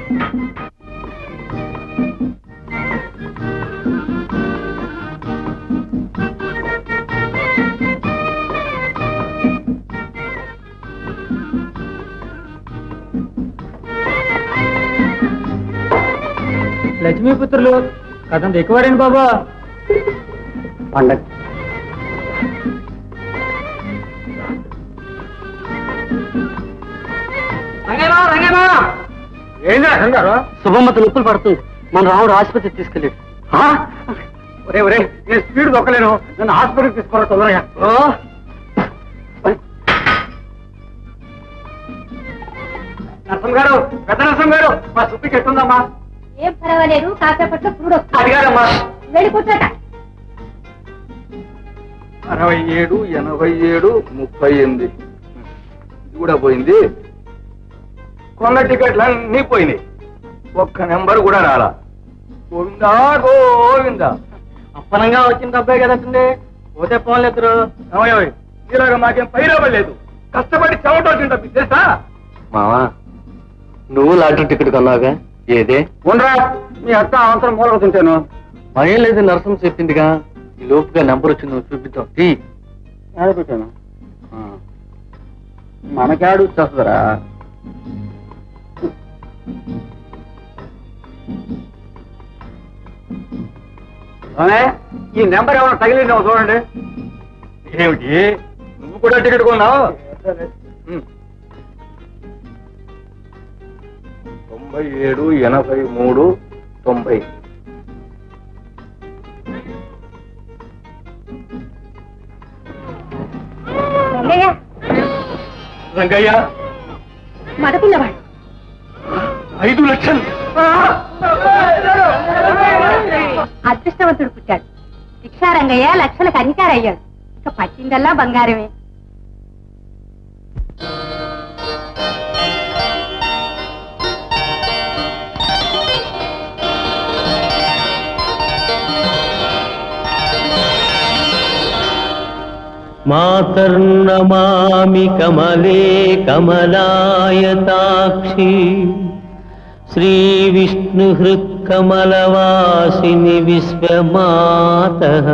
లక్ష్మీపుత్రులు కథంత ఎక్కువారండి బాబా. పండగ ఏంటి కంగారు? శుభమ్మత నొప్పులు పడుతుంది. మన రాముడు ఆసుపత్రికి తీసుకెళ్ళాడు. ఒరే ఒరే, నేను స్పీడ్ దొక్కలేను, నన్ను హాస్పిటల్కి తీసుకోవాలి తొందరగా. నరసం గారు, పెద్ద నరసం గారు, మా సుప్పికి ఎట్టుందమ్మా? ఏం పర్వాలేదు, కాసేపట్లో చూడు. అడిగారమ్మా. వెళ్ళి కూర్చోట. 67, 87, 38 ఇది కూడా పోయింది. కొన్న టికెట్లు అన్నీ పోయినాయి. ఒక్క నెంబర్ కూడా రాలా. గోవిందా గోవిందా. అప్పనంగా వచ్చిన అబ్బాయి కదండి, పోతే పోలేదురు. ఇలాగా మాకేం పైరావలేదు. కష్టపడి చెమట వచ్చిన డబ్బు తెలుసా మావా? నువ్వు లాటరీ టికెట్ కొన్నావుగా, ఏదే? ఉండరా, మీ అత్త అవసరం మూలకు తింటాను. భయం లేదు, నరసం చెప్పిందిగా. ఈ లోపుగా నెంబర్ వచ్చింది, నువ్వు చూపిద్దాం. పెట్టాను. మనకాడు వచ్చేస్తుందరా. ఈ నెంబర్ ఏమైనా తగిలిందేమో చూడండి. ఏమిటి, నువ్వు కూడా టికెట్ కొన్నావు? 97, 83, 90. రంగయ్య మగపిల్లవాడు. 5 లక్షలు. అదృష్టవంతుడు పుట్టాడు. శిక్షారంగయ్య లక్షలకు అధికారయ్యాడు. ఇక పట్టిందల్లా బంగారమే. మాతర్నమామి కమలే కమలాయతాక్షి శ్రీ విష్ణుహృత్కమలవాసిని విశ్వమాతః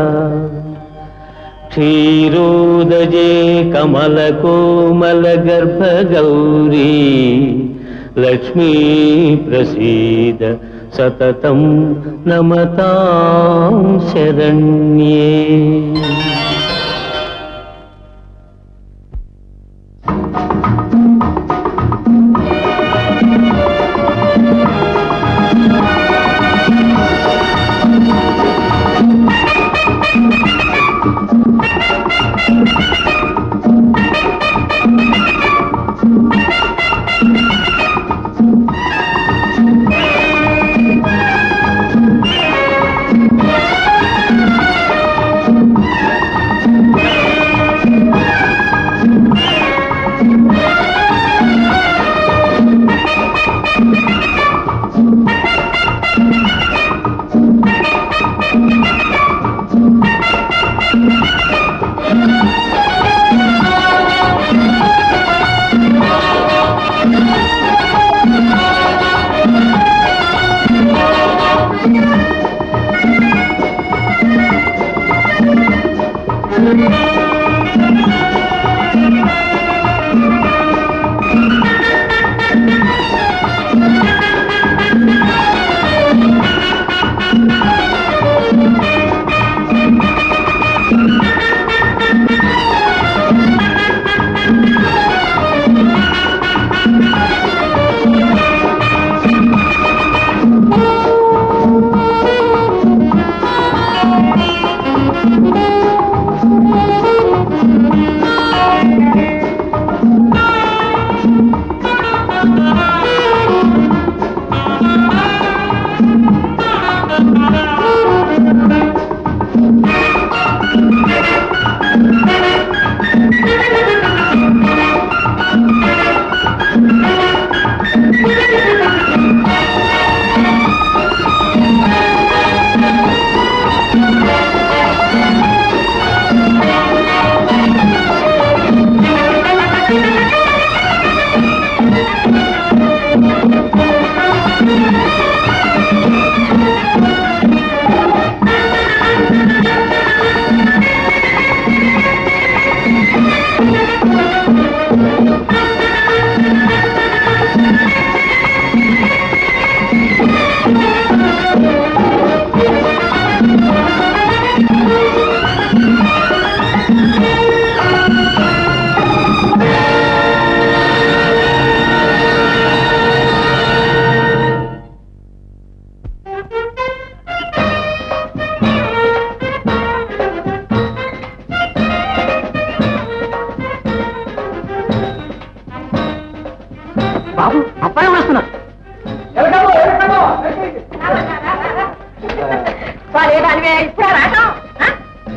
క్షీరోదజే కమలకోమల గర్భగౌరీ లక్ష్మీ ప్రసీద సతతం నమతాం శరణ్యే.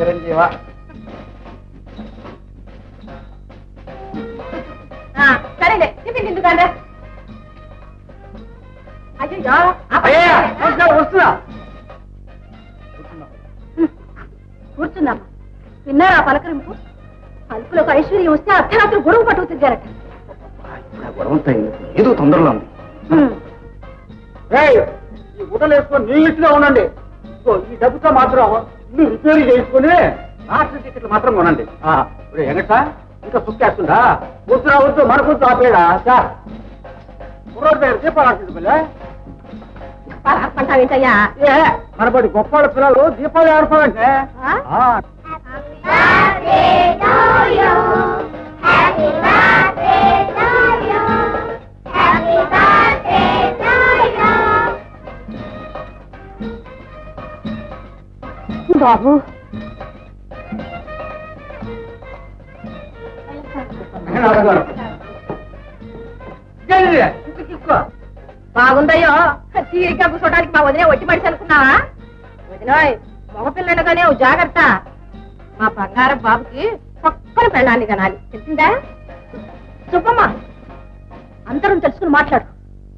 చిరంజీవా. సరేలే టిఫిన్ ఎందుకంటే అయ్యో వస్తున్నా. కూర్చున్నామా? విన్నారా పలకరింపు? పలుపులకు ఐశ్వర్యం వస్తే అర్ధరాత్రి గొడవ పట్టుకు తిరిగారట. గొడవంతా ఏదో తొందరలో ఉంది. ఈ గుడ్డలు వేసుకొని నీట్గా ఉండండి. ఈ డబ్బుతో మాత్రం ఇల్లు రిపేర్ చేసుకుని రాష్ట్ర టికెట్లు మాత్రం కొనండి. ఎగట ఇంకా సుక్కేస్తుందా? వద్దురా వద్దు మనకొద్దు ఆపేడా సార్. కుర్రోడ్ దగ్గర దీపాలు ఆడుతుంది. ఆర్పంటావేంటయ్యా? మనబడి గొప్ప పిల్లలు దీపాలు ఆడుకోవాలంటే బాబు బాగుందయ్యో. తీరిగ్గా కూర్చోడానికి మా వదిలే వచ్చి మనిషి అనుకున్నావా? వదిలోయ్ మగపిల్లడుగానే జాగ్రత్త. మా బంగారం బాబుకి పక్కన పెళ్ళాన్ని కనాలి, తెలిసిందా? సుబ్బమ్మ అందరం తెలుసుకుని మాట్లాడు.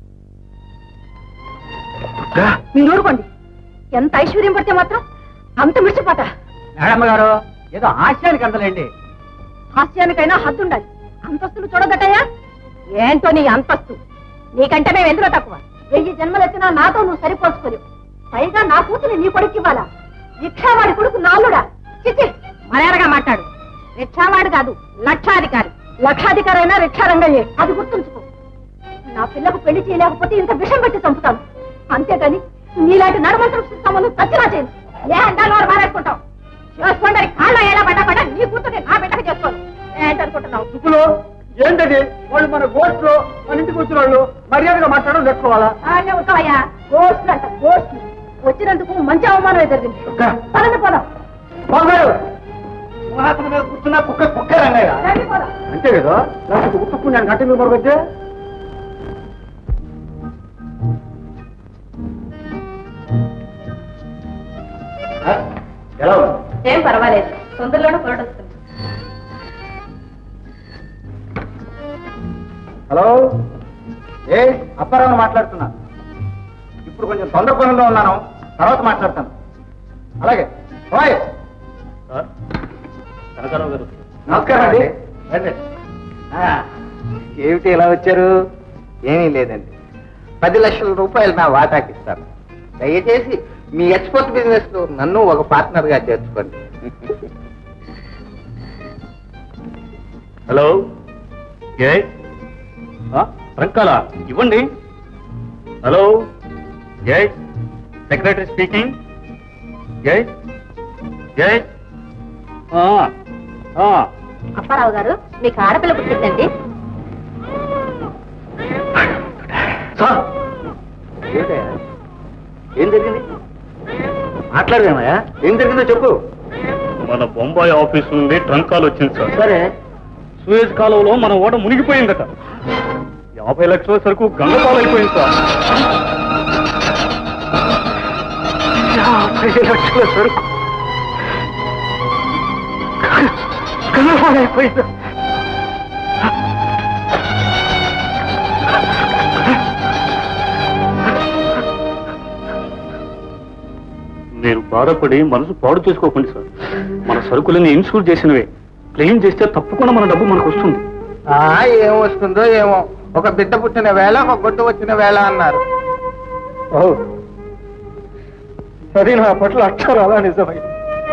మీరు ఊరుకోండి. ఎంత ఐశ్వర్యం పడితే మాత్రం అంత మిర్చిపోతా. మేడమ్మ గారు ఏదో ఆశయానికి అందలేండి. హాస్యానికైనా హద్దుండాలి. అంతస్తులు చూడగట్టయ్యా? ఏంటో నీ అంతస్తు? నీకంటే మేము ఎందులో తక్కువ? 1000 జన్మలు వచ్చినా నాతో నువ్వు సరిపోల్చుకోలేవు. పైగా నా కూతురు నీ కొడుకు ఇవ్వాలా? రిక్షావాడి కొడుకు నాలుడా? చిచ్చి మర్యాదగా మాట్లాడు. రిక్షావాడు కాదు, లక్షాధికారి. లక్షాధికారి అయినా రిక్షా రంగయ్యే, అది గుర్తుంచుకో. నా పిల్లకు పెళ్లి చేయలేకపోతే ఇంత విషం పెట్టి చంపుతాను. అంతేకాని నీలాంటి నడమంత్రం సంబంధం చచ్చినా చేయను. ఏ అంటాను వారు మారేసుకుంటావు. చేసుకోండి కాళ్ళ ఎలా పడ్డా నీ కూతురు నా బిడ్డకు చేసుకోను. ఏంటనుకుంటున్నావు? సుబ్బులు ఏంటది? వాళ్ళు మన గోష్ఠిలో మన ఇంటికి వచ్చిన వాళ్ళు మర్యాదగా మాట్లాడడం నేర్చుకోవాలా? ఉంటావయ్యా గోష్ఠులు అంట. గోష్ఠులు వచ్చినందుకు మంచి అవమానమే జరిగింది. పదండి పోదాం. మీద కూర్చున్నా కుక్క రంగయ్య అంతే కదా. లేకపోతే ఉట్టుకున్నాను గంట మీద మరొకతే. ఎలా ఏం పర్వాలేదు, తొందరలోనే పొరడొస్తుంది. హలో, అప్పారావు మాట్లాడుతున్నా. ఇప్పుడు కొంచెం తొందర పనుల్లో ఉన్నాను, తర్వాత మాట్లాడతాను. అలాగే నమస్కారం అండి. ఏమిటి ఇలా వచ్చారు? ఏమీ లేదండి, 10 లక్షల రూపాయలు నా వాటాకి ఇస్తాను. దయచేసి మీ ఎక్స్పోర్ట్ బిజినెస్ లో నన్ను ఒక పార్ట్నర్ గా చేర్చుకోండి. హలో, రంకాల ఇవ్వండి. Hello, secretary speaking. అప్పారావు గారు, మీకు ఆడపిల్ల పుట్టిందండి. ఏం జరిగింది? మాట్లాడదామయ్యా, ఏం జరిగిందో చెప్పు. మన బొంబాయి ఆఫీస్ నుండి ట్రంక్ కాల్ వచ్చింది సార్. సరే, సూయజ్ కాలువలో మన ఓడ మునిగిపోయిందట. 50 లక్షల సరుకు గంగపాలు అయిపోయింది సార్. 50 లక్షల సరుకు గంగపాలు అయిపోయిందా? మీరు బాధపడి మనసు పాడు చేసుకోకండి సార్. మన సరుకులని ఇన్సూర్ చేసినవే. క్లెయిమ్ చేస్తే తప్పకుండా మన డబ్బు మనకు వస్తుంది. ఏం వస్తుందో ఏమో. ఒక బిడ్డ పుట్టిన వేళ, ఒక గొడ్డు వచ్చిన వేళ అన్నారు. అది నా పట్ల అక్షరాలా నిజమైంది.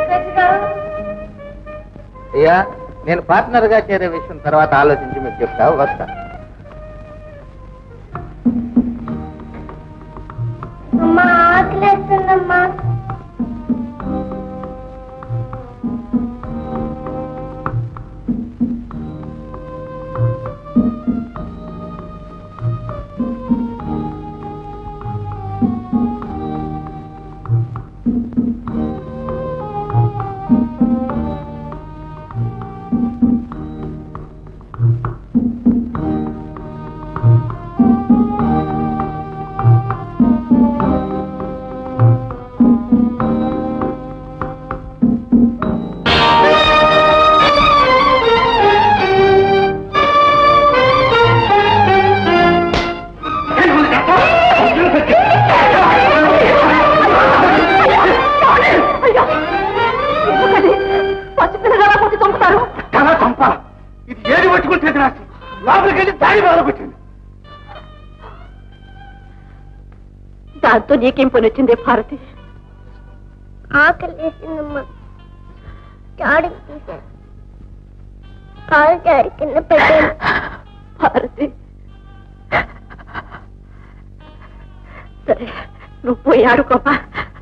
అయ్యా, నేను పార్ట్నర్ గా చేరే విషయం తర్వాత ఆలోచించి మీకు చెప్తా. వస్తా. అమ్మా, ఆకలేస్తుందమ్మా. లోపలికి వెళ్ళి దాడి మొదలుపెట్టింది. దాంతో నీకేం పని వచ్చింది భారతి? ఆకలి వేసిందమ్మా, చాడికి తీశాను, కాలు జారి కింద పెట్టాను. భారతి సరే, నువ్వు పోయి ఆడుకోపా.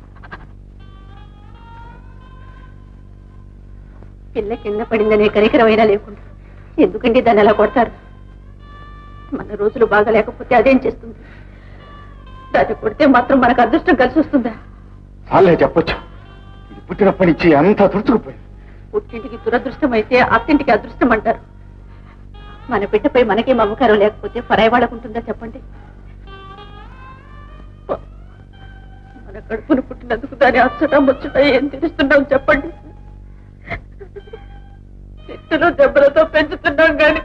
పిల్ల కింద పడిందనే కనికరమైనా లేకుండా ఎందుకండి దాన్ని అలా కొడతారు? మన రోజులు బాగా లేకపోతే అదేం చేస్తుంది? దాన్ని కొడితే మాత్రం మనకు అదృష్టం కలిసి వస్తుందా? చాలే చెప్పొచ్చు, ఇది పుట్టినప్పటి నుంచి అంతా తుడుచుకుపోయింది. పుట్టింటికి దురదృష్టం అయితే అత్తింటికి అదృష్టం అంటారు. మన బిడ్డపై మనకే మమకారం లేకపోతే పరాయి వాళ్ళకు ఉంటుందా చెప్పండి? మన కడుపును పుట్టినందుకు దాని అచ్చట ముచ్చట ఏం తెలుస్తున్నాం చెప్పండి? చెట్టులో దెబ్బలతో పెంచుతున్నాం గాని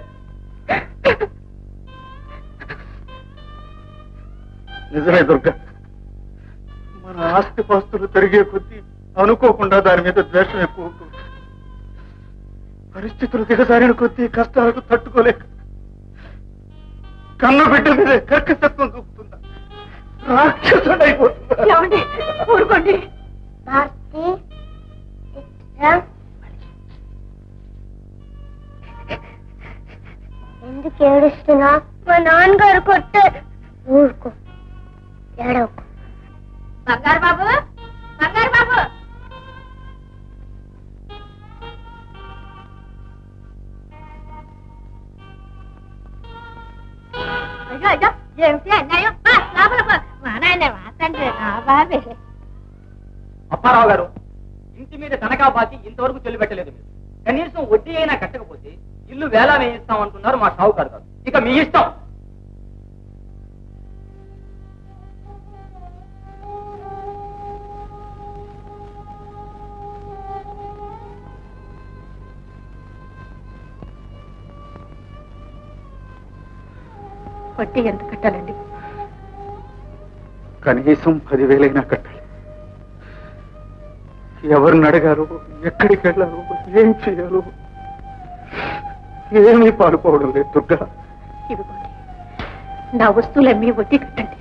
నిజమే దుర్గా, మన ఆస్తిపాస్తులు పెరిగే కొద్దీ అనుకోకుండా దాని మీద ద్వేషం ఎక్కువ ఉంటుంది. పరిస్థితులు దిగజారిన కొద్దీ కష్టాలకు తట్టుకోలేక కన్ను బిడ్డ మీద కర్కశత్వం చూపుతుందా, రాక్షసుడైపోతుందా? ఏమండి ఊరుకోండి. ఎందుకు ఏడుస్తున్నా? మా నాన్నగారు కొట్టారు. ఊరుకో, ఏడవకు. బంగారు బాబు, బంగారు బాబు, అయ్యో అయ్యో ఏమిటి అన్నాయో? మా నాయన మా తండ్రి నా బాబే. అప్పారావు గారు, ఇంటి మీద తనఖా బాకీ ఇంతవరకు చెల్లిపెట్టలేదు మీరు. కనీసం వడ్డీ అయినా కట్టకపోతే ఇల్లు వేలా వేయిస్తాం అంటున్నారు మా షావుకారు గారు. ఇక మీ ఇష్టం. వడ్డీ ఎంత కట్టాలండి? కనీసం 10,000 కట్టాలి. ఎవరిని అడగారు, ఎక్కడికి వెళ్ళారు, ఏం చేయాలో ఏమీ పాలుపోవడం లేదు దుర్గా. ఇదిగోండి, నా వస్తువులన్నీ వడ్డీ కట్టండి.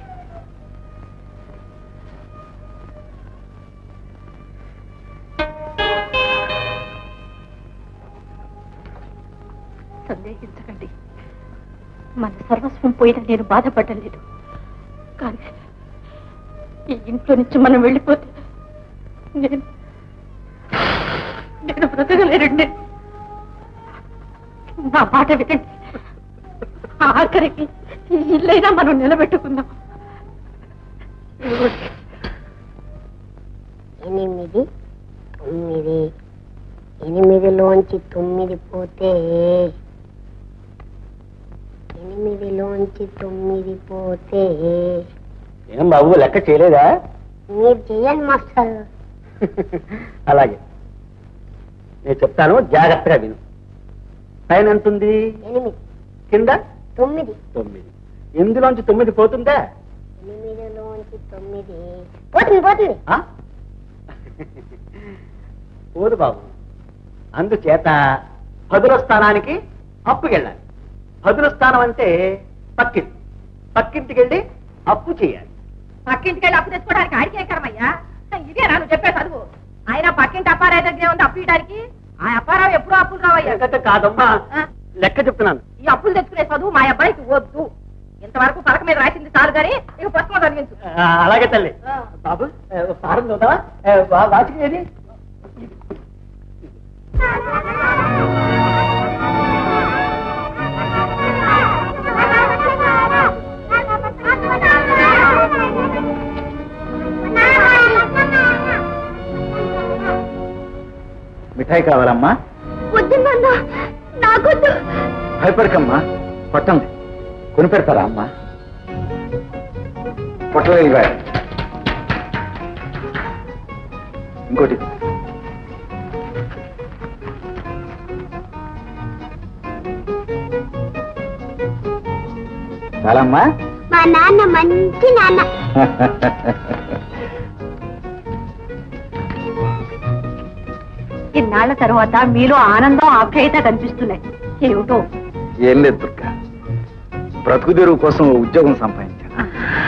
సందేహించకండి, మన సర్వస్వం పోయినా నేను బాధపడడం లేదు. కానీ ఈ ఇంట్లో నుంచి మనం వెళ్ళిపోతే నేను బ్రతకలేనండి. నా మాట వినండి, ఆఖరికి ఈ ఇల్లైనా మనం నిలబెట్టుకుందాం. 8, 9, 8లోంచి 9 పోతే 8లోంచి 9 పోతే. ఏం బాబు, లెక్క చేయలేదా? మీరు చెయ్యండి మాస్టర్. అలాగే, నేను చెప్తాను, జాగ్రత్తగా విను. పైన ఎంత ఉంది? 8, కింద 9. 9. 8లోంచి 9 పోతుందా? 8లోంచి 9 పోతుంది. పోదు బాబు. అందుచేత 10వ స్థానానికి అప్పుకెళ్ళాలి. 10వ స్థానం అంటే పక్కింటి. పక్కింటికి వెళ్ళి అప్పు చేయాలి. పక్కింటికి వెళ్ళి అప్పు తెచ్చుకోవడానికి ఆడికే కరమయ్యా. ఇదే నాను చెప్పే చదువు. ఆయన పక్కింటి అప్పారావు దగ్గర ఉంది అప్పు ఇవ్వడానికి. ఆ అప్పారావు ఎప్పుడూ అప్పులు రావయ్యా. కాదమ్మా, లెక్క చెప్తున్నాను. ఈ అప్పులు తెచ్చుకునే చదువు మా అబ్బాయికి వద్దు. ఇంతవరకు పలక మీద రాసింది చాలు కానీ ఇక పుస్తకం చదివించు. అలాగే తల్లి. బాబు, ఫారం చూద్దామా? వాచికి ఏది? మిఠాయి కావాలమ్మా? వద్దు, నాకొద్దు. భయపడకమ్మా, పట్టండి. కొని పెడతారా అమ్మా? పొట్టలేదుగా. ఇంకోటి. చాలమ్మా? మా నాన్న మంచి నాన్న. ఇన్నాళ్ల తర్వాత మీలో ఆనందం ఆప్యాయత కనిపిస్తున్నాయి. ఏమిటో? ఏం లేదు దుర్గా, బ్రతుకు తెరువు కోసం ఉద్యోగం సంపాదించాను.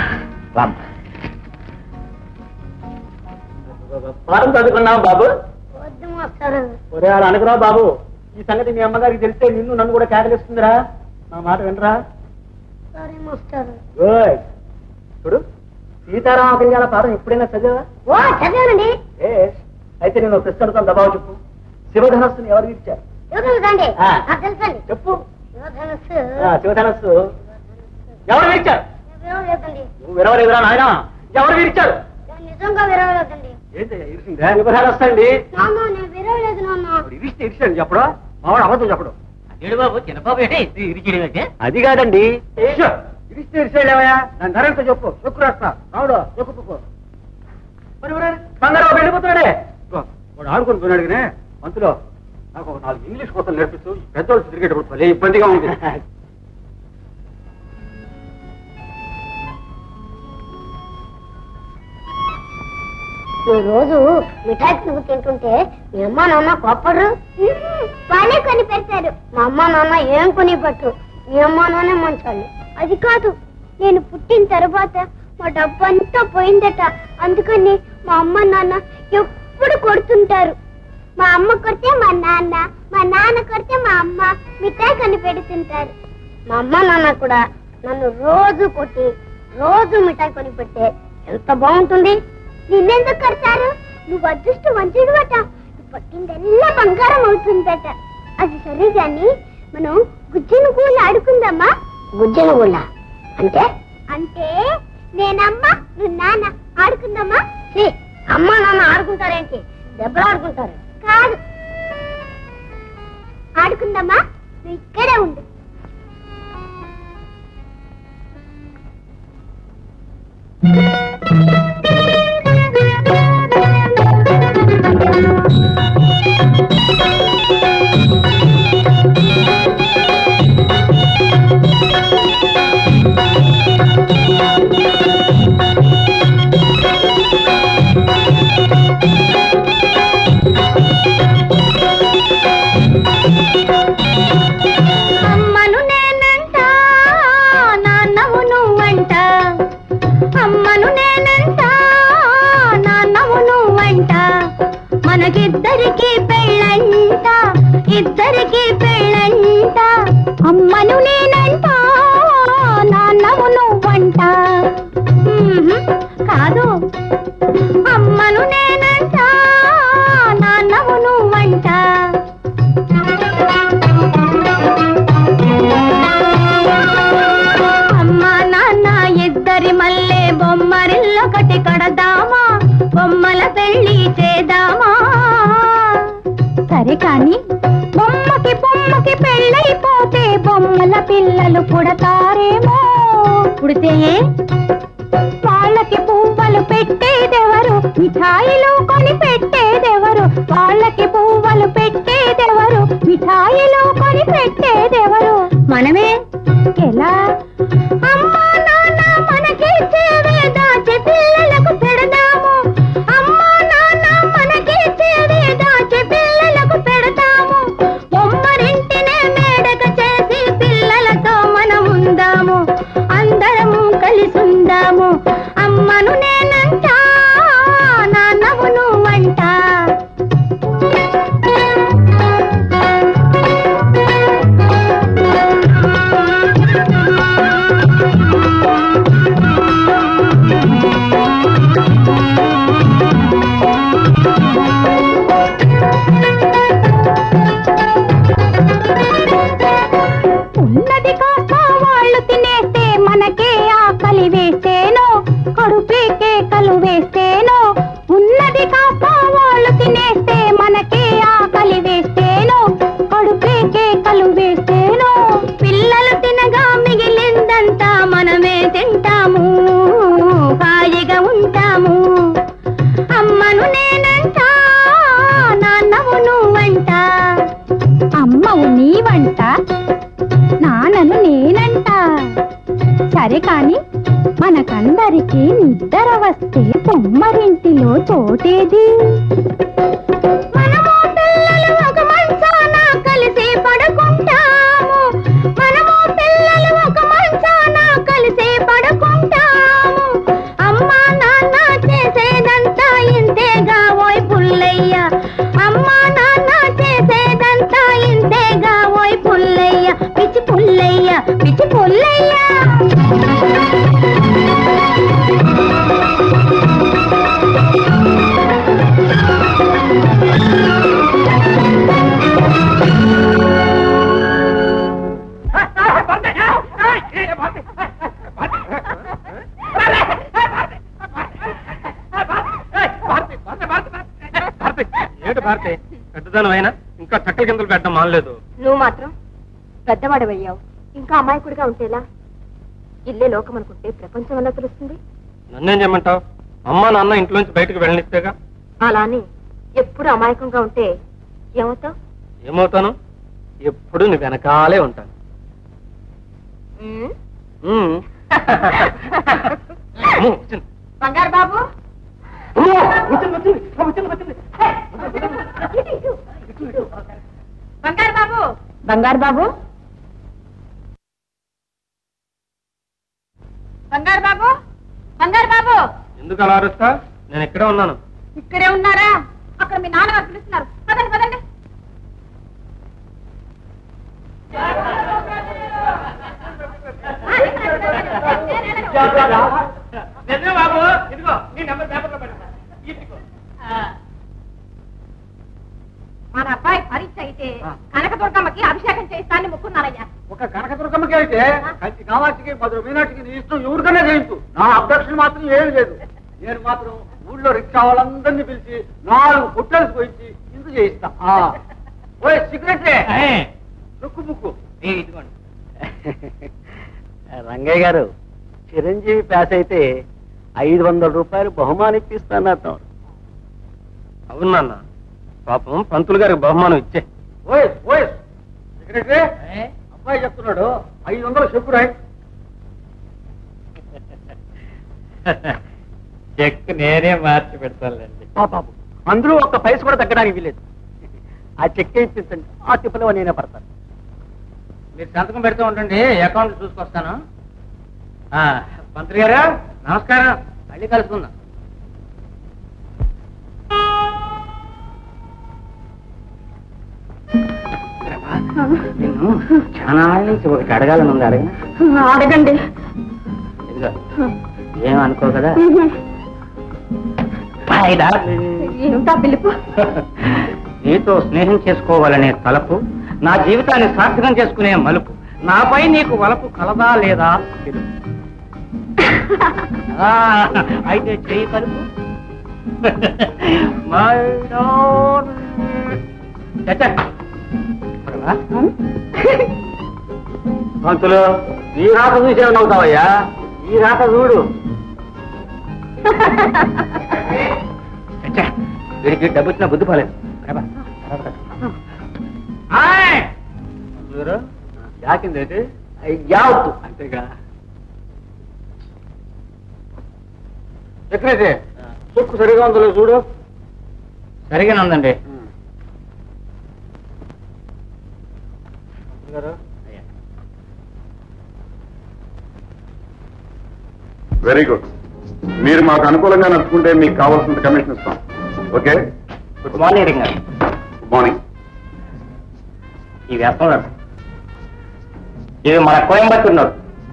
పాఠం చదువుకున్నావు బాబు? వద్దు మాస్టారు. ఒరే అలా అనుకున్నావు బాబు. ఈ సంగతి మీ అమ్మగారికి తెలిస్తే నిన్ను నన్ను కూడా కేకలిస్తుందిరా. నా మాట వినరా? సరే మాస్టారు. చూడు, సీతారామ కళ్యాణ పాఠం ఎప్పుడైనా చదివా? ఓ చదివానండి. అయితే నేను ప్రశ్న అడుగుతాను, దబావు చెప్పు. శివధనస్సుని ఎవరు ఇచ్చారు? తెలుసండి. ఆ. తెలుసండి. చెప్పు. శివధనస్సు. శివధనస్సు ఎవరు విరిచారు? విరవలేదండి. నువ్వు విరవలేదురా నాయన. ఎవరు విరిచారు? నిజంగా విరవలేదండి. ఏంటయ్యా ఇరిసిందా? శివధనస్సు అండి. నాన్న నేను విరవలేదు నాన్న. ఇరిస్తే ఇరిచాడు చెప్పడం, మావాడు అబద్ధం చెప్పడం. అదేడు బాబు, చిన్నబాబు ఏంటి ఇరిచేయడం అయితే? అది కాదండి, ఇరిస్తే ఇరిచాడేవయా? నన్ను ధరంతో చెప్పు. చెక్కు రాస్తా. రావుడు చెక్కు. మరి బంగారావు వెళ్ళిపోతున్నాడే. వాడు ఆడుకొని పోయినాడు కానీ మంతులో నాకు ఒక 4 ఇంగ్లీష్ కోసం నేర్పిస్తూ పెద్దవాళ్ళు తిరిగేటప్పుడు భలే ఇబ్బందిగా ఉంది. ఈ రోజు మిఠాయి నువ్వు తింటుంటే మీ అమ్మ నాన్న కోపడరు. వాళ్ళే కొని పెడతారు. మా అమ్మ నాన్న ఏం కొని పెట్టరు. మీ అమ్మ నాన్న మంచాళ్ళు. అది కాదు, నేను పుట్టిన తర్వాత మా డబ్బు అంతా పోయిందట. అందుకని మా అమ్మ నాన్న ఎప్పుడు కొడుతుంటారు. మా అమ్మ కొడితే మా నాన్న, మా నాన్న కొడితే మా అమ్మ మిఠాయి కొని పెడుతుంటారు. మా అమ్మ నాన్న కూడా నన్ను రోజు కొట్టి రోజు మిఠాయి కొని పెడితే ఎంత బాగుంటుంది. నిన్నెందుకు కడతారు? నువ్వు అదృష్టం మంచిదివట. పట్టిందల్లా బంగారం అవుతుందట. అది సరే గాని మనం గుజ్జన గూళ్ళ ఆడుకుందామా? గుజ్జన గూళ్ళ అంటే? అంటే నేనమ్మ నువ్వు నాన్న ఆడుకుందామా? అమ్మ నాన్న ఆడుకుంటారేంటి? దెబ్బలు ఆడుకుంటారు. కాదు, ఆడుకుందామా? నువ్వు ఇక్కడే ఉండు. అమ్మను నేనంట, నాన్నవు నువ్వంట. అమ్మను నేనంట, నాన్నవు నువ్వంట. మనకిద్దరికి పెళ్ళంట, ఇద్దరికి పెళ్ళంట. అమ్మను నేనంట, నాన్నవు నువ్వంట. కాదు, అమ్మను నేనంట, నాన్నవు నువ్వంట. అమ్మ నాన్న ఇద్దరి మల్లె బొమ్మరిల్లొకటి కడదామా? బొమ్మల పెళ్లి చేద్దామా? సరే కాని బొమ్మకి పెళ్ళైపోతే బొమ్మల పిల్లలు పుడతారేమో. పుడితే వాళ్ళకి పువ్వులు పెట్టేదెవరు? మిఠాయిలు కొని పెట్టేదెవరు? వాళ్ళకి పువ్వులు పెట్టేదెవరు? మిఠాయిలు కొని పెట్టేదెవరు? మనమే. ఎలా? అమ్మా నాన్న మనకిచ్చేవే దాచి పిల్లలకు పెడదాము. అమ్మా నాన్న మనకిచ్చేవే దాచి పిల్లలకు పెడతాము. బొమ్మరింటినే మేడక చేసి పిల్లలతో మనం ఉందాము. అందరము కలిసుందాము. అమ్మను నేనంట, నాన్నవు నువ్వంట. ఉన్నది కాస్త వాళ్ళు తినేస్తే మనకే ఆకలి వేస్తేనో, కడుపేకే కలు వేస్తేనో. ఉన్నది కాస్త వాళ్ళు తినేస్తే మనకే ఆకలి వేస్తేనో, కడుపేకే కలు వేస్తేనో. పిల్లలు తినగా మిగిలిందంతా మనమే తింటాము, హాయిగా ఉంటాము. అమ్మను నేనంట, నాన్నవు నువ్వంట. అమ్మవు నీవంట, నాన్నను నేనంట. సరే కాని మనకందరికి నిద్ర వస్తే బొమ్మరింటిలో చోటేది? మనము పిల్లలు ఒక మంచాన కలిసి పడుకుంటాము. మనము పిల్లలు ఒక మంచాన ఏమిటి భారతి, పెద్దదానం అయినా ఇంకా చక్కల కిందలు పెట్టడం మానలేదు. నువ్వు మాత్రం పెద్దవాడవయ్యావు, ఇంకా అమాయకుడిగా ఉంటేలా? ఇల్లే లోకం అనుకుంటే ప్రపంచం ఎలా తెలుస్తుంది? నన్నేం చేయమంటావు? అమ్మ నాన్న ఇంట్లోంచి బయటకు వెళ్ళనిస్తేగా. అలానే ఎప్పుడు అమాయకంగా ఉంటే ఏమవుతావు? ఏమవుతాను? ఎప్పుడు నీ వెనకాలే ఉంటాను. బంగారు బాబు, బంగారు బాబు, బంగారు బాబు, బంగారు బాబు, బంగారు బాబు. ఎందుకు అలా అరుస్తా? నేను ఇక్కడే ఉన్నాను. ఇక్కడే ఉన్నారా? అక్కడ మీ నాన్నగారు పిలుస్తున్నారు. పదండి పదండి. బాబు, ఇదిగో నీ నెంబర్ పేపర్లో పెట్టా. మన అబ్బాయి పరీక్ష అయితే కనకదుర్గమ్మకి అభిషేకం చేస్తానని మొక్కున్నారయ్యా. ఒక కనకదుర్గమ్మకి అయితే కంచి కామాక్షికి మధుర మీనాక్షికి నీ ఇష్టం ఎవరికైనా చేయించు. నా అబ్జెక్షన్ మాత్రం ఏమి లేదు. నేను మాత్రం ఊళ్ళో రిక్షా వాళ్ళందరినీ పిలిచి 4 పుట్టలు పోయించి ఇందు చేయిస్తా. సిగరెట్లే రుక్కు ముక్కు. రంగయ్య గారు, చిరంజీవి పాస్ అయితే 500 రూపాయలు బహుమానం ఇప్పిస్తాను. అవును నాన్న, పాపం పంతులు గారికి బహుమానం ఇచ్చే. సిగరెట్లే అబ్బాయి చెప్తున్నాడు 500 చెప్పురా. చెక్ నేనే మార్చి పెడతానులేండి. బాబు, అందులో ఒక్క పైస కూడా తగ్గడానికి వీలేదు. ఆ చెక్ ఇప్పించండి, ఆ తిప్పలో నేనే పడతాను. మీరు సంతకం పెడుతూ ఉండండి, అకౌంట్ చూసుకొస్తాను. మంత్రి గారు నమస్కారం, మళ్ళీ కలుసుకుందాం. నేను చాలా నుంచి ఒకటి అడగాలని ఉంది. అడగండి. ఇదిగో ఏమనుకో కదా. ఏమిటా పిలుపు? నీతో స్నేహం చేసుకోవాలనే తలపు, నా జీవితాన్ని సార్థకం చేసుకునే మలుపు, నాపై నీకు వలపు కలదా లేదా పిలుపు. అయితే చేయి కలుపు. పంతులు, ఈ రాత చూసేమవుతావయ్యా? ఈ రాత చూడు. వీడికి డబ్బు వచ్చిన బుద్ధి పోలేదు. యాకిందేంటి? యావత్తు అంతేగా. ఎక్కడైతే చెక్కు సరిగా ఉందో చూడు. సరిగానే ఉందండి. Very good. మీరు మాకు అనుకూలంగా నడుచుకుంటే మీకు కావాల్సినంత కమిషన్ ఇస్తాం. ఓకే. గుడ్ మార్నింగ్ రింగ్ గారు. Good morning. ఈ వ్యాపారం ఇది మన కోయంబత్తూరు నోట్.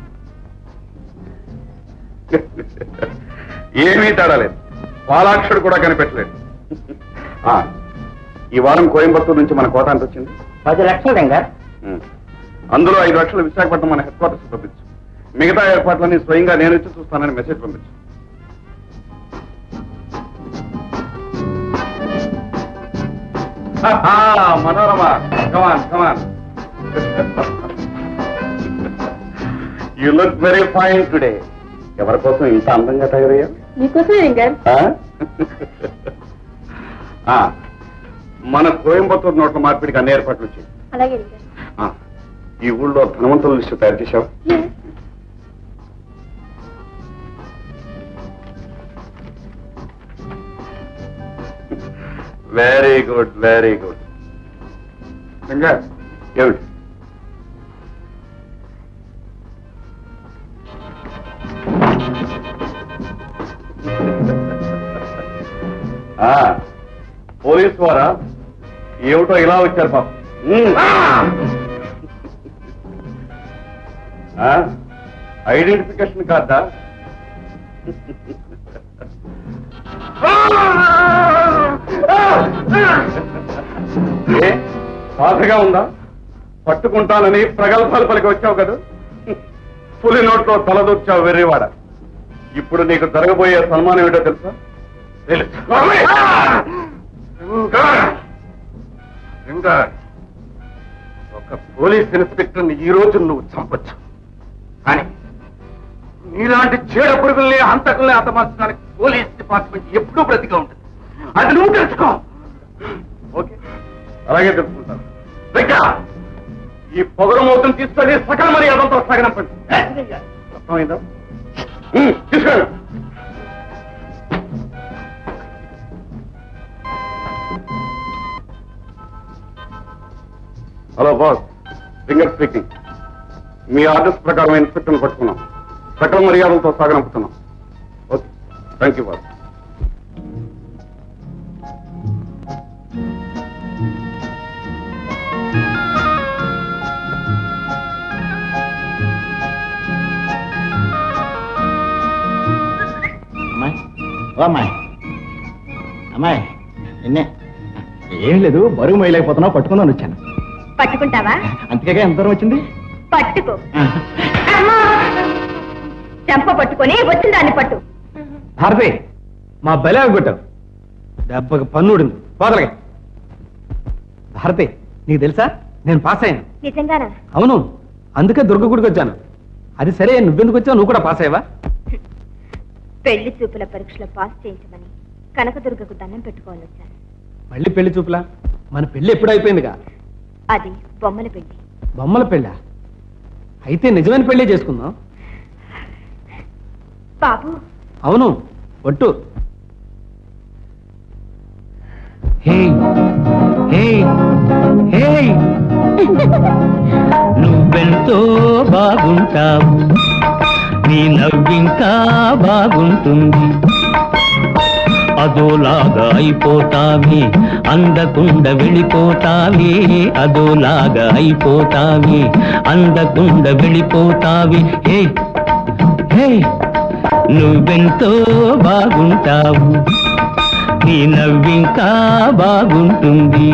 ఏమీ తేడా లేదు, పాలాక్షుడు కూడా కనిపెట్టలేదు. ఈ వారం కోయంబత్తూరు నుంచి మన కోట ఎంత వచ్చింది? 10 లక్షలు రింగ్ గారు. అందులో 5 లక్షలు విశాఖపట్నం మన హెడ్ క్వార్టర్స్ పంపించు. మిగతా ఏర్పాట్లన్నీ స్వయంగా నేను వచ్చి చూస్తానని మెసేజ్ పంపించు. Manorama, come on come on. You look very fine today. ఎవరి కోసం ఇంత అందంగా తయారయ్యా? మీకోసమే రింగ్ గారు. మన కోయంబత్తూరు నోట్ల మార్పిడికి అన్ని ఏర్పాట్లు వచ్చాయి. అలాగే రింగ్ గారు. ఈ ఊళ్ళో ధనవంతుల లిస్టు తయారు చేశావా? Very good, very good. ఇంకా ఏమిటి? పోలీసు వారా? ఏమిటో ఇలా వచ్చారు పాపం. ఐడెంటిఫికేషన్ కార్డా? బాధగా ఉందా? పట్టుకుంటానని ప్రగల్భాలు పలికి వచ్చావు కదా, పులి నోట్లో తలదూర్చావు వెర్రివాడ. ఇప్పుడు నీకు జరగబోయే సన్మానం ఏంటో తెలుసా? ఒక పోలీస్ ఇన్స్పెక్టర్ని ఈ రోజు నువ్వు చంపొచ్చు, కానీ నీలాంటి చీడ పురుగుల్ని హంతకుల్ని హతమార్చడానికి పోలీస్ డిపార్ట్మెంట్ ఎప్పుడూ బ్రతిగా ఉంటుంది. అది నువ్వు తెలుసుకో. ఓకే, అలాగే తెలుసుకుంటాను. ఈ పొగరమూతను తీసుకొని సకల మర్యాదంతో సగనంపండి. అర్థమైందా? తీసుకెళ్ళు. Hello boss, finger speaking. మీ ఆర్డర్స్ ప్రకారం ఇన్స్పెక్టర్ని పట్టుకున్నాం. సకల మర్యాదలతో సాగనంపుతున్నాం. Okay, thank you boss. అమ్మాయి అమ్మాయి నిన్నే ఏం లేదు, బరువు మైలేకపోతున్నావు, పట్టుకుందాని వచ్చాను. పట్టుకుంటావా? అంతేగా ఎంత దూరం వచ్చింది? పట్టుకో. చెంప పట్టుకొని వచ్చిన దాన్ని పట్టు. భారతి, మా బలే కొట్టావు, దెబ్బకి పన్నుడింది. పోదలగా. భారతి, నీకు తెలుసా నేను పాస్ అయ్యాను. నిజంగానా? అవును, అందుకే దుర్గ గుడికి వచ్చాను. అది సరే, నువ్వెందుకు వచ్చావు? నువ్వు కూడా పాస్ అయ్యావా? పెళ్లి చూపుల పరీక్షలో పాస్ చేయించమని కనకదుర్గకు దండం పెట్టుకోవాలి వచ్చాను. మళ్ళీ పెళ్లి చూపులా? మన పెళ్లి ఎప్పుడు అయిపోయిందిగా? అది బొమ్మల పెళ్లి. బొమ్మల పెళ్ళా? అయితే నిజమైన పెళ్లి చేసుకుందాం. బాబు. అవును, ఒట్టు. నువ్వెంతో బాగుంటావు, నీ నవ్వింకా బాగుంటుంది. అదోలాగా అయిపోతావి, అందకుండా వెళ్ళిపోతావి. అదోలాగా అయిపోతావి, అందకుండా వెళ్ళిపోతావి. హే హే, నువ్వెంతో బాగుంటావు, నీ నవ్వింకా బాగుంటుంది.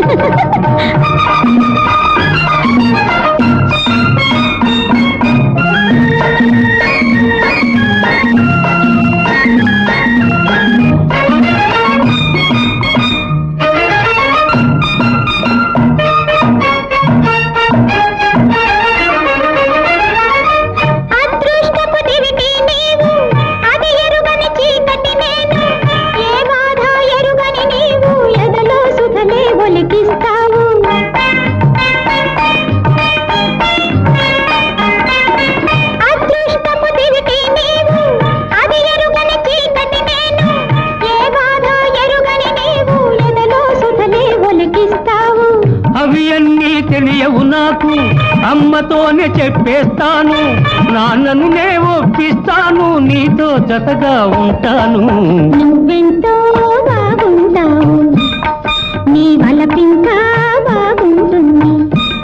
అమ్మతోనే చెప్పేస్తాను, నాన్నను నే ఒప్పిస్తాను, నీతో జతగా ఉంటాను. నువ్వెంతో బాగుంటావు, నీ వలపింకా బాగుంటుంది.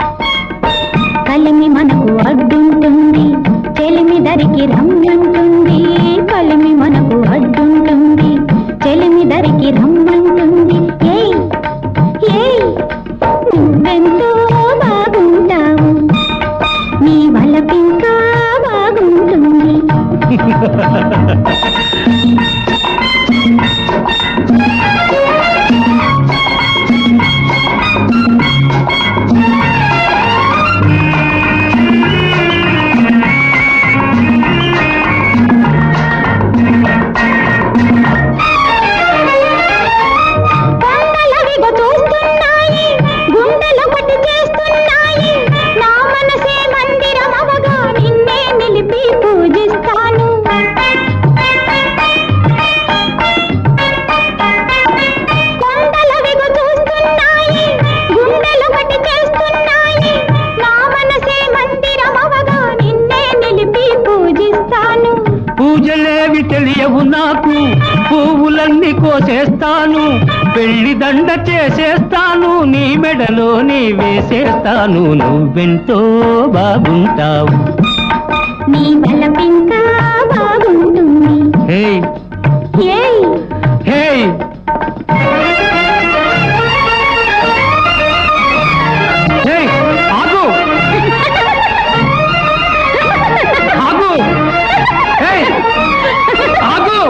కలిమి మనకు అడ్డుంటుంది, చెలిమి దరికి రమ్మంటుంది. కలిమి మనకు అడ్డుంటుంది, చెలిమి దరికి రమ్మంటుంది. ఏయ్ ఏయ్, నువ్వెంతో బాగుంటావు, నీ వలపింకా బాగుంటుంది. పూజలేవి తెలియవు నాకు, పువ్వులన్నీ కోసేస్తాను, పెళ్లి దండ చేసేస్తాను, నీ మెడలో నీ వేసేస్తాను. నువ్వెంతో బాగుంటావు, నీ బలపింకా బాగుంటుంది. హేయ్ ఏయ్ హేయ్ హేయ్ ఆగు ఆగు హేయ్ ఆగు.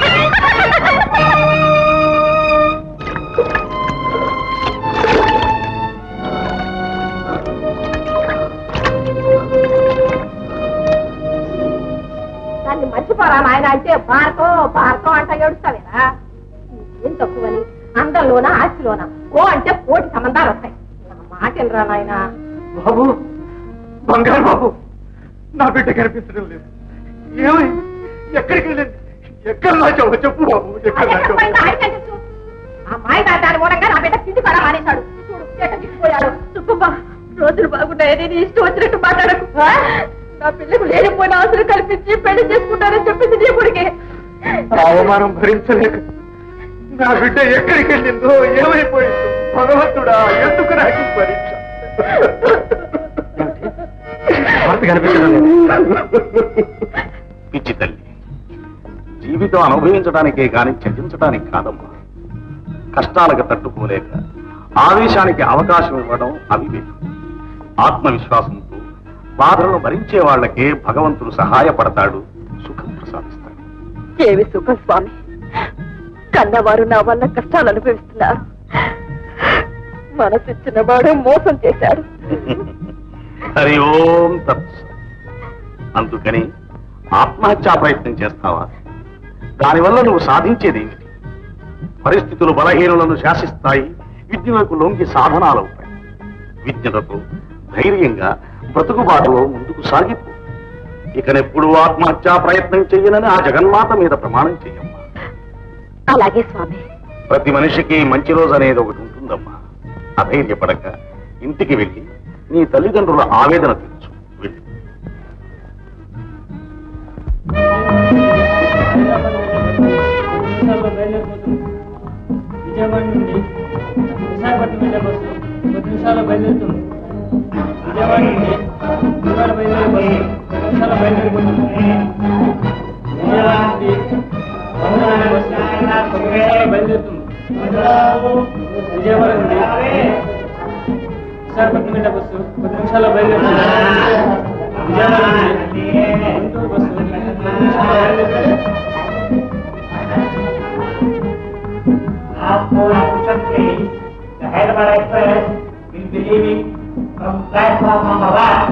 దాన్ని మర్చిపోరా నాయన అంటే భారతం భారతం అంట ఏడుస్తావేరా? ఏం తక్కువని అందంలోనా ఆస్తిలోనా ఓ అంటే కోటి సంబంధాలు వస్తాయి. నా మాట రా నాయన. బాబు, బంగారు బాబు, నా బిడ్డ కనిపించడం లేదు. ఏమై ఎక్కడికి వెళ్ళింది? ఎక్కడ నాచావో చెప్పు బాబు. ఎక్కడ నాచావు? ఆ మాయ దాని మూలంగా నా బిడ్డ తిండి కూడా మానేశాడు. చూడు ఎట్ట తిప్పిపోయాడు. సుబ్బమ్మ, రోజులు బాగున్నాయని నీ ఇష్టం వచ్చినట్టు మాట్లాడకు. నా పిల్లకు లేనిపోయిన ఆశలు కల్పించి పెళ్లి చేసుకుంటారని చెప్పింది నీ కొడుకే. అవమానం భరించలేక నా బిడ్డ ఎక్కడికి వెళ్ళిందో, ఏమైపోయిందో భగవంతుడా, ఎందుకు నాకు ఈ పరీక్ష? పిచ్చి తల్లి, జీవితం అనుభవించడానికే గాని చర్చించడానికి కాదమ్మా. కష్టాలకు తట్టుకోలేక ఆవేశానికి అవకాశం ఇవ్వడం అవివేకం. ఆత్మవిశ్వాసంతో బాధలను భరించే వాళ్లకే భగవంతుడు సహాయపడతాడు, సుఖం ప్రసాదిస్తాడు. ఏమి సుఖం స్వామి, కన్నవారు నా వల్ల కష్టాలు అనుభవిస్తున్నారు. మనసిచ్చిన వాడు మోసం చేశాడు. హరి ఓం తత్స. అందుకని ఆత్మహత్యా ప్రయత్నం చేస్తావా? దానివల్ల నువ్వు సాధించేదేమిటి? పరిస్థితులు బలహీనులను శాసిస్తాయి, విద్యలకు లొంగి సాధనాలవుతాయి. విజ్ఞతతో ధైర్యంగా బ్రతుకుబాటులో ముందుకు సాగిపో. ఇకనెప్పుడు ఆత్మహత్యా ప్రయత్నం చెయ్యనని ఆ జగన్మాత మీద ప్రమాణం చెయ్యమ్మా. అలాగే స్వామి. ప్రతి మనిషికి మంచి రోజు అనేది ఒకటి ఉంటుందమ్మా. అధైర్యపడక ఇంటికి వెళ్ళి నీ తల్లిదండ్రుల ఆవేదన తెలుసు. వెళ్ళి విజయవాడ నుండి విశాఖపట్నం వెళ్ళే బస్సు 10 నిమిషాల్లో బయలుదేరుతుంది. విజయవాడ నుండి విజయవాడ బయలుదేరే బస్సు 10 నిమిషాల్లో బయలుదేరిపోతుంది. విజయవాడ నుండి వంగర అనే బస్సు 10 నిమిషాల్లో బయలుదేరుతుంది. విజయవాడ నుండి విశాఖపట్నం వెళ్ళే బస్సు 10 నిమిషాల్లో బయలుదేరుతుంది. విజయవాడ నుండి గుంటూరు బస్సు 10 నిమిషాల్లో బయలుదేరుతుంది. Please, the Hyderabad Express will be leaving from platform number 1.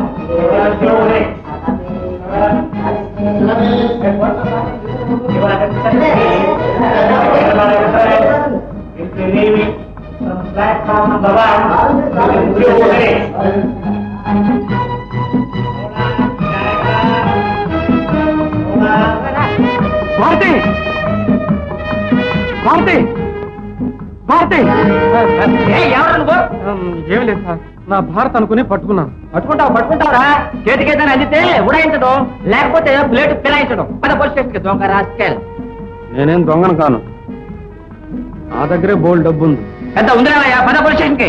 Your attention please. Hyderabad Express will be leaving from platform number 1. Bharati, Bharathi, Bharati. ఏమి లేదు సార్, నా భారత్ అనుకుని పట్టుకున్నాను. పట్టుకుంటావురా? చేతికేదని అందితే ఉడాయించడం, లేకపోతే ప్లేట్ పిలాయించడం. పద పోలీస్ స్టేషన్కి దొంగ రాస్కెల్. నేనేం దొంగను కాను, నా దగ్గరే బోల్డ్ డబ్బు ఉంది. పెద్ద ఉందిరావయ్యా, పద పోలీస్ స్టేషన్కి.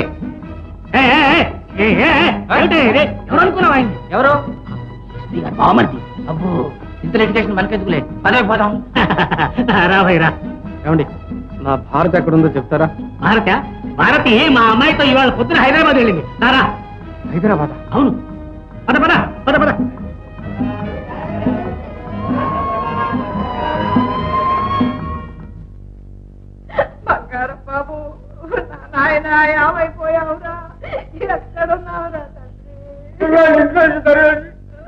ఎవరు అనుకున్నావా? ఎవరు? బామర్ది. అబ్బో, ఇంత ఎడ్యుకేషన్ మనకెందుకులే, పదవి పోదాం. రావయ్యరా. ఏమండి, నా భారత్ ఎక్కడుందో చెప్తారా? భారతి మా అమ్మాయితో ఇవాళ పొద్దున హైదరాబాద్ వెళ్ళింది. సారా? హైదరాబాద్? అవును. పద పద పద పద. బంగారం బాబు, నాయన ఏమైపోయావురా? ఎక్కడున్నావురా తండ్రి?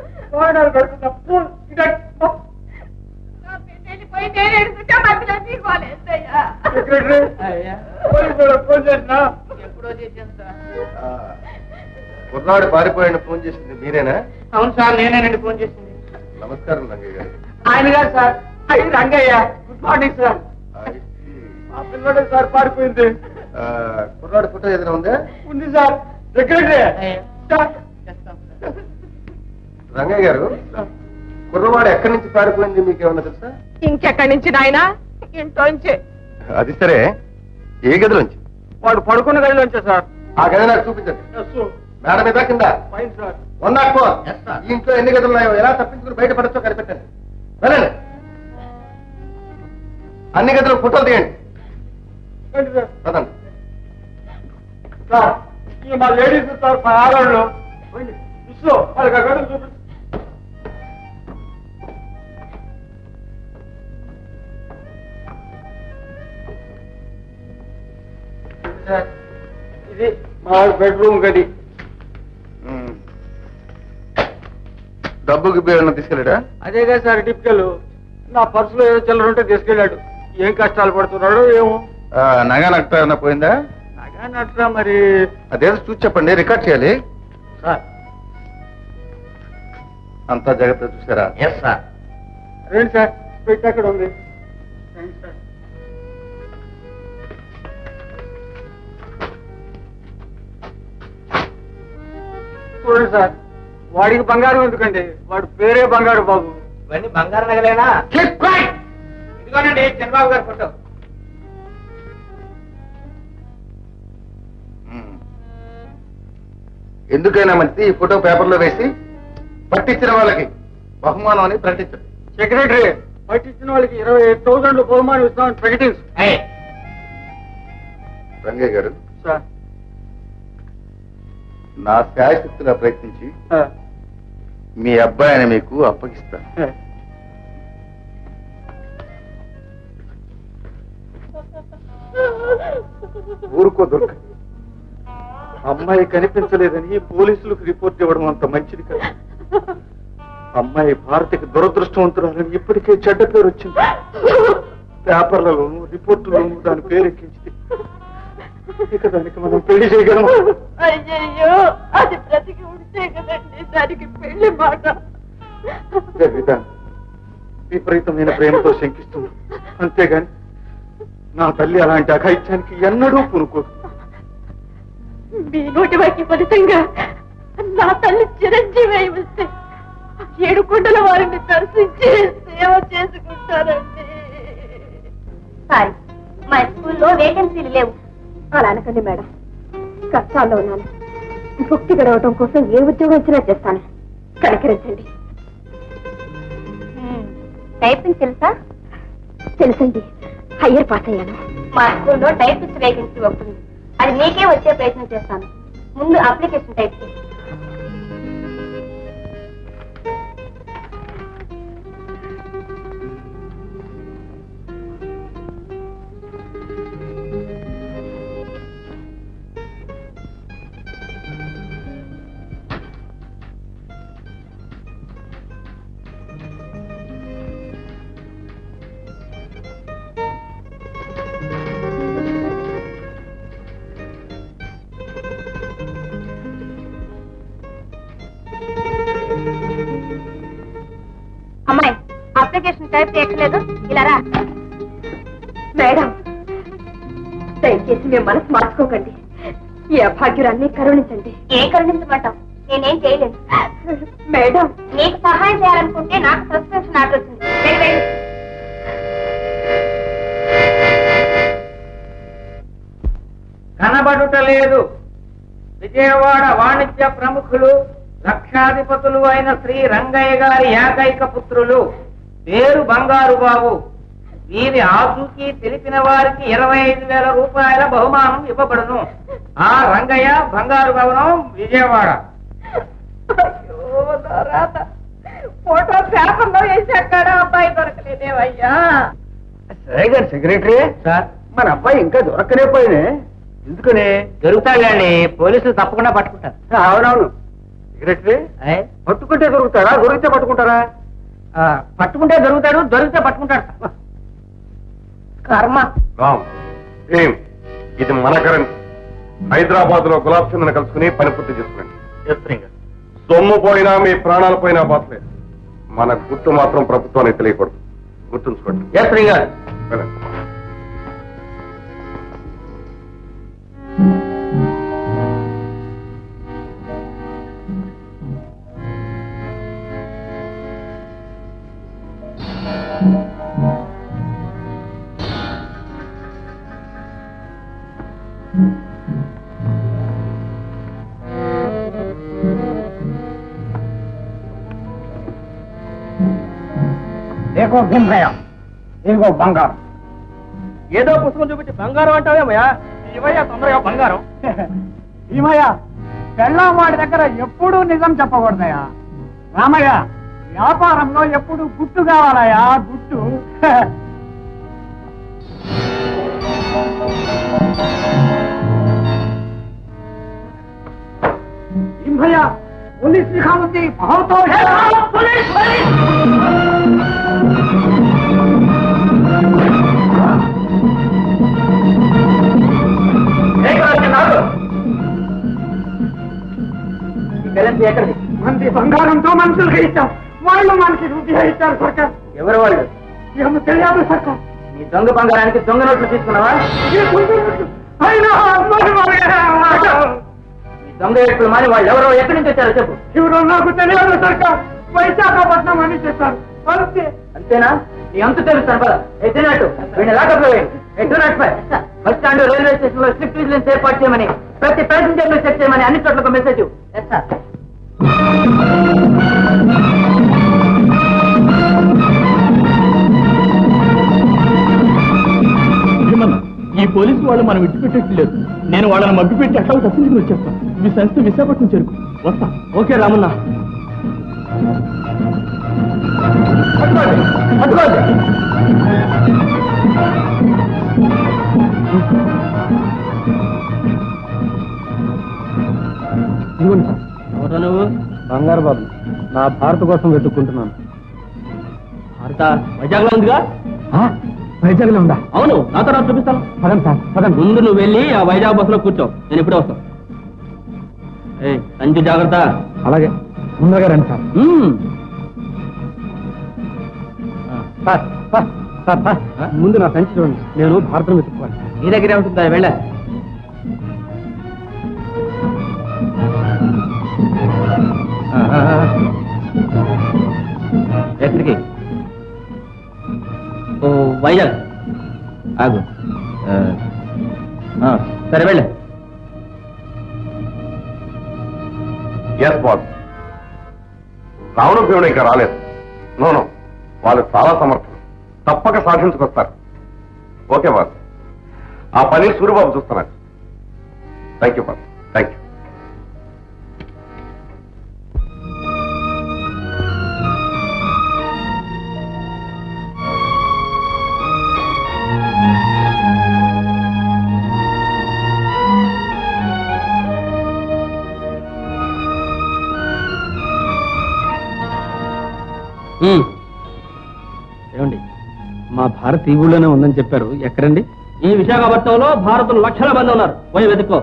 పోయి నేను ఎడుతుంటే మధ్యలో నీకోలేదయ్యా. ఎప్పుడో చేశాను సార్. కుర్రాడు పారిపోయిన ఫోన్ చేసింది మీరేనా? అవును సార్, నేనేనండి ఫోన్ చేసింది. నమస్కారం రంగయ్య గారు. ఆయన గారు సార్. అయ్యి రంగయ్య, గుడ్ మార్నింగ్ సార్. ఆ పిల్లడే సార్ పారిపోయింది. కుర్రాడు ఫోటో ఏదైనా ఉందా? ఉంది సార్, సెక్రటరీ. రంగయ్య గారు, కుర్రవాడు ఎక్కడి నుంచి పారిపోయింది మీకేమన్నా తెలుసా? ఇంకెక్కడి నుంచి నాయనా? ఇంట్లోంచి. అది సరే, ఏ గదిలోంచి? వాడు పడుకున్న గదిలోంచే సార్. ఆ గది నాకు చూపించండి. మేడం మీద కింద ఫైన్ సార్. 104. ఈ ఇంట్లో ఎన్ని గదులు ఉన్నాయో ఎలా తప్పించుకుని బయటపడచ్చో కనిపెట్టండి. వెళ్ళండి. అన్ని గదులు ఫోటోలు తీయండి. పదండి. సార్ ఈ మా లేడీస్ సార్ ఆడవాళ్ళు ఇస్లో వాళ్ళకి అక్కడ చూపి. ఇది మా బెడ్రూమ్ గది. డబ్బు గిబ్బు ఏమన్నా తీసుకెళ్ళాడా? అదేగా సార్ టిపికల్. నా పర్సులో ఏదో చిల్లర ఉంటే తీసుకెళ్ళాడు. ఏం కష్టాలు పడుతున్నాడో ఏమో. నగా నట్ట ఏమన్నా పోయిందా? నగా నట్రా మరి అదేదో చూసి చెప్పండి, రికార్డ్ చేయాలి. సార్ అంతా జాగ్రత్తగా చూసారా? Yes sir. రండి సార్, పెట్టి అక్కడ ఉంది. రండి సార్. చూడండి సార్, వాడికి బంగారం ఎందుకండి? వాడు పేరే బంగారు బాబు. ఇవన్నీ బంగారు నగలేనా? ఇదిగోనండి చంద్రబాబు గారి ఫోటో. ఎందుకైనా మంచిది ఈ ఫోటో పేపర్లో వేసి పట్టించిన వాళ్ళకి బహుమానం అని ప్రకటించండి. సెక్రటరీ, పట్టించిన వాళ్ళకి 25,000 బహుమానం ఇస్తామని ప్రకటించు. రంగయ్య గారు, సార్ నా శాయశక్తిగా ప్రయత్నించి మీ అబ్బాయిని మీకు అప్పగిస్తాను. ఊరుకో దొరక. అమ్మాయి కనిపించలేదని పోలీసులకు రిపోర్ట్ ఇవ్వడం అంత మంచిది కాదు. అమ్మాయి భారతికి దురదృష్టవంతురాలని ఇప్పటికే చెడ్డ పేరు వచ్చింది. పేపర్లలోనూ రిపోర్టులోనూ దాని పేరు ఎక్కించింది. ఇక దానికి మనం పెళ్లి చేయగలము? అయ్యయ్యో, అది బ్రతికి ఉంటే కదండి దానికి పెళ్లి మాట. విపరీతమైన ప్రేమతో శంకిస్తుంది. అంతేగాని నా తల్లి అలాంటి అఘాయిత్యానికి ఎన్నడూ పూనుకోదు. మీ నోటి వాకి ఫలితంగా నా తల్లి చిరంజీవి అయి వస్తే 7 కొండల వారిని దర్శించి సేవ చేసుకుంటారండి. సారీ, మా స్కూల్లో వేకెన్సీలు లేవు. అలా అనకండి మేడం, కష్టాల్లో ఉన్నాను. భక్తి గడవటం కోసం ఏ ఉద్యోగం ఇచ్చినా చేస్తాను, కనికరించండి. టైపింగ్ తెలుసా? తెలుసండి, హయ్యర్ పాస్ అయ్యాను. మా స్కూల్లో టైపిస్ట్ వేకెన్సీ వస్తుంది. అది నీకే వచ్చే ప్రయత్నం చేస్తాను. ముందు అప్లికేషన్ టైప్ చేయి. అమ్మాయి, అప్లికేషన్ టైప్ చేయట్లేదు, ఇలా రా. మేడం, దయచేసి మేము మనసు మార్చుకోకండి. ఈ అభాగ్యురాన్ని కరుణించండి. ఏం కరుణించమంటాం? నేనేం చేయలేదు. మేడం, నీకు సహాయం చేయాలనుకుంటే నాకు సస్పెన్షన్ ఆర్డర్ వచ్చింది. కనబడుట లేదు. విజయవాడ వాణిజ్య ప్రముఖులు, లక్షాధిపతులు అయిన శ్రీ రంగయ్య గారి ఏకైక పుత్రులు, పేరు బంగారు బాబు. వీరి ఆచూకీ తెలిపిన వారికి 25,000 రూపాయల బహుమానం ఇవ్వబడును. ఆ రంగయ్య, బంగారు భవనం, విజయవాడ. ఫోటో పేపర్లో వేసాక అబ్బాయి దొరకలేదేవయ్యా. సరే గారు సెక్రటరీ, సార్ మన అబ్బాయి ఇంకా దొరకనే పోయినే. ఎందుకని? దొరుకుతాడండి, పోలీసులు తప్పకుండా పట్టుకుంటారు. అవునవును సెక్రటరీ, పట్టుకుంటే దొరుకుతారా? దొరికితే పట్టుకుంటారా? పట్టుకుంటే దొరుకుతాడు, దొరికితే పట్టుకుంటాడు. కర్మ. రామ్, ఏం ఇది మన కరెన్సీ. హైదరాబాద్ లో గులాబ్ చంద్రని కలుసుకుని పని పూర్తి చేసుకున్నాండి. సొమ్ము పోయినా మీ ప్రాణాలు పోయినా బాసలేదు. మన గుర్తు మాత్రం ప్రభుత్వానికి తెలియకూడదు. గుర్తుంచుకోండి. వెళ్ళండి. దేకో భీమయ్య, ఇదిగో బంగారం. ఏదో పుస్తకం చూపించి బంగారం అంటావేమయ్యా? ఇవయ్యా తొందరగా బంగారం. భీమయ్య, పెళ్ళాం వాడి దగ్గర ఎప్పుడూ నిజం చెప్పకూడదయా. రామయ్య, వ్యాపారంలో ఎప్పుడు గుట్టు కావాలయా, గుట్టు. భీమయ్య, పోలీస్ లిఖా ఉంది. ఎక్కడిది? మంది బంగారంతో మనుషులుగా ఇచ్చాం, వాళ్ళు మనకి రూపాయ ఇచ్చారు సర్కార్. ఎవరు వాళ్ళు? ఏమో తెలియదు సర్కార్. నీ దొంగ బంగారానికి దొంగ నోట్లు తీసుకున్నావా? అయినా ఈ దొంగ ఏడుపులు మాని వాళ్ళు ఎవరో ఎక్కడి నుంచి వచ్చారో చెప్పు. ఎవరో నాకు తెలియదు సర్కార్. వైశాఖపట్నం అని చెప్పారు. అంతే. అంతేనా? నీ అంతు తెలుస్తాను పద. ఎత్తినట్టు వీడిని లాకప్లో ఎట్టునట్టు బస్ స్టాండ్, రైల్వే స్టేషన్ లో స్ట్రిక్ట్ విజిలెన్స్ ఏర్పాటు చేయమని, ప్రతి ప్యాసింజర్ ను చెక్ చేయమని అన్ని చోట్ల మెసేజ్. ఈ పోలీసు వాళ్ళు మనం విడిచిపెట్టేట్లేదు. నేను వాళ్ళని మగ్గిపెట్టి అట్లా తప్పించుకుని వచ్చేస్తాను. మీ సంస్థ విశాఖపట్నం చేరుకు వస్తా. ఓకే రామన్న. ఎవరు నువ్వు? బంగారు బాబు, నా భారత కోసం వెతుక్కుంటున్నాను. భారత వైజాగ్ లో ఉందిగా? వైజాగ్ లో ఉందా? అవును, నా తర్వాత చూపిస్తాను. పదండి సార్, పదండి. ముందు నువ్వు వెళ్ళి ఆ వైజాగ్ బస్సులో కూర్చో, నేను ఇప్పుడే వస్తాను. సంచి జాగ్రత్త. అలాగే, ముందుగా రండి సార్. ముందు నా సంచి చూడండి, నేను భారతం వెతుక్కోవాలి. నీ దగ్గరే ఉంటుందా? వెళ్ళ. ఎక్కడికి? ఓ వైజాగ్. ఆగు. సరే వెళ్ళ. Yes boss. రావణ భీముడు ఇంకా రాలేదు. నోను, వాళ్ళు చాలా సమర్థులు, తప్పక సాధించుకొస్తారు. ఓకే బాస్, ఆ పని సూర్యబాబు చూస్తున్నారు. Thank you boss, thank you. ఏమండి, మా భారత్ ఈ ఊళ్ళోనే ఉందని చెప్పారు. ఎక్కడండి? ఈ విశాఖపట్నంలో భారతులు లక్షల మంది ఉన్నారు. పోయి వెతుక్కో.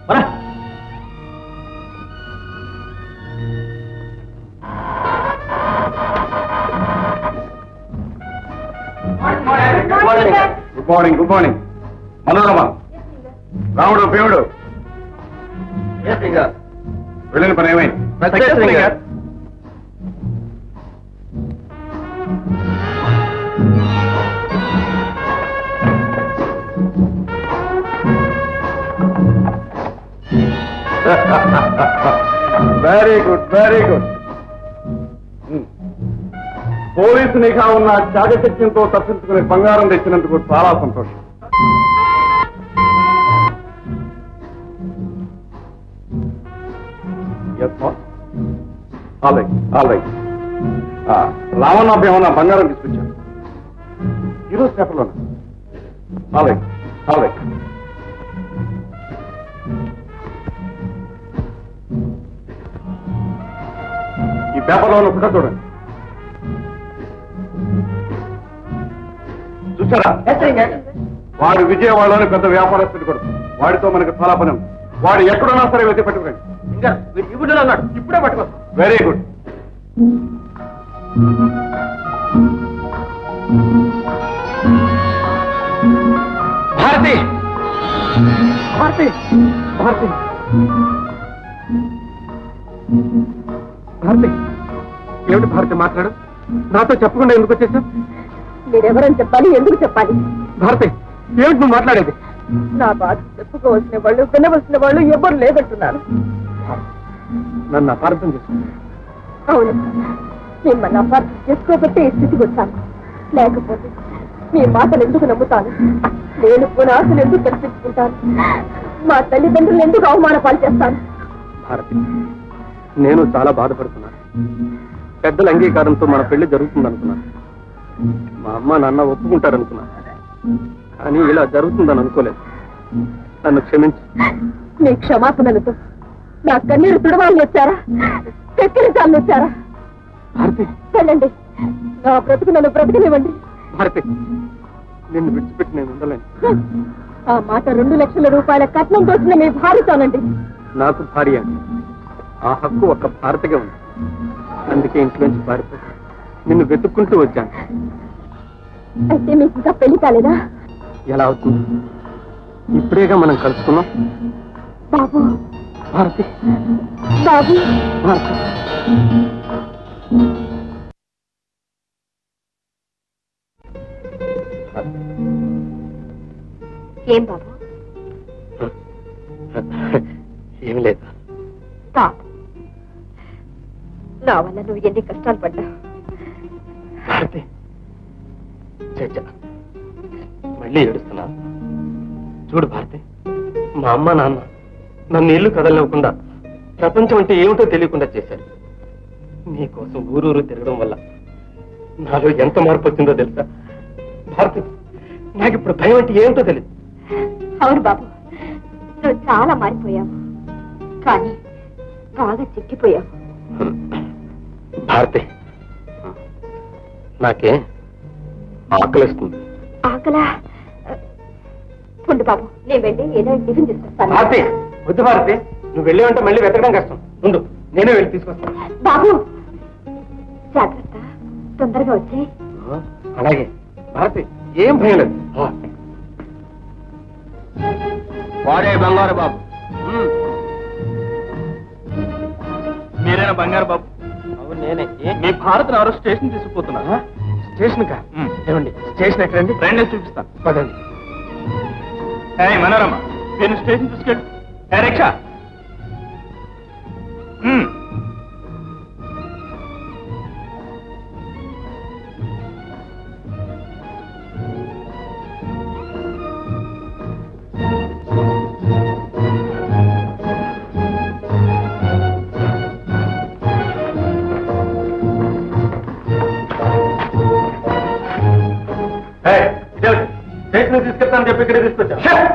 Good morning. Good morning. Manorama, Ramudu Bheemudu వెళ్ళిన పని ఏమైంది? Very good, very good. Police నిఘా ఉన్న చాకచక్యంతో తప్పించుకుని బంగారం తెచ్చినందుకు చాలా సంతోషం. రామన్న ఏమన్నా బంగారం తీసుకొచ్చాను ఈరోజు పేపర్లోనా? అలాగే అలాగే. ఈ పేపర్లో ఉన్న ఫోటో చూడండి. చూసారా? వాడు విజయవాడలోని పెద్ద వ్యాపారస్తుడు కొడుకు. వాడితో మనకు చాలా పని ఉంది. వాడు ఎక్కడున్నా సరే వెతి పట్టుకురండి. ఇంకా ఇప్పుడే అన్నాడు, ఇప్పుడే పట్టుకొస్తా. Very good. భారతి, భారతి, భారతి, భారతి. ఏమిటి భారతి మాట్లాడు? నాతో చెప్పకుండా ఎందుకు వచ్చేసా? మీరెవరని చెప్పాలి, ఎందుకు చెప్పాలి? భారతి, ఏమిటి నువ్వు మాట్లాడేది? నా బాధ చెప్పుకోవాల్సిన వాళ్ళు, వినవలసిన వాళ్ళు ఎవరు లేదంటున్నారు. నన్ను అపార్థం చేసుకో. అవును, మిమ్మల్ని అపార్థం చేసుకోబట్టే ఈ స్థితికి వచ్చాను. లేకపోతే మీ మాటలు ఎందుకు నమ్ముతాను? నేను పునాసులు ఎందుకు కల్పించుకుంటాను? మా తల్లిదండ్రులు ఎందుకు అవమానపాలు చేస్తాను? భారతి, నేను చాలా బాధపడుతున్నాను. పెద్దల అంగీకారంతో మన పెళ్లి జరుగుతుందనుకున్నాను. మా అమ్మ నాన్న ఒప్పుకుంటారనుకున్నాను. కానీ ఇలా జరుగుతుందని అనుకోలేదు. నన్ను క్షమించు. మీ క్షమాపణలతో నా కన్నీరు తుడవాలని వచ్చారా? చక్కెరించాలని వచ్చారా? భారతి, వెళ్ళండి. నా బ్రతుకు నన్ను బ్రతకనివ్వండి. భారతి, నిన్ను విడిచిపెట్టి నేను ఉండలేను. ఆ మాట 2 లక్షల రూపాయల కట్నం తోచిన మీ భార్యతోనండి. నాకు భార్య అండి. ఆ హక్కు ఒక్క భారతిగా ఉంది. అందుకే ఇంట్లోంచి పారిపోయి నిన్ను వెతుక్కుంటూ వచ్చాను. అయితే మీకు ఇంకా పెళ్లి కాలేదా? ఎలా అవుతుంది? ఇప్పుడేగా మనం కలుసుకున్నాం. బాబు, భారతి, బాబు, భారతి. ఏం బాబు? ఏమి లేదు. బాబు, నా వల్ల నువ్వు ఎన్ని కష్టాలు పడ్డావు. భారతి, మళ్ళీ ఏడుస్తున్నా. చూడు భారతి, మా అమ్మ నాన్న నన్ను ఇల్లు కదలనివ్వకుండా ప్రపంచం అంటే ఏమిటో తెలియకుండా చేశారు. నీకోసం ఊరూరు తిరగడం వల్ల నాలో ఎంత మార్పు వచ్చిందో తెలుసా భారతి? నాకు ఇప్పుడు భయం అంటే ఏమిటో తెలియదు. అవును బాబు, నువ్వు చాలా మారిపోయావు. కానీ బాగా చిక్కిపోయావు. భారతి, నాకే ఆకలిస్తుంది. ఆకలా? ఉండు బాబు, నేను వెళ్ళి ఏదైనా టిఫిన్ తీసుకొస్తాను. భారతి, వద్దు భారతి, నువ్వు వెళ్ళేవంటే మళ్ళీ వెతకడం కష్టం. ఉండు, నేనే వెళ్ళి తీసుకొస్తాను. బాబు జాగ్రత్త, తొందరగా వచ్చే. అలాగే భారతి, ఏం భయం లేదు. వాడే బంగారు బాబు. మీరేనా బంగారు బాబు? అవును నేనే. మీ భారత్ ఎవరో స్టేషన్ తీసుకుపోతున్నా. స్టేషన్ కా? ఏమండి, స్టేషన్ ఎక్కడండి? రెండే చూపిస్తాను. పదండి. మనోరమ్మ, నేను స్టేషన్ తీసుకెళ్ళి రిక్షా. స్టేషన్ తీసుకెళ్తాను చెప్పి ఇక్కడ తీసుకొచ్చా.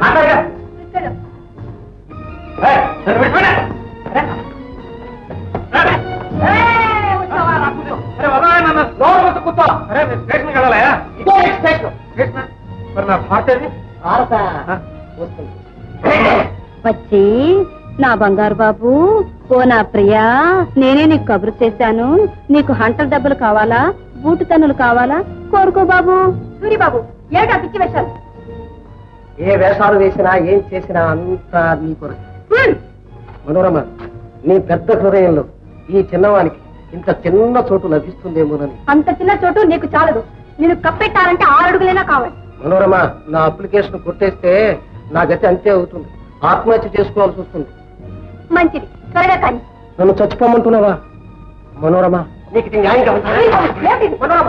స్టేషన్కి వెళ్ళాలయా? మరి నా భారతది వచ్చి నా బంగారు బాబు, ఓ నా ప్రియా, నేనే నీకు కబురు చేశాను. నీకు హంటల డబ్బులు కావాలా, బూటు తన్నులు కావాలా? కోరుకో బాబు. సూరి బాబు, ఏమిటా పిచ్చి వేషాలు? ఏ వేషాలు వేసినా ఏం చేసినా అంతా నీ కొరకు. మనోరమ, నీ పెద్ద హృదయంలో ఈ చిన్నవానికి ఇంత చిన్న చోటు లభిస్తుందేమోనని. అంత చిన్న చోటు నీకు చాలదు. నేను కప్పెట్టాలంటే 6 అడుగులైనా కావాలి. మనోరమ, నా అప్లికేషన్ కొట్టేస్తే నా గతి అంతే అవుతుంది. ఆత్మహత్య చేసుకోవాల్సి వస్తుంది. మంచిది, త్వరగా కానీ. నన్ను చచ్చిపోమంటున్నావా? మనోరమ, నీకు ఇది న్యాయం కావాలి. మనోరమ,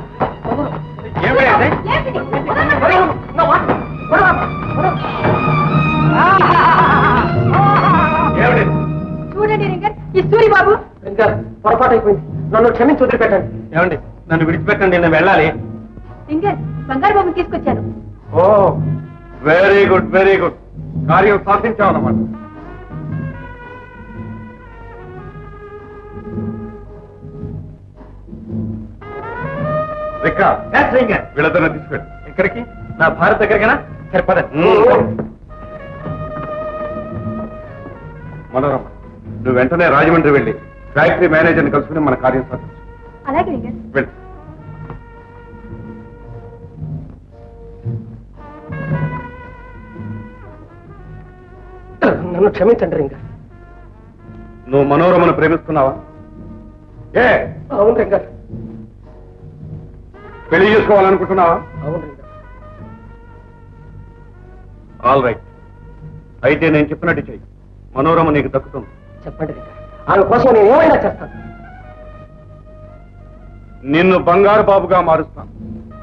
చూడండి రింగర్, ఈ సూరి బాబు. పొరపాటు అయిపోయింది, నన్ను క్షమించి వదిలిపెట్టండి. ఏమండి, నన్ను విడిచిపెట్టండి, నేను వెళ్ళాలి. రింగర్, బంగారు బాబుని తీసుకొచ్చాను. Oh, very good, very good. కార్యం సాధించామన్నమాట. వీళ్ళతో తీసుకెళ్ళి. ఎక్కడికి? నా భారత్ దగ్గరికైనా? సరిపద. మనోరమ్మ, నువ్వు వెంటనే రాజమండ్రి వెళ్ళి ఫ్యాక్టరీ మేనేజర్ని కలుసుకుని మన కార్యం సాధించు. అలాగే రింగర్. వెళ్ళి. నన్ను క్షమించండి రింగ. నువ్వు మనోరమను ప్రేమిస్తున్నావా? ఏ? అవును రింగ. పెళ్లి చేసుకోవాలనుకుంటున్నావా? అవును రింగ. ఆల్ రైట్, అయితే నేను చెప్పినట్టు చెయ్యి. మనోరమ నీకు దక్కుతుంది. చెప్పండి రింగ, ఆమె కోసం నేను ఏమైనా చేస్తాను. నిన్ను బంగారు బాబుగా మారుస్తాను.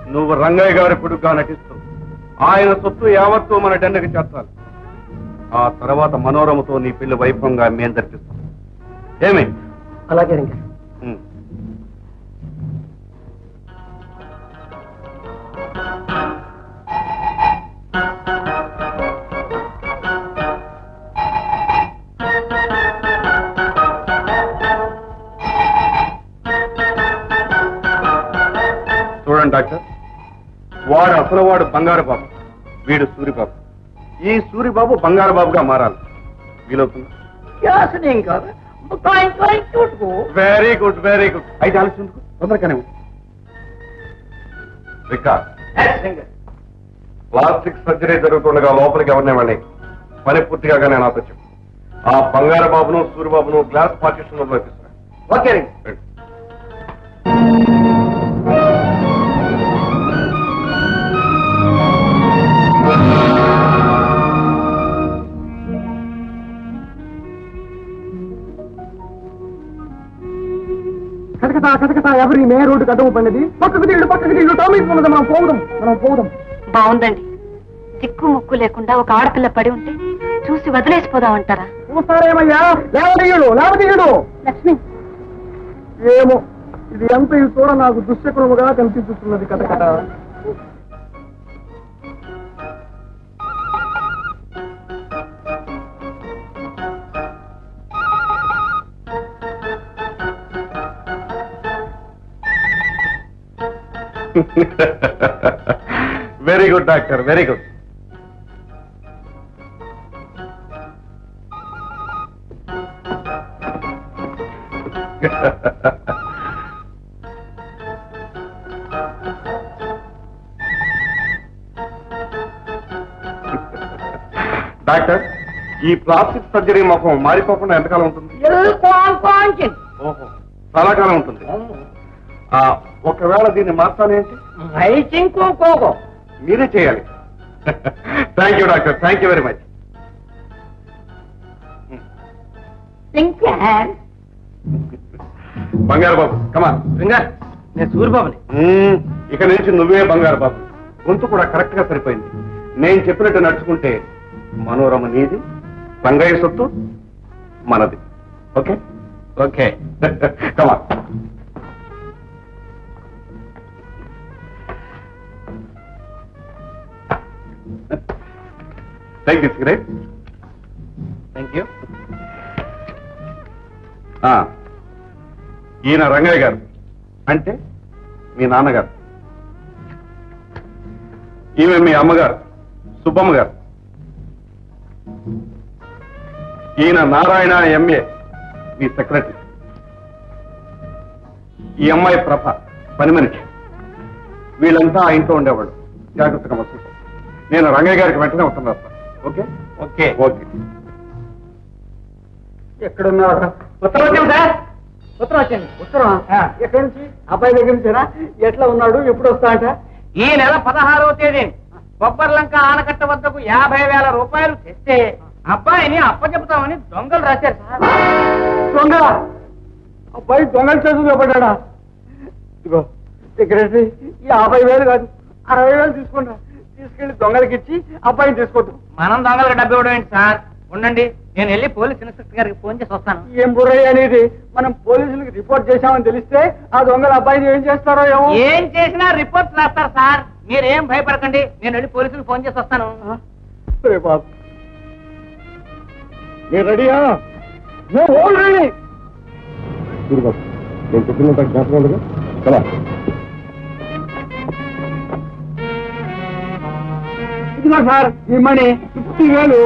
నువ్వు రంగయ్య గారి కొడుకుగా నటిస్తూ ఆయన సొత్తు యావత్తు మన డెన్నకి చేర్చాలి. ఆ తర్వాత మనోరమతో నీ పెళ్లి వైభవంగా మేం జరిపిస్తాం. ఏమి? అలాగే రంగా. చూడండి డాక్టర్, వాడు అసలు వాడు బంగారు బాబు, వీడు సూరిబాబు. ఈ సూరిబాబు బంగారు బాబుగా మారాలి. వీలవుతుందా? Very good, very good. అయితే ఆలోచన తొందరగానే ప్లాస్టిక్ సర్జరీ జరుగుతుండగా లోపలికి ఎవరినే వెళ్ళి పని పూర్తిగా నాతో చెప్పు. ఆ బంగారు బాబును సూరిబాబును గ్లాస్ పార్టిషన్ లో తీసుకురా. ఓకే. కటకట ఎవరి మే రోడ్డు కట్టము పడినది. పక్కకు తీళ్ళు టామీకున్నది. మనం పోదాం. బాగుందండి. దిక్కు ముక్కు లేకుండా ఒక ఆడపిల్ల పడి ఉంటే చూసి వదిలేసిపోదామంటారా? చూస్తారేమయ్యా, లేవదీయుడు. లక్ష్మి, ఏమో ఇది ఎంత ఇది కూడా నాకు దుశ్శకునముగా కనిపిస్తున్నది. కటకట very good doctor, very good. Doctor, ఈ ప్లాస్టిక్ సర్జరీ ముఖం మారిపోకుండా ఎంతకాలం ఉంటుంది? ఓహో, చాలా కాలం ఉంటుంది. ఒకవేళ దీన్ని మార్చాలేంటి? మీరే చేయాలి. Thank you doctor, thank you very much. బంగారు బాబు, కమాన్. నేను సూరిబాబుని. ఇక నుంచి నువ్వే బంగారు బాబు. గొంతు కూడా కరెక్ట్ గా సరిపోయింది. నేను చెప్పినట్టు నడుచుకుంటే మనోరమ నీది, రంగయ్య సొత్తు మనది. Okay okay. Come. Take this cigarette. Thank you. ఈయన రంగయ్య గారు, అంటే మీ నాన్నగారు. ఈమె మీ అమ్మగారు సుబ్బమ్మ గారు. ఈయన నారాయణ ఎంఏ, మీ సెక్రటరీ. ఈ అమ్మాయి ప్రభ, పని మనిషి. వీళ్ళంతా ఆ ఇంట్లో ఉండేవాళ్ళు. జాగ్రత్తగా వస్తుంది. నేను రంగయ్య గారికి వెంటనే వస్తున్నాను సార్. Okay okay okay. ఎక్కడున్నారా? ఉత్తరం వచ్చింది సార్. ఉత్తరం ఎక్కడి నుంచి? అబ్బాయి దగ్గర నుంచేనా? ఎట్లా ఉన్నాడు? ఎప్పుడు వస్తా అంట? ఈ నెల 16వ తేదీని బొబ్బర్లంక ఆనకట్ట వద్దకు 50,000 రూపాయలు తెస్తే అబ్బాయిని అప్పచెపుతామని దొంగలు రాశారు సార్. దొంగ? అబ్బాయి దొంగల చేతులు పడ్డా? ఇదిగో సెక్రటరీ, ఈ 50,000 కాదు 60,000 తీసుకుంటా. తీసుకెళ్లి దొంగలకి ఇచ్చి అబ్బాయిని తీసుకుంటాం. మనం దొంగలకు డబ్బు ఇవ్వడం ఏంటి సార్? ఉండండి, నేను వెళ్ళి పోలీస్ ఇన్స్పెక్టర్ గారికి ఫోన్ చేసి వస్తాను. ఏం బుర్రయ్య అనేది? మనం పోలీసులకు రిపోర్ట్ చేశామని తెలిస్తే ఆ దొంగల అబ్బాయిని ఏం చేస్తారో ఏమో. ఏం చేసినా రిపోర్ట్ రాస్తారు సార్. మీరేం భయపడకండి, నేను వెళ్ళి పోలీసులకు ఫోన్ చేసి వస్తాను. సరే బాబు, నేను రెడీయా? రెడీ. సూరిబాబు, నేను చెప్పినంత జ్ఞాపకం ఉండగా కదా. ఇదిగో సార్ ఈ మనీ 50,000.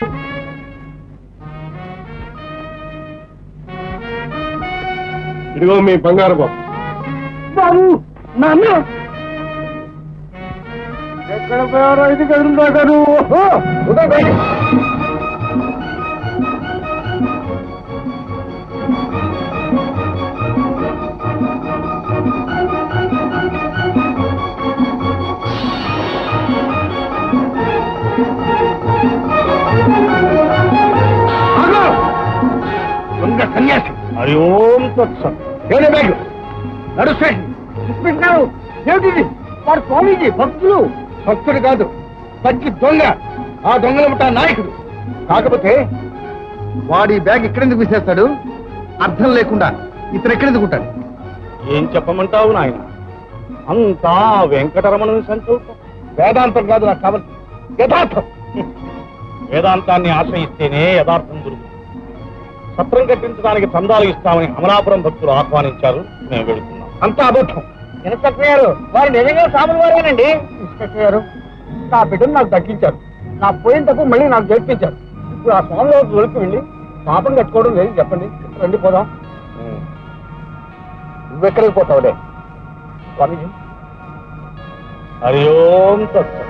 ఇదిగో మీ బంగారు బాబు. బాబు, నాన్న ఎక్కడ పోయారో? ఇది కదులుదా నువ్వు? సన్యాసి. హరి ఓం తత్సత్. బ్యాగ్ నడుస్తాయి. ఏమిటి? వాడు స్వామీజీ భక్తులు. భక్తుడు కాదు, పచ్చి దొంగ. ఆ దొంగల ముఠా నాయకుడు. కాకపోతే వాడి బ్యాగ్ ఇక్కడెందుకు విసేస్తాడు? అర్థం లేకుండా ఇతను ఎక్కడెందుకు ఉంటాడు? ఏం చెప్పమంటావు నాయన? అంతా వెంకటరమణ సంకల్పం. వేదాంతం కాదు నాకు కావాల్సింది, యథార్థం. వేదాంతాన్ని ఆశ్రయిస్తేనే యథార్థం దొరుకుతుంది. సత్రం కట్టించడానికి చందాలు ఇస్తామని అమలాపురం భక్తులు ఆహ్వానించారు. మేము వెళుతున్నాం. అంతా అబద్ధం. ఇన్స్పెక్టర్ గారు, వారు నిజంగా సాములు వారేనండి. ఇన్స్పెక్టర్ గారు, నా బిడ్డను నాకు దక్కించారు. నా పోయిన తప్పు మళ్ళీ నాకు జరిపించారు. ఇప్పుడు ఆ స్వామిలో దొరికి వెళ్ళి పాపం కట్టుకోవడం లేదు. చెప్పండి, రండి పోదాం. నువ్వెక్కడికి పోతావులే స్వామీజీ. హరి ఓం తత్సత్.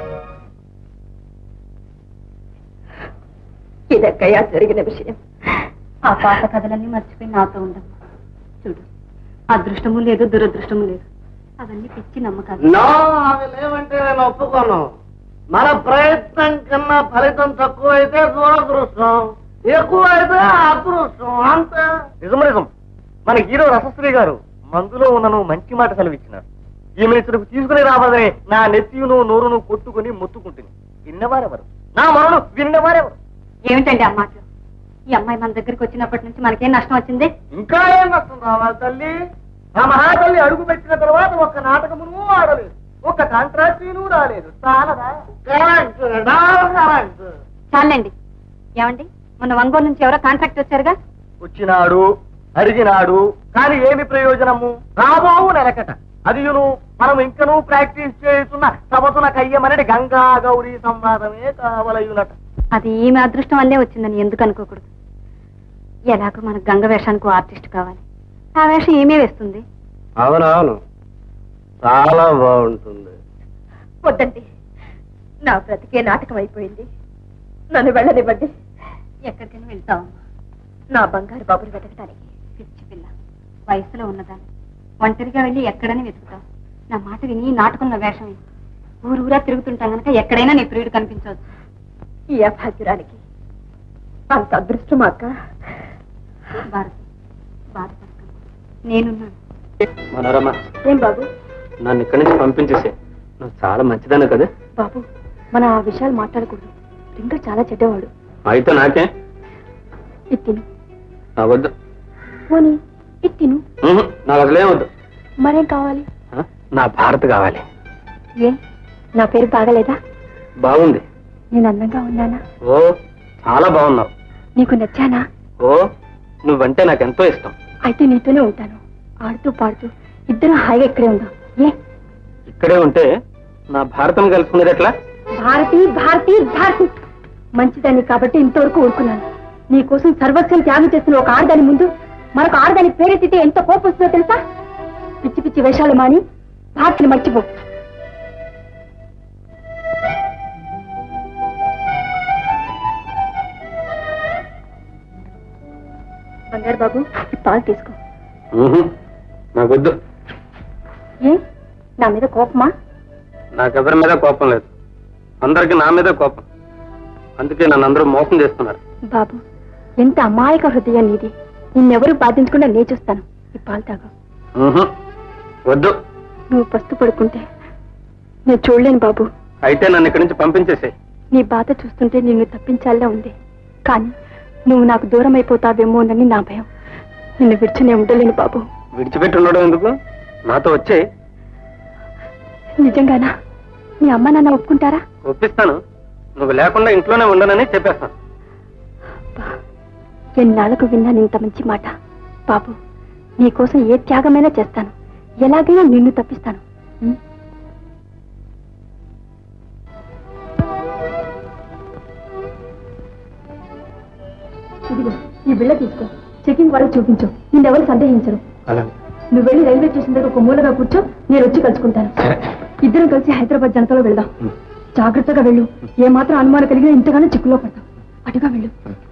ఇదక్కయ్యా జరిగిన విషయం. ఆ పాత కథలన్నీ మర్చిపోయి నాతో ఉండమ్మా. చూడు, అదృష్టము లేదు, దురదృష్టము లేదు. అవన్నీ పిచ్చి నమ్మకాలు. అవి లేవంటే నేను ఒప్పుకోను. మన ప్రయత్నం కన్నా ఫలితం తక్కువ అయితే దురదృష్టం, ఎక్కువ అయితే అదృష్టం. అంతే. నిజం. మన హీరో రసశ్రీ గారు మందులో ఉన్నను మంచి మాట సెలవిచ్చినారు. ఈమె ఇతరుకు తీసుకుని రావాలని నా నెత్తిను నోరును కొట్టుకుని మొత్తుకుంటుంది. విన్నవారెవరు? నా మరణం విన్నవారెవరు? ఏమిటండి ఆ మాటలు? ఈ అమ్మాయి మన దగ్గరికి వచ్చినప్పటి నుంచి మనకేం నష్టం వచ్చింది? ఇంకా ఏం నష్టం రావాలి తల్లి? ఆ మహాతల్లి అడుగు పెట్టిన తర్వాత ఒక్క నాటకమును ఆడలేదు, ఒక్క కాంట్రాక్టీను రాలేదు. చాలండి. ఏమండి, మొన్న ఒంగోలు నుంచి ఎవరో కాంట్రాక్ట్ వచ్చారుగా? వచ్చినాడు, అడిగినాడు, కానీ ఏమి ప్రయోజనము? రాబోవు నెలకట. అదియును మనం ఇంకనూ ప్రాక్టీస్ చేస్తున్న సభతున కయ్యమనడి గంగా గౌరీ సంవాదమే కావలయునట. అది ఈమె అదృష్టం వల్లే వచ్చిందని ఎందుకు అనుకోకూడదు? ఎలాగో మనకు గంగ వేషానికి ఆర్టిస్ట్ కావాలి. ఆ వేషం ఏమే వేస్తుంది. అవునవును, చాలా బాగుంటుంది. వద్దండి, నా బ్రతికే నాటకం అయిపోయింది. నన్ను వెళ్ళనివ్వండి. ఎక్కడికైనా వెళ్తావమ్మా. నా బంగారు బాబుని వెతకటానికి. పిచ్చి పిల్ల, వయసులో ఉన్నదాన్ని ఒంటరిగా వెళ్ళి ఎక్కడని వెతుకుతావు. నా మాట విని నాటకంలో వేషం వేసి ఊరూరా తిరుగుతుంటాం గనక ఎక్కడైనా నీ ప్రియుడు కనిపించవచ్చు. ఈ అభాగ్యురానికి అంత అదృష్టం అక్క. భారతి, బాధపడతాను, నేనున్నాను. మనోరమ, ఏం బాబు? నన్ను ఇక్కడి నుంచి పంపించేసే. నువ్వు చాలా మంచిదాను కదా బాబు. మన ఆ విషయాలు మాట్లాడకూడదు. ఇంకా చాలా చెడ్డవాడు. అయితే నాకే ఇత్తిను. వద్దు. పోనీ ఇత్తిను. నాకు అసలేం వద్దు. మరేం కావాలి? నా భారత్ కావాలి. ఏ, నా పేరు బాగలేదా? బాగుంది. నేను అందంగా ఉన్నానా? ఓ, చాలా బాగున్నావు. నీకు నచ్చానా? ఓ, నువ్వంటే నాకెంతో ఇష్టం. అయితే నీతోనే ఉంటాను. ఆడుతూ పాడుతూ ఇద్దరం హాయిగా ఇక్కడే ఉందాం. ఏ, ఇక్కడే ఉంటే నా భారతం కలుసుకునేది ఎట్లా? భారతి భారతి భారతి మంచిదాన్ని కాబట్టి ఇంతవరకు ఊరుకున్నాను. నీకోసం సర్వస్వం త్యాగం చేస్తున్న ఒక ఆడదాని ముందు మరొక ఆడదాని పేరెత్తితే ఎంత కోపం వస్తుందో తెలుసా? పిచ్చి పిచ్చి వేషాలు మాని భారతిని మర్చిపో. బంగారు బాబు, ఈ పాలు తీసుకో. నాకొద్దు. ఏ, నా మీద కోపమా? నాకెవరి మీద కోపం లేదు. అందరికి నా మీద కోపం. అందుకే నన్ను అందరూ మోసం చేస్తున్నారు. బాబు, ఎంత అమాయక హృదయం నీది. నిన్నెవరూ బాధించకుండా నే చూస్తాను. ఈ పాలు తాగు. వద్దు. నువ్వు పస్తు పడుకుంటే నేను చూడలేను బాబు. అయితే నన్ను ఇక్కడి నుంచి పంపించేసే. నీ బాధ చూస్తుంటే నిన్ను తప్పించాలా ఉంది. కానీ నువ్వు నాకు దూరం అయిపోతావేమోనని నా భయం. నిన్ను విడిచినే ఉండలేను బాబు. విడిచిపెట్టి ఉండడం ఎందుకు? నాతో వచ్చే. నిజంగానా? నీ అమ్మ నాన్న ఒప్పుకుంటారా? ఒప్పిస్తాను. నువ్వు లేకుండా ఇంట్లోనే ఉండనని చెప్పేస్తాను. ఎన్నాళ్ళకు విన్నాను ఇంత మంచి మాట. బాబు, నీకోసం ఏ త్యాగమైనా చేస్తాను. ఎలాగైనా నిన్ను తప్పిస్తాను. ఇదిగో ఈ బిళ్ళ తీసుకో. చెకింగ్ వాళ్ళకి చూపించు. నిన్నెవరు సందేహించరు. నువ్వు వెళ్ళి రైల్వే స్టేషన్ దగ్గర ఒక మూలగా కూర్చో. నేను వచ్చి కలుసుకుంటాను. ఇద్దరం కలిసి హైదరాబాద్ జనతాలో వెళ్దాం. జాగ్రత్తగా వెళ్ళు. ఏమాత్రం అనుమానం కలిగినా ఇంతగానో చిక్కులో పడతాం. అటుగా వెళ్ళు.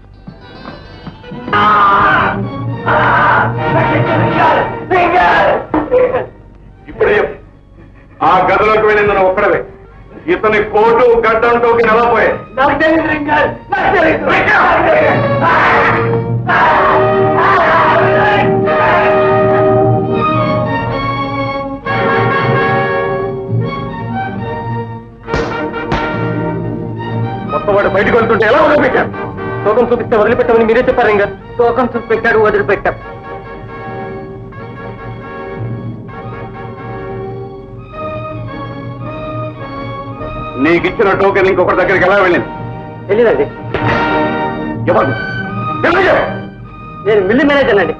ఇప్పుడే ఆ గదిలోకి వెళ్ళింది నువ్వు ఒక్కడవే. ఇతని కోటు గడ్డంటోకి ఎలా పోయాయి? బయటకు వెళ్తుంటే ఎలా వదిలిపెట్టారు? టోకన్ చూపిస్తే వదిలిపెట్టామని మీరే చెప్పారు. ఇంకా టోకన్ చూసి పెట్టాడు, వదిలిపెట్టాం. నీకు ఇచ్చిన టోకెన్ ఇంకొకరి దగ్గరికి ఎలా వెళ్ళింది? తెలియదండి. ఎవరు? నేను మిల్లి మేనేజర్ అండి.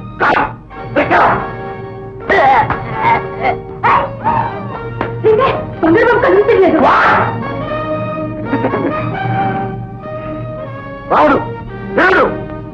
రావుడు దేవుడు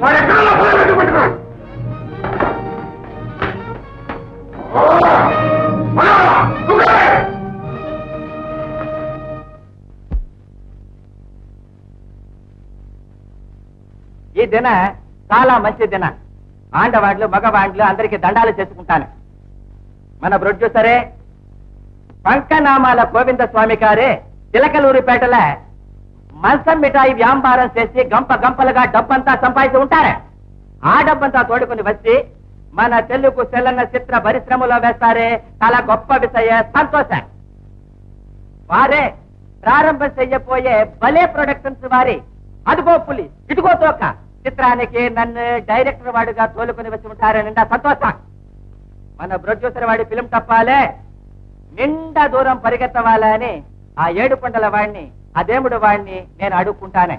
ఈ దిన చాలా మంచి దిన. ఆండవాండ్లు మగవాండ్లు అందరికీ దండాలు చేసుకుంటాను. మన ప్రొడ్యూసరే పంకనామాల గోవింద స్వామి గారే తిలకలూరిపేటల మంచం మిఠాయి వ్యాపారం చేసి గంప గంపలుగా డబ్బంతా సంపాదించి ఉంటారే. ఆ డబ్బంతా తోడుకుని వచ్చి మన తెలుగు చలన చిత్ర పరిశ్రమలో వేస్తారే. చాలా గొప్ప విషయ, సంతోషం. వారే ప్రారంభం చెయ్యపోయే భలే ప్రొడక్షన్స్ వారి అదుగో పులి ఇటుగో తోక చిత్రానికి నన్ను డైరెక్టర్ వాడుగా తోలుకుని వచ్చి ఉంటారే. నిండా సంతోషం. మన ప్రొడ్యూసర్ వాడి ఫిలిం తప్పాలే, నిండా దూరం పరిగెత్తవాలని ఆ 7 కొండల వాడిని, ఆ దేవుడు వాడిని నేను అడుక్కుంటానే.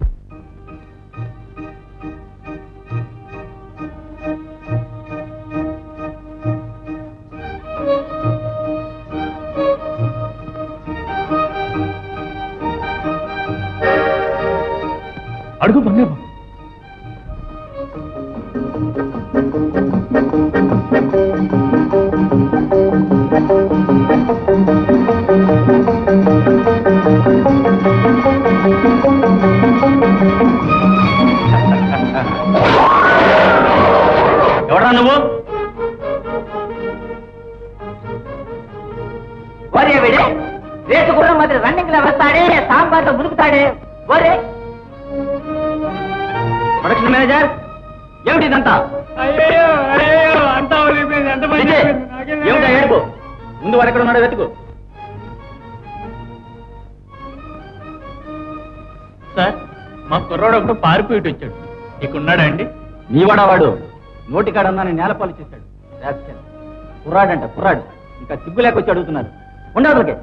అడుగు బంగారు. ఎవరా నువ్వు? ఒరే విడే, రేటు కూడా మరి రన్నింగ్ లో వస్తాడే, సాంబార్లో మునుకుతాడే. ఒరే ప్రొడక్షన్ మేనేజర్, ఏమిటి ఇదంతా? ఏమిటా ఏడుపు? ముందు వాడు ఎక్కడ ఉన్నాడో వెతుకు. సార్, మా కుర్రాడు ఒకటి పారిపోయి వచ్చాడు. ఇక్కడున్నాడా అండి? నీవాడా వాడు? నోటికాడన్నా నేలపాలు చేశాడు. కుర్రాడంట, కుర్రాడు. ఇంకా సిగ్గు లేకొచ్చి అడుగుతున్నారు. ఉండవలకే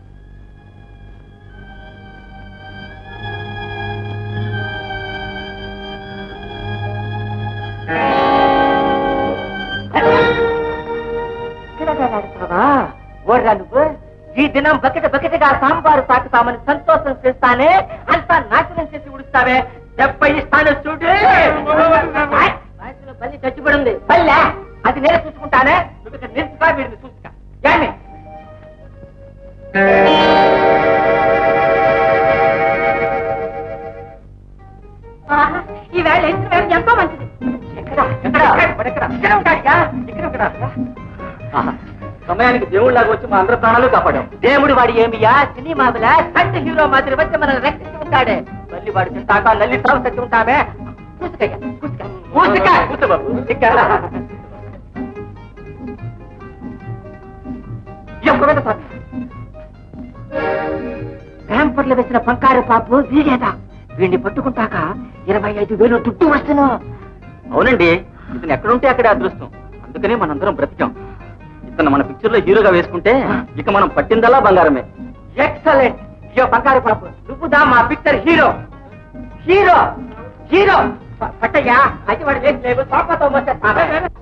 నువ్వు ఈ దినం బకెటగా సాంబారు తాకుతామని సంతోషం చేస్తానే, అంతా నాశనం చేసి ఉడుస్తావే. 70 ఇస్తాను చూడు. బల్లి చచ్చిపడింది. బల్లె అది నేను చూసుకుంటానే. నువ్వు ఇక్కడ నిలుచుగా వీడిని చూసుకా. కానీ ఈ వేళ ఎంతో మంచిది. సమయానికి దేవుళ్ళలాగా వచ్చి మా అందరి ప్రాణాలు కాపాడాం. దేవుడు వాడి ఏమియా, సినిమాల కంటి హీరో మాదిరి వచ్చి మనం రక్షించి ఉంటాడే. మళ్ళీ వాడు తింటాక నల్లి తావు తెచ్చి ఉంటామే. ర్యాంపర్లు వేసిన పంకారు పాపు వీడేదా? వీడిని పట్టుకుంటాక 25,000 దుడ్డు వస్తును. అవునండి, ఇతను ఎక్కడుంటే అక్కడే అదృష్టం. అందుకనే మనందరం బ్రతికాం. ఇతను మన పిక్చర్ లో హీరోగా వేసుకుంటే ఇక మనం పట్టిందల్లా బంగారమే. ఎక్సలెంట్. అయ్యో బంగారు పాపు, నువ్వుదా మా పిక్చర్ హీరో. హీరో హీరో పట్టయ్యా. అయితే వాడు వేసి లేవు, సోఫాతో వచ్చేస్తాను.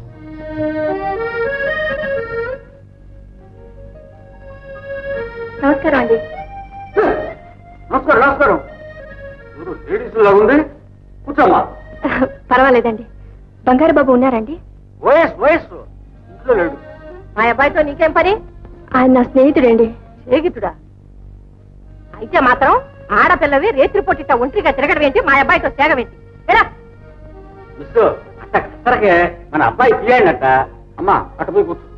నమస్కారం అండి. నమస్కారం. నమస్కారం. లేడీస్ లాగా ఉంది, కూర్చోమ్మా. పర్వాలేదండి. బంగారు బాబు ఉన్నారండి? వయస్సు ఇంట్లో లేడు. మా అబ్బాయితో నీకేం పని? ఆయన నా స్నేహితుడండి. స్నేహితుడా? అయితే మాత్రం ఆడపిల్లవి రేత్రి పొట్టిట ఒంటరిగా తిరగడం ఏంటి? మా అబ్బాయితో తేగవేంటి? ఎలా మిస్ అట్ట కసరకే మన అబ్బాయి తీయండట. అమ్మా అటు పోయి కూర్చో.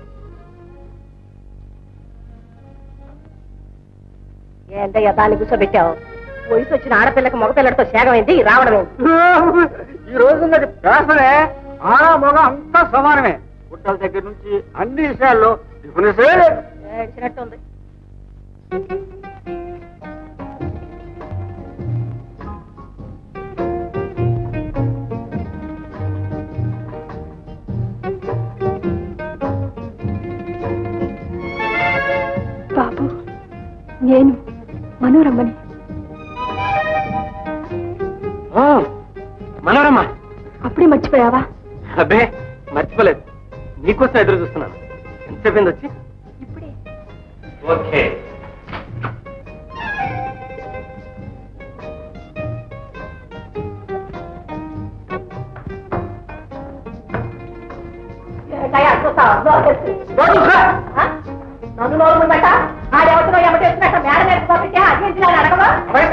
ఏంటయ్యా దాన్ని కూర్చోబెట్టావు? వయసు వచ్చిన ఆడపిల్లకి మగపిల్లడితో సేగమైంది రావడం ఏంటి? ఈ రోజున్నది ఫ్యాషనే. ఆడ మగ అంతా సమానమే. గుట్టల దగ్గర నుంచి అన్ని విషయాల్లో డిఫరెన్సే లేదు. ఏడ్చినట్టుంది. నేను మనోరమ్మని. మనోరమ్మ, అప్పుడే మర్చిపోయావా? అబ్బే మర్చిపోలేదు, నీకోసం ఎదురు చూస్తున్నాను. ఎంతసేపు వచ్చి? ఇప్పుడే. ఓకే. నన్ను నోరుకుందట ఆడెవతలో ఎమటి వచ్చినట్ట మేడ మీద పంపితే అదేంటి అడగవా?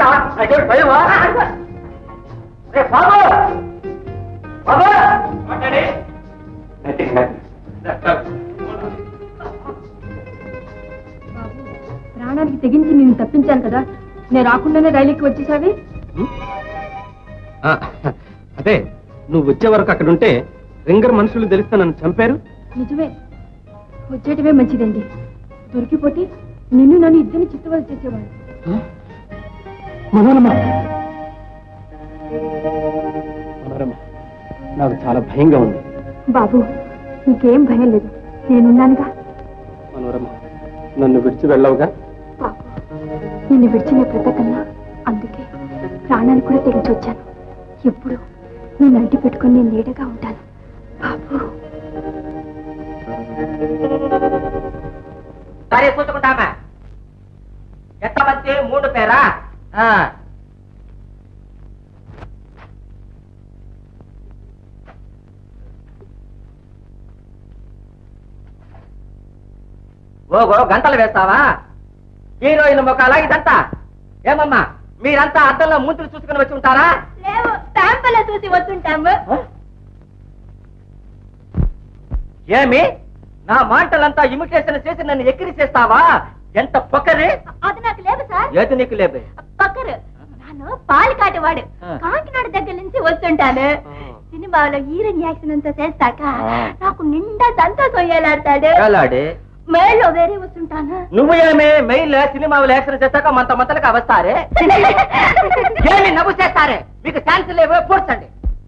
ప్రాణానికి తెగించి నేను తప్పించాను కదా, నేను రాకుండానే రైలుకి వచ్చేసావి. అదే నువ్వు వచ్చే వరకు అక్కడ ఉంటే రింగర్ మనుషులు తెలిస్తే నన్ను చంపారు. నిజమే, వచ్చేటవే మంచిదండి. దొరికిపోతే నిన్ను నన్ను ఇద్దరిని చిత్తవలు చేసేవాడు. మనోరమ్మ, నాకు చాలా భయంగా ఉంది. బాబు, నీకేం భయం లేదు, నేనున్నానుగా. మనోరమ్మ, నన్ను విడిచి వెళ్ళవుగా? బాబు, నిన్ను విడిచిన బ్రతకన్నా, అందుకే ప్రాణాన్ని కూడా తెగించి వచ్చాను. ఎప్పుడు నేను అంటి పెట్టుకుని నేను నీడగా ఉంటాను బాబు. సరే చూసుకుంటామా? ఎంతమంది? 3 పేరా? ఓగో గంటలు వేస్తావా? హీరోయిన్ ముఖాలా ఇదంతా? ఏమమ్మా మీరంతా అద్దంలో ముందులు చూసుకుని వచ్చి ఉంటారా? లేవు, శాంపుల్ చూసి వచ్చుంటాము. ఏమి నా మాటలంతా ఇమిటేషన్ చేసి నన్ను ఎక్కిరి చేస్తావా? ఎంత పొక్కరి! అది నాకు లేదు సార్. ఏది నీకు లేదు? పక్కరు నన్ను పాలు కాటేవాడు కాకినాడ దగ్గర నుంచి వస్తుంటాను. సినిమాలో హీరోయిన్ యాక్షన్ అంతా చేస్తాక నాకు నిండా సంతోషం ఏలాడతాడు. మెయిల్లో వేరే వస్తుంటాను. నువ్వు ఏమి మెయిల్ సినిమాలో యాక్షన్ చేస్తాక మంతలకు వస్తారే? ఏమి నవ్వు చేస్తారే? మీకు ఛాన్స్ లేవో పూర్చండి.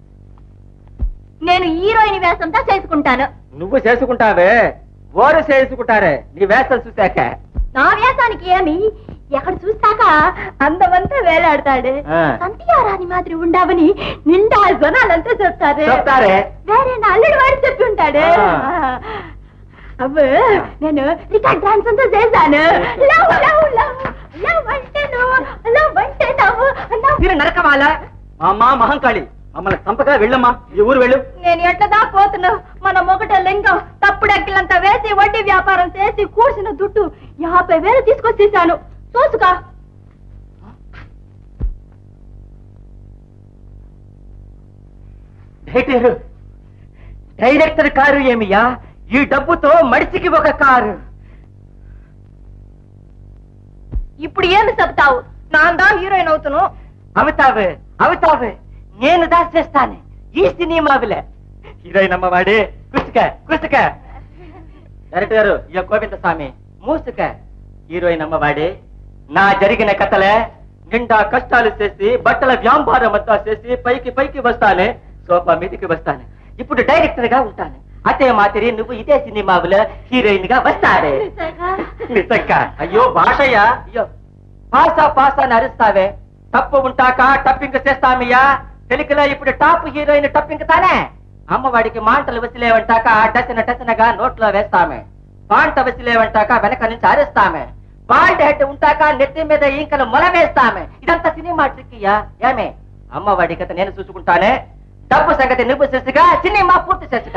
నేను హీరోయిన్ వేషంతో చేసుకుంటాను. నువ్వు చేసుకుంటావే, ఓరు చేసుకుంటారే నీ వేషాలు చూశాక. నా వేషానికి ఏమి ఎక్కడ చూస్తాక అందమంతా వేలాడతాడు. సంధ్యారాణి మాదిరి ఉండవని నిండా జనాలంతా చెప్తారే. వేరే నా అల్లుడు వాడు చెప్పి ఉంటాడు. అవ్వు నేను రికార్డ్ డాన్స్ అంతా చేశాను. నరకమాల అమ్మా మహంకాళి, మమ్మల్ని చంపగా వెళ్ళమ్మా, ఈ ఊరు వెళ్ళు. నేను ఎట్లదా పోతున్నావు? మన మొగట లింగం తప్పుడెక్కలంతా వేసి వడ్డీ వ్యాపారం చేసి కూర్చిన దుడ్డు 50,000 తీసుకొచ్చేసాను. చూసుకా. Director car ఏమియా? ఈ డబ్బుతో మడిసికి ఒక కారు. ఇప్పుడు ఏమి చెప్తావు? నాందా హీరోయిన్ అవుతును. అవుతావే నేను దాచేస్తాను ఈ సినిమావిలే. హీరోయిన్ అమ్మవాడి కుసుక. డైరెక్టర్ గారు, ఇక గోవిందస్వామి మూసుక. హీరోయిన్ అమ్మవాడి నా జరిగిన కథలే నిండా కష్టాలు చేసి బట్టల వ్యాపారం అంతా చేసి పైకి వస్తానే, సోఫా మీదికి వస్తాను. ఇప్పుడు డైరెక్టర్ గా ఉంటాను. అతే మాదిరి నువ్వు ఇదే సినిమాలో హీరోయిన్ గా వస్తారే. నిజంగా అయ్యో భాషయ్యా, అయ్యో పాసా అని అరుస్తావే. తప్పు ఉంటాక టప్పింగ్ చేస్తామయ్యా. తెలుగులో ఇప్పుడు టాప్ హీరోయిన్ టప్పింగ్ తానే. అమ్మవాడికి మాటలు వసిలేవంటాక టసనగా నోట్లో వేస్తామే. పాంట వసిలేవంటాక వెనక నుంచి అరుస్తామే. బాల్డ్ హెడ్ ఉంటాక నెత్తి మీద ఇంకలు మొల వేస్తామే. ఇదంతా సినిమా ట్రిక్కియా. ఏమే అమ్మవాడి కథ నేను చూసుకుంటానే, డబ్బు సంగతి నువ్వు చేసిగా, సినిమా పూర్తి చేసిగా.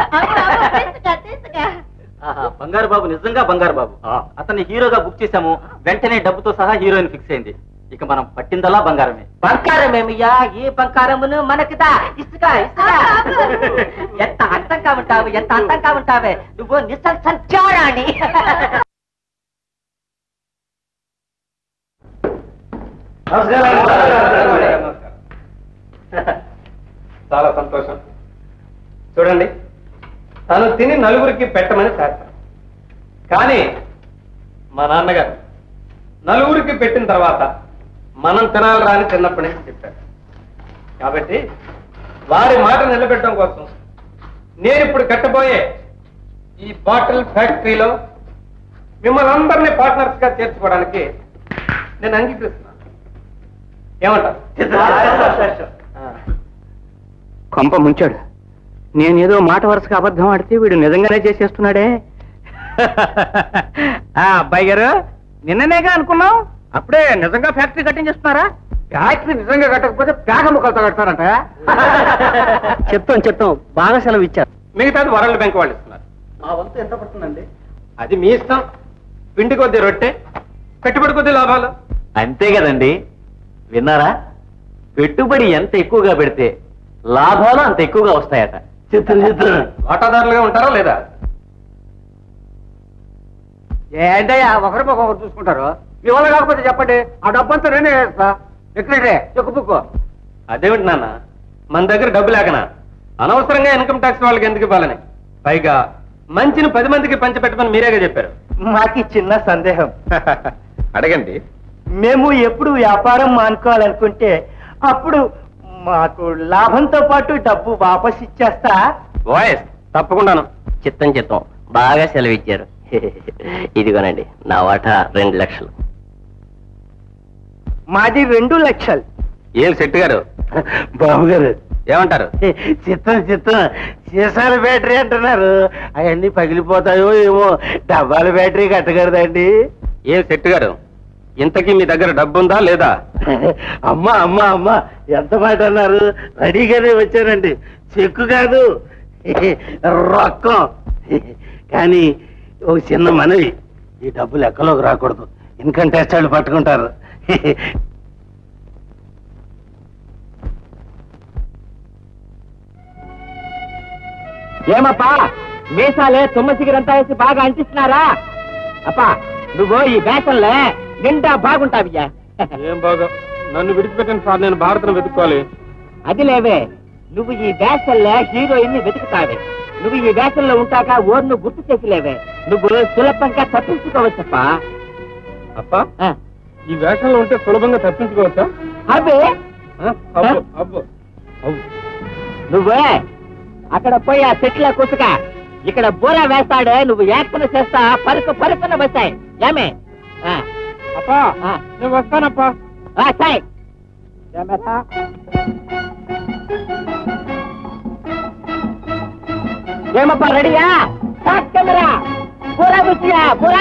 బంగారు బాబు నిజంగా బంగారు బాబు. అతన్ని హీరోగా బుక్ చేశాము, వెంటనే డబ్బుతో సహా హీరోయిన్ ఫిక్స్ అయింది. ఇక మనం పట్టిందల్లా బంగారమే. బంగారమేమయ్యా? ఈ బంగారమును మనకిదా ఇసుక. ఎంత అంతంగా ఉంటావే నువ్వు నిస్సంచారాణి. చాలా సంతోషం. చూడండి, తను తిని నలుగురికి పెట్టమని శాస్త్రం. కానీ మా నాన్నగారు నలుగురికి పెట్టిన తర్వాత మనం తినాలరా అని చిన్నప్పటి నుంచి చెప్పారు. కాబట్టి వారి మాట నిలబెట్టడం కోసం నేను ఇప్పుడు కట్టబోయే ఈ బాటిల్ ఫ్యాక్టరీలో మిమ్మల్ని అందరినీ పార్ట్నర్స్ గా చేర్చుకోవడానికి నేను అంగీకరిస్తున్నాను. ఏమంటారు? కొంప ముంచాడు. నేనేదో మాట వరుసగా అబద్ధం ఆడితే వీడు నిజంగానే చేసేస్తున్నాడే. అబ్బాయి గారు, నిన్ననేగా అనుకున్నాం, అప్పుడే నిజంగా ఫ్యాక్టరీ కట్టించేస్తున్నారా? ఫ్యాక్టరీ నిజంగా కట్టకపోతే పేక ముక్కలతో కడతారంట. చెప్తాం బాగా సెలవు ఇచ్చారు. మిగతాది వరల్డ్ బ్యాంక్ వాళ్ళు ఇస్తున్నారు. మా వంతు ఎంత పడుతుందండి? అది మీ ఇష్టం. పిండి కొద్ది రొట్టె, పెట్టుబడి కొద్ది లాభాలు. అంతే కదండి. విన్నారా? పెట్టుబడి ఎంత ఎక్కువగా పెడితే లాభాలు అంత ఎక్కువగా వస్తాయట. చిత్రం వాటాదారులుగా ఉంటారా లేదా? ఏంటయ్యా ఒకరికొకరు చూసుకుంటారు. మీ వల్ల కాకపోతే చెప్పండి, ఆ డబ్బంతా నేనే వేస్తా. ఎక్కడే చెక్కుపుక్కు. అదేమిటి నాన్న, మన దగ్గర డబ్బు లేకనా? అనవసరంగా ఇన్కమ్ ట్యాక్స్ వాళ్ళకి ఎందుకు ఇవ్వాలని? పైగా మంచిని 10 మందికి పంచిపెట్టమని మీరేగా చెప్పారు. మాకి చిన్న సందేహం. అడగండి. మేము ఎప్పుడు వ్యాపారం మానుకోవాలనుకుంటే అప్పుడు మాకు లాభంతో పాటు డబ్బు వాపస్ ఇచ్చేస్తా? వాయిస్ తప్పకుండాను. చిత్తం బాగా సెలవిచ్చారు. ఇదిగోనండి నా వాటా 2 లక్షలు. మాది 2 లక్షలు. ఏం శెట్టి గారు? బాబు గారు ఏమంటారు? చిత్తం సీసాల బ్యాటరీ అంటున్నారు. అవన్నీ పగిలిపోతాయో ఏమో. డబ్బాల బ్యాటరీ కట్టగలదండి. ఏం శెట్టి గారు, ఇంతకీ మీ దగ్గర డబ్బుందా లేదా? అమ్మా ఎంత మాట అన్నారు. రెడీగానే వచ్చానండి. చెక్కు కాదు, రొక్కం. కానీ ఒక చిన్న మనవి, ఈ డబ్బు లెక్కలోకి రాకూడదు. ఇన్కమ్ ట్యాక్స్ వాళ్ళు పట్టుకుంటారు. ఏమప్పా మీసాలే తుమ్మసిగిరంతా వేసి బాగా అంటిస్తున్నారా? అప్పా నువ్వు ఈ వేషంలో నిండా బాగుంటావియ్యా. ఏం బాగా? నన్ను విడిచిపెట్టిన సార్, నేను భారతను వెతుక్కోవాలి. అది లేవే, నువ్వు ఈ వేషంలో హీరోయిన్ ని వెతుకుతావే. నువ్వు ఈ వేషంలో ఉంటాక ఓర్ను గుర్తు చేసిలేవే. నువ్వు సులభంగా తప్పించుకోవచ్చప్పా. అప్పా ఈ వేషంలో ఉంటే సులభంగా తప్పించుకోవచ్చా? అబ్బే అబ్బో నువ్వే అక్కడ పోయి ఆ చెట్ల కుసుక ఇక్కడ బూర వేస్తాడే. నువ్వు యాక్షన్ చేస్తా పరుకున వస్తాయి. ఏమే అప్పా నేను వస్తానప్పా. సాయి ఏమప్పా రెడీయా? కెమెరా బూరా బుచ్చియా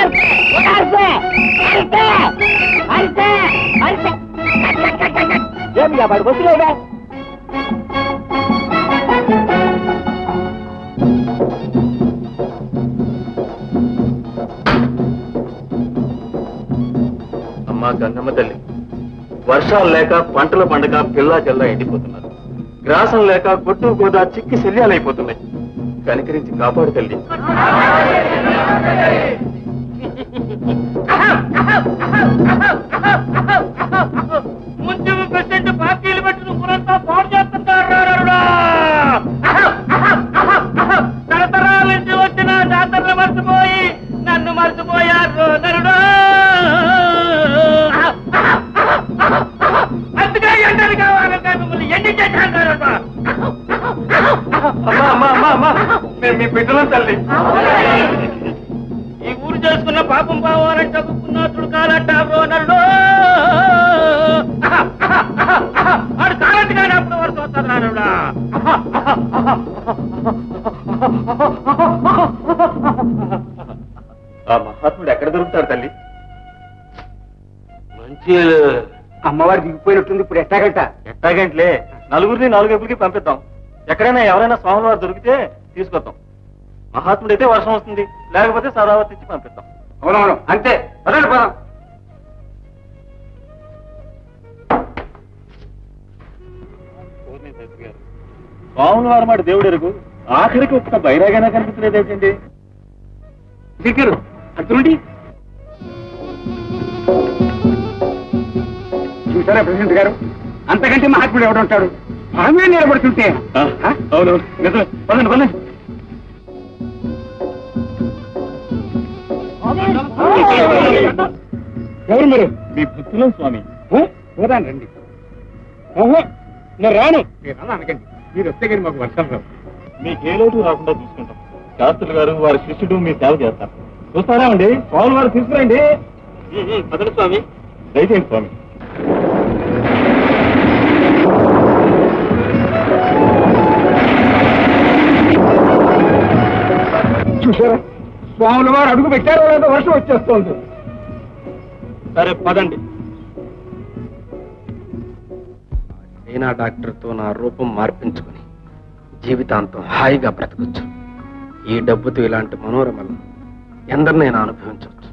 ఏమియా వాడు బొచ్చులేదా? అమ్మా గంగమ్మ తల్లి, వర్షాలు లేక పంటల పండగ పిల్లా జల్లా ఎండిపోతున్నారు. గ్రాసం లేక కొట్టు గోదా చిక్కి శల్యాలైపోతున్నాయి. కనికరించి కాపాడు తల్లి. ముందు ప్రెసిడెంట్ పార్టీలు పెట్టిన ఊరంతా పాడు చేస్తుంటారు. తరతరాల నుంచి వచ్చిన జాతరలు మర్చిపోయి నన్ను మర్చిపోయారు నరుడు. అందుకే ఎండలు కావాలంటే మిమ్మల్ని ఎండి చేశాను. మీ బిడ్డలం తల్లి. ఈ ఊరు చేసుకున్న పాపం పావాలని చదువుకున్నప్పుడు కాలంటారు నరుడు. వాడు కాలంటి కానీ అప్పుడు వరకు వస్తుంది నరుడా. ఆ మహాత్ముడు ఎక్కడ దొరుకుతాడు తల్లి? మంచి అమ్మవారు దిగిపోయినట్టుంది. ఇప్పుడు ఎట్టాగంటలే, నలుగురిని 4 వైపులకి పంపిద్దాం. ఎక్కడైనా ఎవరైనా స్వాముల వారు దొరికితే తీసుకొద్దాం. మహాత్ముడైతే వర్షం వస్తుంది, లేకపోతే సదావతి ఇచ్చి పంపిద్దాం. అవునవును అంతే. పదండి పదం. స్వాముల వారు మాట దేవుడు ఎరుగు. ఆఖరికి ఒక్క బైరాగైనా కనిపించలేదేంటండి? దిగురు అర్జునుడి చూసారా ప్రెసిడెంట్ గారు? అంతకంటే మహాత్ముడు ఎవడుంటాడు? మనమే నిలబడుతుంటే. అవునవును నిజమే. పదండి పదండి. ఎవరు మీరు? మీ భక్తులం స్వామి. పోదాను రండి. ఓహో నేను రాను. మీరు అలా అనకండి. మీరు వస్తే కానీ మాకు వర్షాలు రావు. మీకు ఏ లోటు రాకుండా చూసుకుంటాం. శాస్త్రులు గారు వారి శిష్యుడు మీ సేవ చేస్తారు. చూస్తారా అండి? స్వామి వారు తీసుకురండి. పదండి స్వామి. దయచేయండి స్వామి. చూసారా స్వాముల వారు అడుగు పెట్టారో లేదో వర్షం వచ్చేస్తోంది. సరే పదండి. చైనా డాక్టర్తో నా రూపం మార్పించుకుని జీవితాంతం హాయిగా బ్రతకొచ్చు. ఈ డబ్బుతో ఇలాంటి మనోరమలు ఎందరినైనా అనుభవించవచ్చు.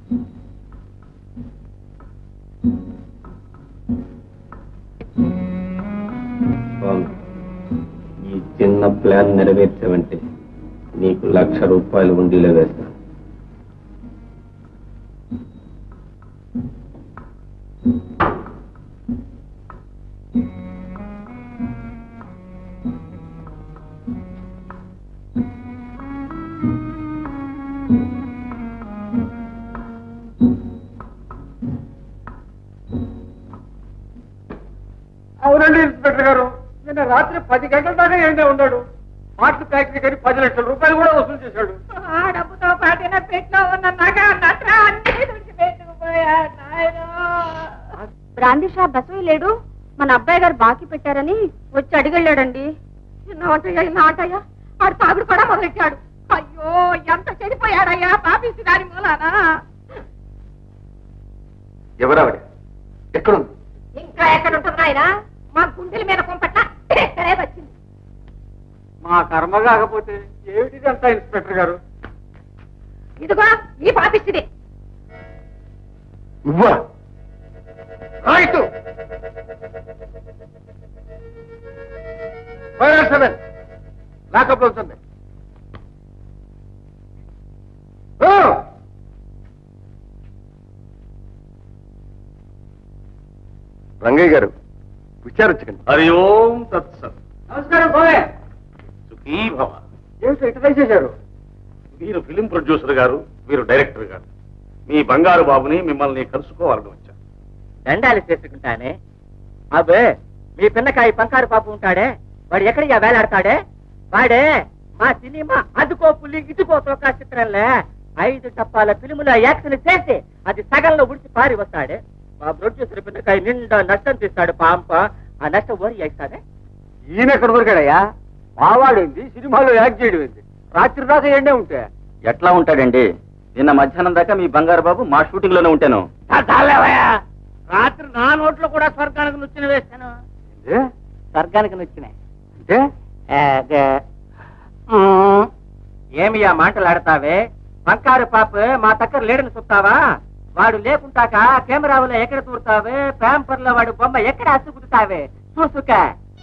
ఈ చిన్న ప్లాన్ నెరవేర్చావంటే నీకు ₹1,00,000 ఉండీలో వేస్తాను. అవునండి ఇన్స్పెక్టర్ గారు, నిన్న రాత్రి 10 గంటల దాకా ఏంటో ఉన్నాడు. మాటలు ఫ్యాక్టరీ కానీ ₹10 లక్షలు కూడా వసూలు చేశాడు. ఆ డబ్బుతో పాటిన పెట్లో ఉన్న నగ నట్ర అన్ని పెట్టుకుపోయాడు. బ్రాందీ షాప్ బసవి లేడు, మన అబ్బాయి గారు బాకీ పెట్టారని వచ్చి అడిగెళ్ళాడండి. నాటయ్య ఆడు తాగుడు కూడా మొదలెట్టాడు. అయ్యో ఎంత చెడిపోయాడయ్యా పాపిసి దాని మూలానా. ఎవరావిడ? ఎక్కడుంది? ఇంకా ఎక్కడుంటుంది ఆయన? మా గుండెల మీద కొంపట్ల ఎక్కడే వచ్చింది. మా కర్మ కాకపోతే ఏమిటిది అంతా ఇన్స్పెక్టర్ గారు? ఇదిగో ఈ పాపిస్తుంది. నువ్వా? రైట్ 507 లాకప్ లో ఉంటుంది. రంగయ్య గారు విచారించకండి. హరి ఓం తత్సత్. నమస్కారం గోవే. సుఖీ భవ. ఏమిటి ఇట్లా చేశారు? మీరు ఫిలిం ప్రొడ్యూసర్ గారు, మీరు డైరెక్టర్ గారు. మీ బంగారు బాబుని మిమ్మల్ని కలుసుకోవాలని వచ్చాను. దండాలు చేసుకుంటానే. అబ్బే మీ పిన్నకాయ పంకారు పాపు ఉంటాడే, వాడు ఎక్కడికి వేలాడతాడే? వాడే మా సినిమా అదుకో పులి ఇదుకో తోకా చిత్రంలో 5 టప్పాల ఫిలిములో యాక్షన్ చేసి అది సగంలో ఉడిచి పారి వస్తాడే. మా ప్రొడ్యూసర్ పిన్నకాయ నిండా నష్టం తీస్తాడు. పాంప ఆ నష్టం ఓరి చేస్తాడే. ఈయన ఎక్కడ దొరికాడయ్యా? మావాడేంది సినిమాలో యాక్ట్ చేయడం ఏంది? రాత్రి దాకా ఎండే ఉంటే ఎట్లా ఉంటాడండి? నిన్న మధ్యాహ్నం దాకా మీ బంగారు బాబు మా షూటింగ్ లోనే ఉంటాను. రాత్రి నా నోట్లో కూడా స్వర్గానికి నొచ్చిన వేస్తాను. స్వర్గానికి నొచ్చినాయి అంటే ఏమి ఆ మాటలాడతావే? బంకారు పాప మా దగ్గర లేడని చెప్తావా? వాడు లేకుంటాక కెమెరాలో ఎక్కడ తూరుతావే? పేపర్ లో వాడు బొమ్మ ఎక్కడ అసుకుతావే? చూసుక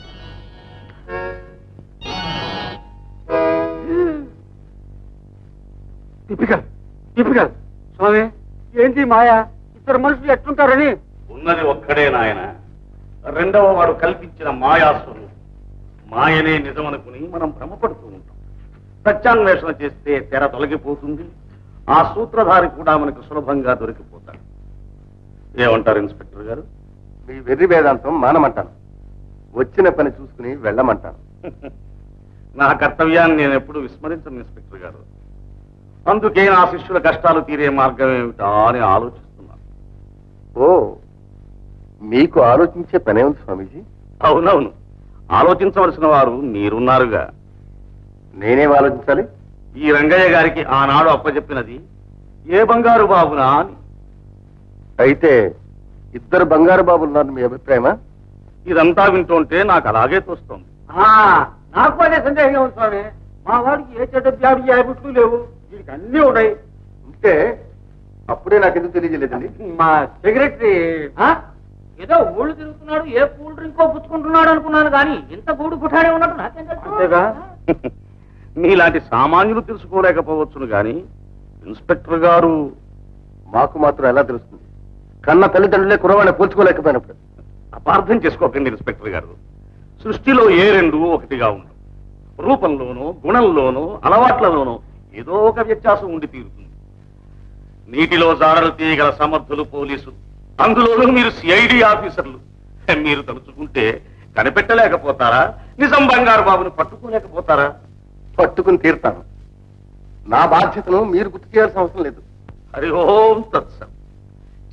టిపికల్ స్వామి, ఏంటి మాయా? ఇద్దరు మనుషులు ఎట్లుంటారని? ఉన్నది ఒక్కడే నాయన. రెండవ వాడు కల్పించిన మాయాస్వరూపం. మాయనే నిజమనుకుని మనం భ్రమపడుతూ ఉంటాం. సత్యాన్వేషణ చేస్తే తెర తొలగిపోతుంది. ఆ సూత్రధారి కూడా మనకు సులభంగా దొరికిపోతాడు. ఏమంటారు ఇన్స్పెక్టర్ గారు? మీ వెర్రి వేదాంతం మానమంటాను. వచ్చిన పని చూసుకుని వెళ్ళమంటాను. నా కర్తవ్యాన్ని నేను ఎప్పుడు విస్మరించను ఇన్స్పెక్టర్ గారు. అందుకే నా శిష్యుల కష్టాలు తీరే మార్గం ఏమిటా అని ఆలోచిస్తున్నాను. ఓ, మీకు ఆలోచించే పనే ఉంది స్వామీజీ. అవునవును, ఆలోచించవలసిన వారు మీరున్నారుగా. నేనేం ఆలోచించాలి? ఈ రంగయ్య గారికి ఆనాడు అప్పచెప్పినది ఏ బంగారు బాబునా అని. అయితే ఇద్దరు బంగారు బాబులు ఉన్నారు మీ అభిప్రాయమా? ఇదంతా వింటుంటే నాకు అలాగే తోస్తోంది. నాకు అదే సందేహంగా ఉంది స్వామి. మా వాడికి ఏ చెడ్డ బ్యాడు యాబిట్లు లేవు, వీడికి అన్నీ ఉన్నాయి. ఉంటే అప్పుడే నాకెందుకు తెలియజేయలేదండి? మా సెక్రటరీ ఏదో ఊళ్ళు తిరుగుతున్నాడు, ఏ కూల్ డ్రింక్ పుచ్చుకుంటున్నాడు అనుకున్నాను కానీ ఇంత గూడు పుట్టాడే ఉన్నట్టు నాకేం అంతేగా? తెలుసు? మీలాంటి సామాన్యులు తెలుసుకోలేకపోవచ్చును గాని ఇన్స్పెక్టర్ గారు. మాకు మాత్రం ఎలా తెలుస్తుంది? కన్న తల్లిదండ్రులే కురవాణి పోల్చుకోలేకపోయినప్పుడు. అపార్థం చేసుకోకండి ఇన్స్పెక్టర్ గారు. సృష్టిలో ఏ రెండు ఒకటిగా ఉండవు. రూపంలోనూ గుణంలోనూ అలవాట్లలోనూ ఏదో ఒక వ్యత్యాసం ఉండి తీరుతుంది. నీటిలో జాడలు తీయగల సమర్థులు పోలీసులు, అందులోనూ మీరు సిఐడి ఆఫీసర్లు. మీరు తలుచుకుంటే కనిపెట్టలేకపోతారా? నిజం బంగారు బాబుని పట్టుకోలేకపోతారా? పట్టుకుని తీరుతాను. నా బాధ్యతను మీరు గుర్తు చేయాల్సిన అవసరం లేదు. హరి ఓం తత్సత్.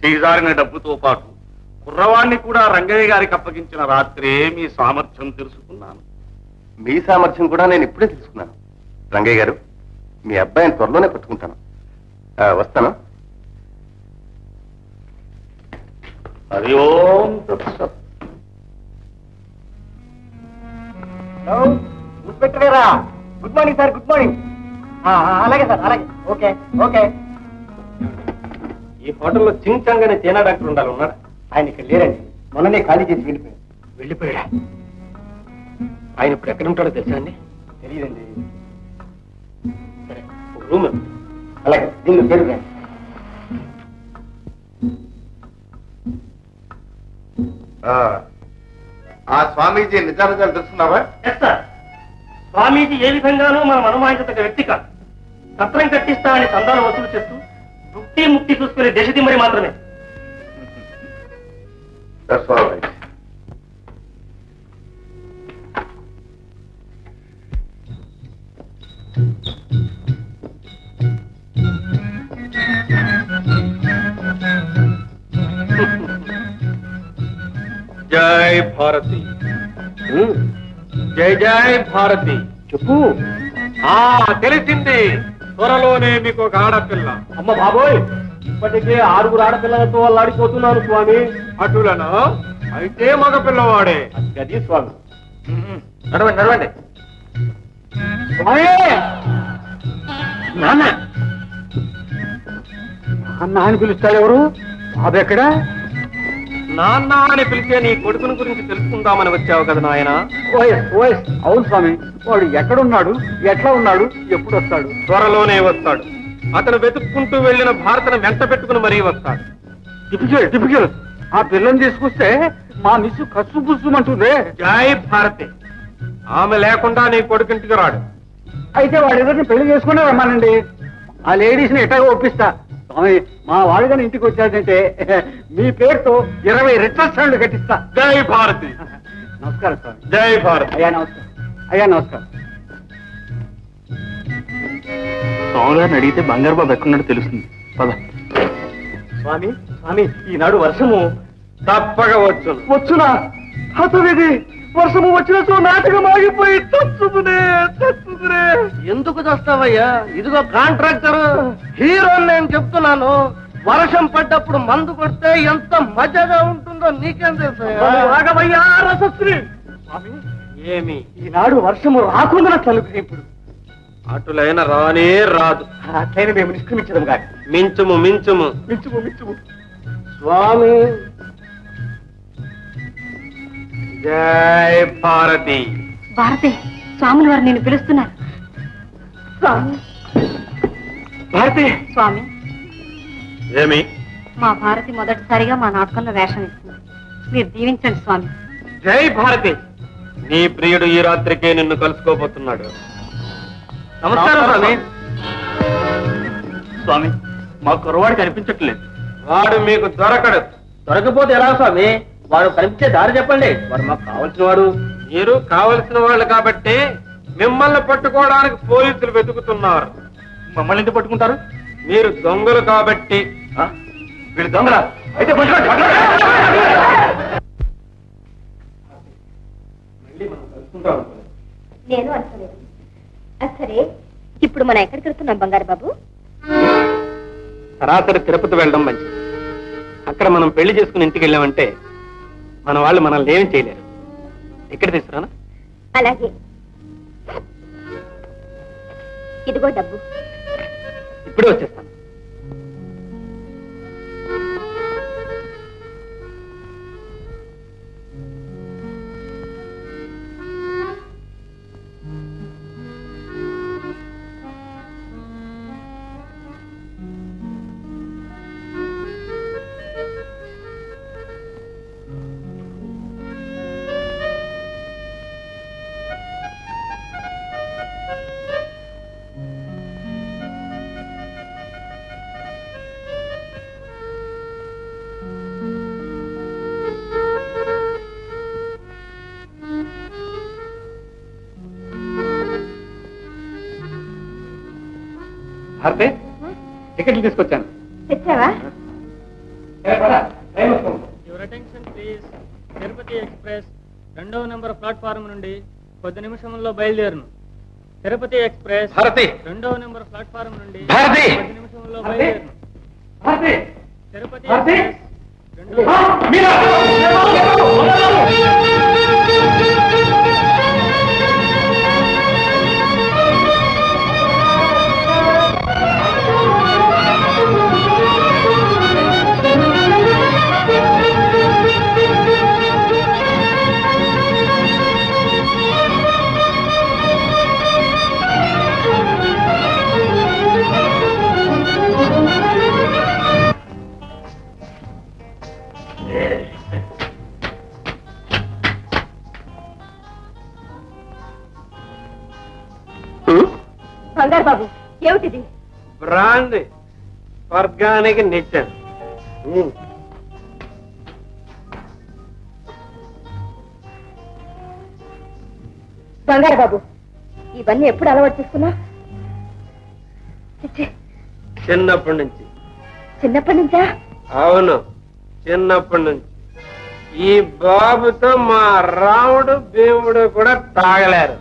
చేజారిన డబ్బుతో పాటు కుర్రవాణ్ణి కూడా రంగయ్య గారికి అప్పగించిన రాత్రే మీ సామర్థ్యం తెలుసుకున్నాను. మీ సామర్థ్యం కూడా నేను ఇప్పుడే తెలుసుకున్నాను. రంగయ్య గారు, మీ అబ్బాయిని త్వరలోనే పట్టుకుంటాను. వస్తాను. హరి ఓం తత్సత్. పెట్టారా? Good morning sir. Good morning. అలాగే సార్, అలాగే. Okay okay. ఈ హోటల్లో చింగ్ చంగ్ అనే చైనా డాక్టర్ ఉండాలి. ఉన్నాడా? ఆయన ఇక్కడ లేరండి. మొన్ననే ఖాళీ చేసి వెళ్ళిపోయాడు. వెళ్ళిపోయాడా? ఆయన ఇప్పుడు ఎక్కడ ఉంటాడో తెలుసా అండి? తెలియదండి. సరే, ఒక రూమ్. అలాగే, దీన్ని పేరు. ఆ స్వామీజీ నిజానిజాలు తెలుసుకున్నావా? స్వామీజీ ఏ విధంగానూ మనం అనుమానించదగ్గ వ్యక్తి కాదు. సత్రం కట్టిస్తా అని చందాలు వసూలు చేస్తూ ముక్తి చూసుకునే దేశదిమ్మరి మాత్రమే. That's all right. జై భారతి. జై జై భారతి. చెప్పు. తెలిసింది. త్వరలోనే మీకు ఒక ఆడపిల్ల. అమ్మ బాబోయ్, ఇప్పటికే 6 ఆడపిల్లలతో అల్లాడిపోతున్నాను స్వామి. అటులనా? అయితే మగ పిల్లవాడే. అది స్వామి. నడవండి నడవండి. స్వామి, నాన్న నాన్న అని పిలుస్తాడు. ఎవరు? బాబు ఎక్కడా? నాన్న అని పిలిచే నీ కొడుకుని గురించి తెలుసుకుందామని వచ్చావు కదా నాయన. అవును స్వామి. వాడు ఎక్కడున్నాడు, ఎట్లా ఉన్నాడు, ఎప్పుడు వస్తాడు? త్వరలోనే వస్తాడు. అతను వెతుక్కుంటూ వెళ్లిన భారతను వెంట పెట్టుకుని మరీ వస్తాడు. టిపికల్. ఆ పిల్లని తీసుకొస్తే మా మిస్ కసు పుసుమంటుంది. జై భారతి. ఆమె లేకుండా నీ కొడుకింటికి రాడు. అయితే వాడి దగ్గర పెళ్లి చేసుకునే రమ్మానండి. ఆ లేడీస్ ని ఎట్లాగో ఒప్పిస్తా. స్వామి, మా వాడు కానీ ఇంటికి వచ్చాడంటే మీ పేరుతో 20 రెట్ల కట్టిస్తా. జై భారతి. నమస్కారం స్వామి. జై భారతి. అయ్యా నమస్కారం. అయ్యా నమస్కారం. స్వామి గారిని అడిగితే బంగారు బాబు ఎక్కడున్నాడో తెలుస్తుంది. పద. స్వామి, ఈనాడు వర్షము తప్పగా వచ్చు. వచ్చునా? అతనిది వర్షము వచ్చినట్టు నాటకం ఆగిపోయి చచ్చుకునే. ఎందుకు చేస్తావయ్యా? ఇదిగో కాంట్రాక్టర్, హీరో నేను చెప్తున్నాను. వర్షం పడ్డప్పుడు మందు కొడితే ఎంత మజాగా ఉంటుందో నీకేం తెలుసా? రసశ్రీ. స్వామి, ఏమి ఈనాడు వర్షము రాకుండా తలుపు. ఇప్పుడు అటులైన రానే రాదు. అట్లయినా మేము నిష్క్రమించడం కాదు. మించుము మించుము. స్వామి, జై భారతి. భారతి, స్వాములు వారు నేను పిలుస్తున్నారు. భారతి. స్వామి, ఏమి? మా భారతి మొదటిసారిగా మా నాటకంలో వేషం ఇస్తుంది. మీరు దీవించండి స్వామి. జై భారతి. నీ ప్రియుడు ఈ రాత్రికే నిన్ను కలుసుకోబోతున్నాడు. నమస్కారం స్వామి. స్వామి, మా కుర్రవాడు కనిపించట్లేదు. వాడు మీకు దొరకడు. దొరకపోతే ఎలా స్వామి? వాడు కనిపించే దారి చెప్పండి. వాడు మాకు కావలసిన వాడు. మీరు కావలసిన వాళ్ళు కాబట్టి మిమ్మల్ని పట్టుకోవడానికి పోలీసులు వెతుకుతున్నారు. మమ్మల్ని ఎందుకు పట్టుకుంటారు? మీరు దొంగలు కాబట్టి. వీళ్ళు దొంగలా? అయితే నేను అనుకోలేదు. సరే, ఇప్పుడు మనం ఎక్కడికి వెళ్తున్నాం బంగారు బాబు? సరాసరి తిరుపతి వెళ్ళడం మంచిది. అక్కడ మనం పెళ్లి చేసుకుని ఇంటికి వెళ్ళామంటే మన వాళ్ళు మనల్ని ఏం చేయలేరు. ఎక్కడ తీసుకురానా? అలాగే. ఇదిగో డబ్బు. ఇప్పుడే వచ్చేస్తాను. భారతి, టికెట్లు తీసుకొచ్చాను. తెచ్చావా? Your attention please. Tirupati express 2వ నెంబర్ ప్లాట్ఫారం నుండి కొద్ది నిమిషంలో బయలుదేరును. తిరుపతి ఎక్స్ప్రెస్ 2వ నెంబర్ ప్లాట్ఫారం నుండి కొద్ది నిమిషంలో బయలుదేరును. తిరుపతి ఎక్స్ప్రెస్ 2వ బంగారు బాబు, ఏమిటిది? బ్రాండ్ స్వర్గానికి నిచ్చాను. బంగారు బాబు, ఇవన్నీ ఎప్పుడు అలవాటు చేసుకున్నా? చిన్నప్పటి నుంచి. చిన్నప్పటి నుంచా? అవును, చిన్నప్పటి నుంచి. ఈ బాబుతో మా రాముడు భీముడు కూడా తాగలేరు.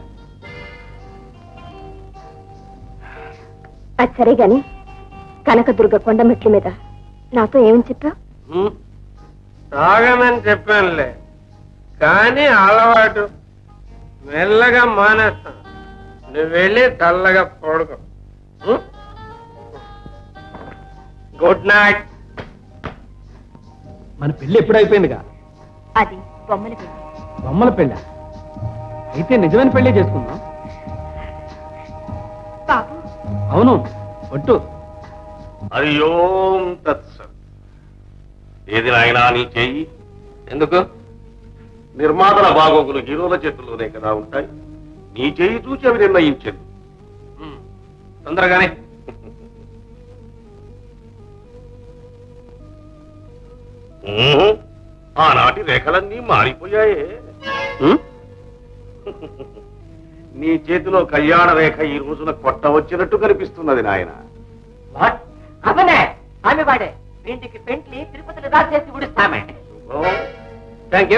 అది సరే గాని కనకదుర్గ కొండ మెట్ల మీద నాతో ఏమని చెప్పా? తాగనని చెప్పానులే, కానీ అలవాటు మెల్లగా మానేస్తాను. నువ్వు వెళ్ళి చల్లగా పడుకో. Good night. మన పెళ్లి ఎప్పుడు అయిపోయిందిగా? అది బొమ్మల పెళ్లి. బొమ్మల పెళ్ళ అయితే నిజమైన పెళ్లి చేసుకుందాం. బాబు, అవును, ఒట్టు. హరి ఓం తత్సత్. ఏది నాయనా నీ చెయ్యి? ఎందుకు? నిర్మాతల బాగోగులు హీరోల చేతుల్లోనే కదా ఉంటాయి. నీ చెయ్యి చూసి అవి నిర్ణయించదు. తొందరగానే. ఆనాటి రేఖలన్నీ మారిపోయాయే. నీ చేతిలో కళ్యాణ రేఖ ఈ రోజున కొట్ట వచ్చినట్టు కనిపిస్తున్నది నాయన. అవనే ఆమె వాడే వీటికి పెంట్లి తిరుపతిలో రాసేసి ఉడిస్తామే. Thank you.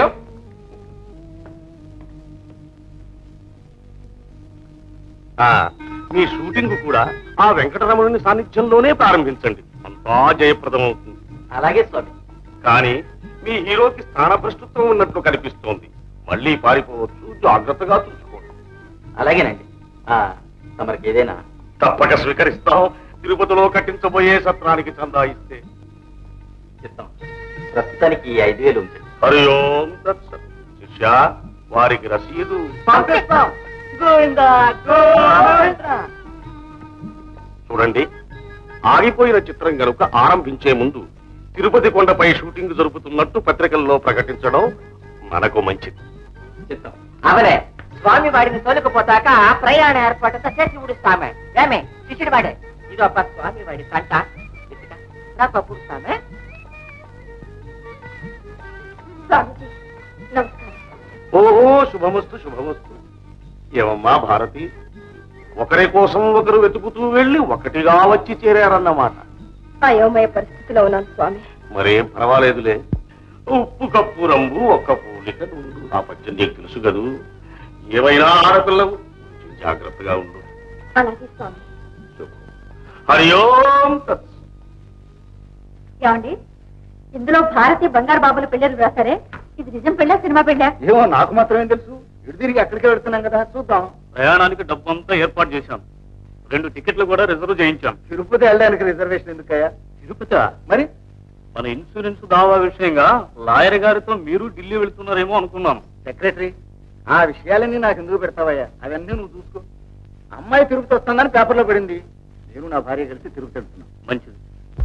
మీ షూటింగ్ కూడా ఆ వెంకటరమణుని సాన్నిధ్యంలోనే ప్రారంభించండి, అంతా జయప్రదం అవుతుంది. అలాగే స్వామి. కానీ మీ హీరోకి స్థానభ్రష్టత్వం ఉన్నట్లు కనిపిస్తోంది. మళ్ళీ పారిపోవచ్చు, జాగ్రత్తగా చూసుకోండి. అలాగేనండి. తమరికి ఏదైనా తప్పక స్వీకరిస్తాం. తిరుపతిలో కట్టించబోయే సత్రానికి చందా ఇస్తే చెప్తాం. ప్రస్తుతానికి 5,000 ఉంటుంది. హరి ఓం తత్సత్. శిష్య, వారికి రసీదు పంపిస్తాం. చూడండి, ఆగిపోయిన చిత్రం గనుక ఆరంభించే ముందు తిరుపతి కొండపై షూటింగ్ జరుపుతున్నట్టు పత్రికల్లో ప్రకటించడం మనకు మంచిది. చెప్తాం. అవనే స్వామి వాడిని తోలుకుపోతాక ప్రయాణ ఏర్పాటుతో చేసి ఉడిస్తామే. ఏమే శిష్యుడి వాడే ఇదొక స్వామి వాడి కంట నాకు పూస్తామే. ఓహో, శుభమస్తు శుభమస్తు. ఏమమ్మా భారతి, ఒకరి కోసం ఒకరు వెతుకుతూ వెళ్ళి ఒకటిగా వచ్చి చేరారన్నమాట. అయోమయ పరిస్థితిలో ఉన్నాను స్వామి. మరేం పర్వాలేదులే. ఉప్పు కప్పు రంగు ఒక్క పూలిక నుండు. ఆ పద్యం నీకు తెలుసు కదూ. ఏమైనా ఆడపిల్లవు, జాగ్రత్తగా ఉండు. అలాగే స్వామి. హరి ఓం తత్. ఏమండి, ఇందులో భారతి బంగారు బాబుల పెళ్ళని రాశారే, ఇది నిజం పెళ్ళా సినిమా పెళ్ళా? ఏమో నాకు మాత్రమేం తెలుసు. ఇటు తిరిగి అక్కడికే వెళ్తున్నాం కదా, చూద్దాం. ప్రయాణానికి డబ్బు అంతా ఏర్పాటు చేశాం. 2 టికెట్లు కూడా రిజర్వ్ చేయించాం. తిరుపతి వెళ్ళడానికి రిజర్వేషన్ ఎందుకయ్యా? తిరుపతి మరి మన ఇన్సూరెన్స్ దావా విషయంగా లాయర్ గారితో మీరు ఢిల్లీ వెళ్తున్నారేమో అనుకున్నాం. సెక్రటరీ, ఆ విషయాలన్నీ నాకు ఎందుకు పెడతావయ్యా? అవన్నీ నువ్వు చూసుకో. అమ్మాయి తిరుపతి వస్తుందని పేపర్లో పడింది. నేను నా భార్య కలిసి తిరుపతి వెళ్తున్నాం. మంచిది.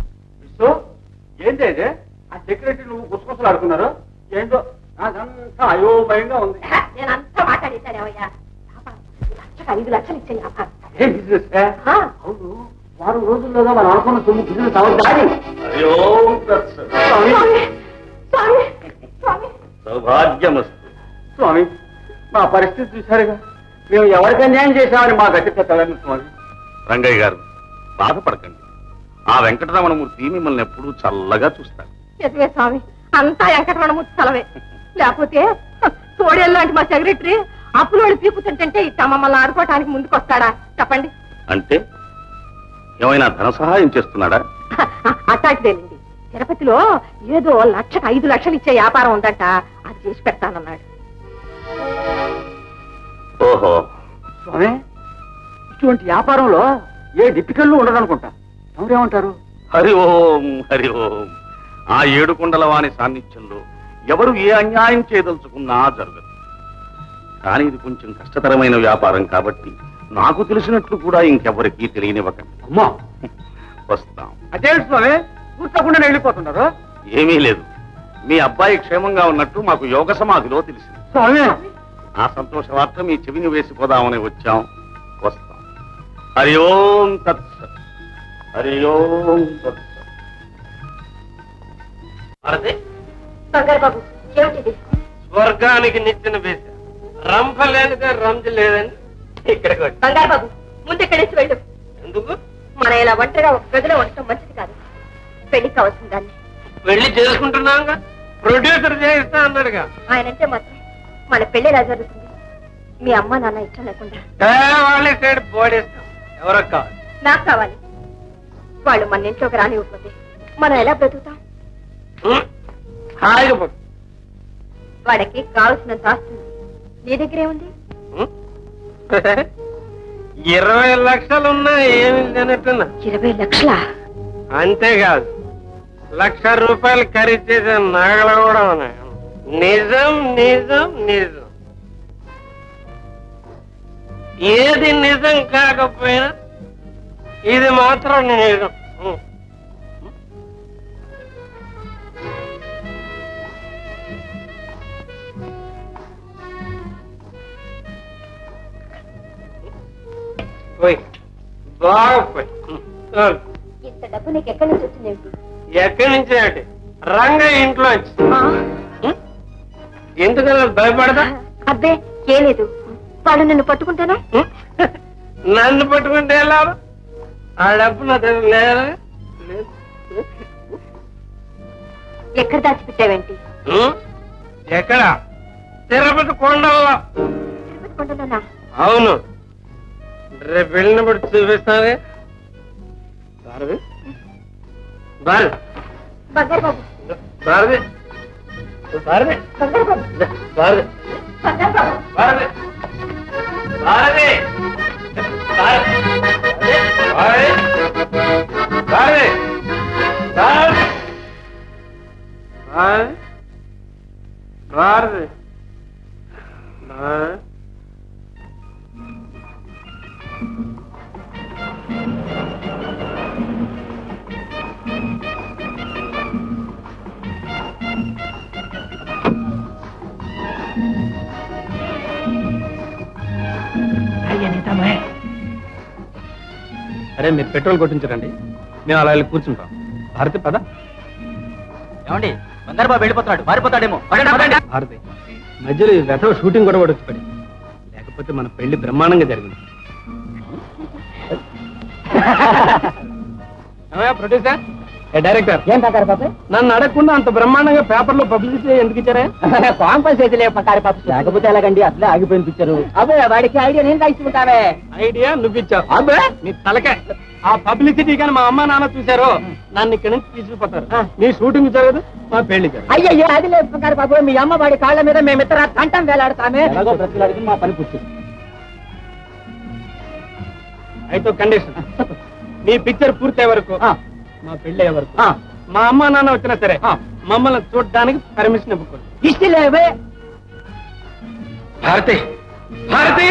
ఏంటి అయితే ఆ సెక్రటరీ నువ్వు గుసగుసలు ఆడుకున్నారు? ఏంటో నాకంతా అయోమయంగా ఉంది. నేనంతా మాట్లాడేశానేవయ్యా. 5 లక్షలు ఇచ్చాయి. ఏం బిజినెస్? అవును, 4 రోజుల్లోగా మనం అనుకున్న సొమ్ము బిజినెస్ అవద్దాది. హరి ఓం తత్. సౌభాగ్యమస్తు. స్వామి, మా పరిస్థితి చూశారుగా. మేము ఎవరికి అన్యాయం చేశామని మా గట్టి పెట్టాలని స్వామి. రంగయ్య గారు, బాధపడకండి. ఆ వెంకటరమణమూర్తి మిమ్మల్ని ఎప్పుడూ చల్లగా చూస్తాడు. నిజమే స్వామి, అంతా వెంకటరమణమూర్తి సెలవే. లేకపోతే తోడేళ్ళు లాంటి మా సెక్రటరీ అప్పులు వాళ్ళు పీకుతుంటే ఇట్ట మమ్మల్ని ఆడుకోవటానికి ముందుకొస్తాడా చెప్పండి? అంటే ఏమైనా ధన సహాయం చేస్తున్నాడా? అట్టాటిదేనండి. తిరుపతిలో ఏదో 1,00,000 5 లక్షలు ఇచ్చే వ్యాపారం ఉందంట, అది చేసి పెడతానన్నాడు. ఓహో స్వామి, ఇటువంటి వ్యాపారంలో ఏ డిఫికల్ట్ ఉండదనుకుంటా. ఎవరేమంటారు? హరి ఓం హరి ఓం. ఆ 7 కొండల వాని సాన్నిధ్యంలో ఎవరు ఏ అన్యాయం చేయదలుచుకున్నా జరగదు. కానీ ఇది కొంచెం కష్టతరమైన వ్యాపారం కాబట్టి నాకు తెలిసినట్లు కూడా ఇంకెవరికీ తెలియనివ్వకండి. అమ్మా వస్తాం. అదే స్వామి, కూర్చోకుండా వెళ్ళిపోతున్నారు. ఏమీ లేదు, మీ అబ్బాయి క్షేమంగా ఉన్నట్టు మాకు యోగ సమాధిలో తెలిసింది. స్వామి, ఆ సంతోష వార్త మీ చెవిని వేసిపోదామని వచ్చాం. వస్తాం. హరి ఓం తత్సత్. హరి ఓం తత్సత్. బంగారు బాబు, ఏమిటిది? స్వర్గానికి నిచ్చిన వేశ రంభ లేనిదే రంజు లేదని ఇక్కడికి వచ్చి. బంగారు బాబు, ముందు ఇక్కడేసి వెళ్ళు. ఎందుకు? మన ఇలా ఒంటరిగా ఒక గదిలో ఉండటం మంచిది కాదు. పెళ్లి కావాల్సిన దాన్ని పెళ్లి చేసుకుంటున్నాగా, ప్రొడ్యూసర్ చేయిస్తా అన్నాడుగా. ఆయనంటే మాత్రం మన పెళ్లి ఎలా జరుగుతుంది? మీ అమ్మ నాన్న ఇష్టం లేకుండా వాళ్ళే సైడ్ బోడేస్తాం. ఎవరో కావాలి, నాకు కావాలి. వాళ్ళు మన ఇంట్లోకి రానివ్వకపోతే మనం ఎలా బ్రతుకుతాం? హాయిగా పడు. వాడికి కావలసినంత ఆస్తుంది. నీ దగ్గరేముంది? 20 లక్షలున్నా ఏమి లేనట్టున్నా. 20 లక్షలా? అంతేకాదు, ₹1,00,000 ఖరీదు చేసే నగలు కూడా ఉన్నాయి. నిజం నిజం నిజం. ఏది నిజం కాకపోయినా ఇది మాత్రం నిజం. పోయి బాగా పోయి. ఇంత డబ్బు నీకు ఎక్కడి నుంచి వచ్చిందేంటి? ఎక్కడి నుంచి అంటే రంగ ఇంట్లో ఎందుకలా భయపడదా? అబ్బే ఏ లేదు, వాడు నిన్ను పట్టుకుంటేనా? నన్ను పట్టుకుంటే ఎలా? ఆ డబ్బు నా దగ్గర లేదా? ఎక్కడ దాచిపెట్టావేంటి? ఎక్కడ? తిరుపతి కొండల్లో. తిరుపతి కొండలోనా? అవును, రేపు వెళ్ళినప్పుడు చూపిస్తానే. భారతి, భారతి, బంగారు బాబు, భారతి, భారతి, బంగారు బాబు, భారతి, బంగారు బాబు, భారతి, భారతి, భారతి, భారతి, భారతి, భారతి, భారతి. అరే మీరు పెట్రోల్ కొట్టించరండి, మేము అలా వెళ్ళి కూర్చుంటాం. భారతి పద. ఏమండి, బంగారు బాబు వెళ్ళిపోతున్నాడు, మారిపోతాడేమో. భారతి, మధ్యలో ఈ వెధవ షూటింగ్ కూడా వచ్చి పడి, లేకపోతే మన పెళ్లి బ్రహ్మాండంగా జరిగింది. ప్రొడ్యూసర్, డైరెక్టర్, ఏం బంగారు బాబు? నన్ను అడగకుండా అంత బ్రహ్మాండంగా పేపర్లో పబ్లిసిటీ ఎందుకు ఇచ్చారా? కాంపల్సేషన్ లేవు బంగారు బాబు. లేకపోతే ఎలాగండి, అట్లే ఆగిపోయిన పిక్చరు. అబ్బే వాడికి ఐడియా నేను తీసుకుంటావే. ఐడియా నువ్వు ఇచ్చావు. అబ్బే నీ తలకే. ఆ పబ్లిసిటీ కానీ మా అమ్మ నాన్న చూశారు, నన్ను ఇక్కడి నుంచి తీసుకుపోతారు. నీ షూటింగ్ జరగదు, మా పెళ్లి జరగదు. అయ్యయ్యో, అది లేదు బంగారు బాబు. మీ అమ్మ వాడి కాళ్ళ మీద మేమిద్దరు కంఠం వేలాడతామే. ప్రతిలాడికి మా పని పూర్తి. అయితే కండిషన్, నీ పిక్చర్ పూర్తయ్యే వరకు, మా పెళ్లి అయ్యే వరకు, మా అమ్మ నాన్న వచ్చినా సరే మమ్మల్ని చూడడానికి పర్మిషన్ ఇవ్వకూడదు. ఇష్టలేవే. భారతి, భారతి,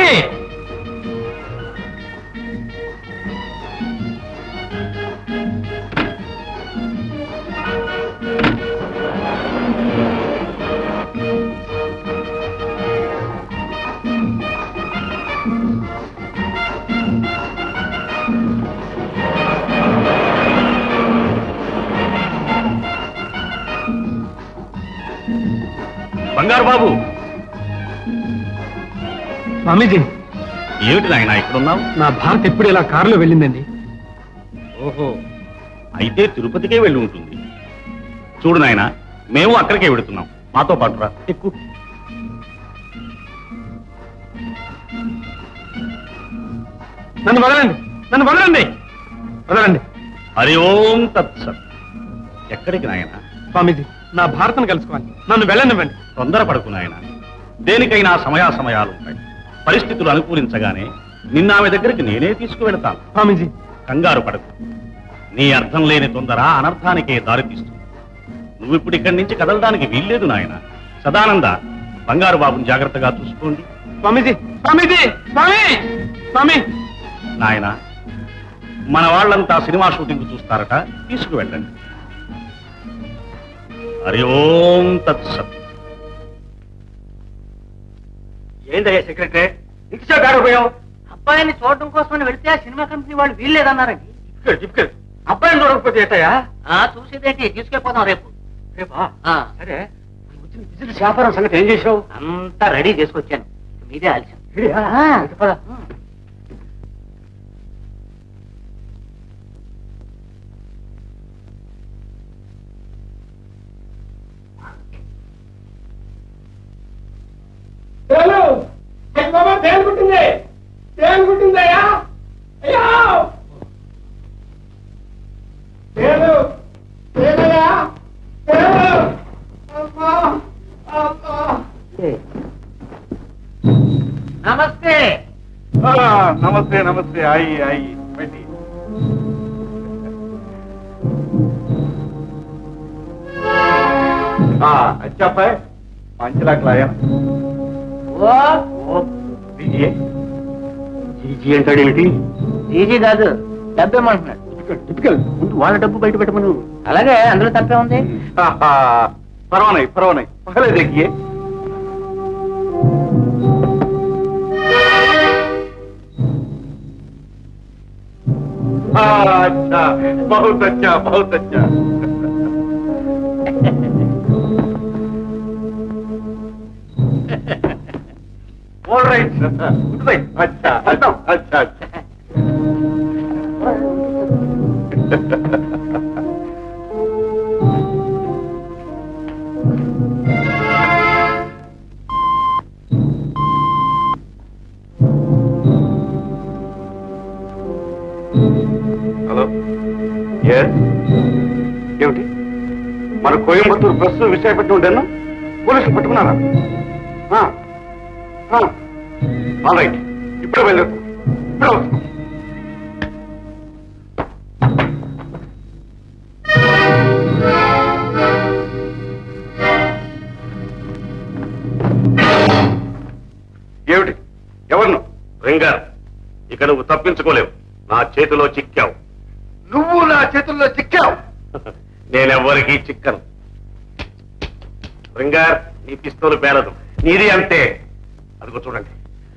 బంగారు బాబు. స్వామీజీ, ఏమిటి నాయన ఇక్కడున్నావు? నా భారత్ ఎప్పుడు ఇలా కారులో వెళ్ళిందండి. ఓహో, అయితే తిరుపతికే వెళ్ళి ఉంటుంది. చూడు నాయన, మేము అక్కడికే వెడుతున్నాం, మాతో పాటు రా. ఎక్కువ నన్ను వదలండి, నన్ను వదలండి, వదలండి. హరి ఓం తత్సత్. ఎక్కడికి నాయన? స్వామీజీ, నా భారతను కలుసుకోవాలి, నన్ను వెళ్ళనివ్వండి. తొందరపడకు నాయన, దేనికైనా సమయాసమయాలు ఉంటాయి. పరిస్థితులు అనుకూలించగానే నిన్న ఆమె దగ్గరికి నేనే తీసుకువెడతాను. స్వామీజీ, కంగారు పడకు. నీ అర్థం లేని తొందర అనర్థానికే దారితీస్తుంది. నువ్విప్పుడు ఇక్కడి నుంచి కదలడానికి వీల్లేదు నాయన. సదానంద, బంగారు బాబుని జాగ్రత్తగా చూసుకోండి. స్వామీజీ, స్వామీజీ, స్వామి, స్వామి. నాయన, మన వాళ్ళంతా సినిమా షూటింగ్ చూస్తారట, తీసుకువెళ్ళండి. హరి ఓం తత్సత్. ఏంటయ్యా సెక్రటరీ, రిక్షా కాడపోయావు? అబ్బాయిని చూడడం కోసమని వెళ్తే ఆ సినిమా కంపెనీ వాళ్ళు వీల్లేదన్నారండి. అబ్బాయిని చూడకపోతే ఏంటయ్యా? చూసేదేంటి, తీసుకెళ్ళిపోదాం రేపు. రేపా? సరే, వచ్చిన బిజినెస్ వ్యాపారం సంగతి ఏం చేసావు? అంతా రెడీ చేసుకొచ్చాను, మీదే ఆలస్యం. తేలుకుంటుంది, తేలుకుంటుందయ్యా, అయ్యా, తేలు, తేలయ్యా, తేలు. అమ్మా, అమ్మా. నమస్తే. నమస్తే నమస్తే. ఆయి ఆయి బయటి. अच्छा है, 5 लाख लाया. జీజీ అంటాడేమిటి? జీజీ కాదు, డబ్బేమంటున్నాడు. టిపికల్. ముందు వాళ్ళ డబ్బు బయట పెట్టమను. అలాగే, అందులో తప్పే ఉంది. परवाना परवाना पहले देखिए. अच्छा, बहुत अच्छा, बहुत अच्छा. All right, good bye. अच्छा अच्छा अच्छा अच्छा. హలో, ఏమిటి? మన కోయంబత్తూరు బస్సు విశాఖపట్నం ఉండేనా? పోలీసులు పట్టుకున్నారా? ఆల్ రైట్, ఇప్పుడే బయలుదేరుతాం, ఇప్పుడే వస్తాం. ఏమిటి? ఎవరు? రింగా, ఇక నువ్వు తప్పించుకోలేవు. నా చేతిలో చిక్కావు. నువ్వు నా చేతుల్లో చిక్కావు. నేనెవ్వరికీ చిక్కను. రింగార్, నీ పిస్తోలు పేలదు, నీది అంతే. అదిగో చూడండి.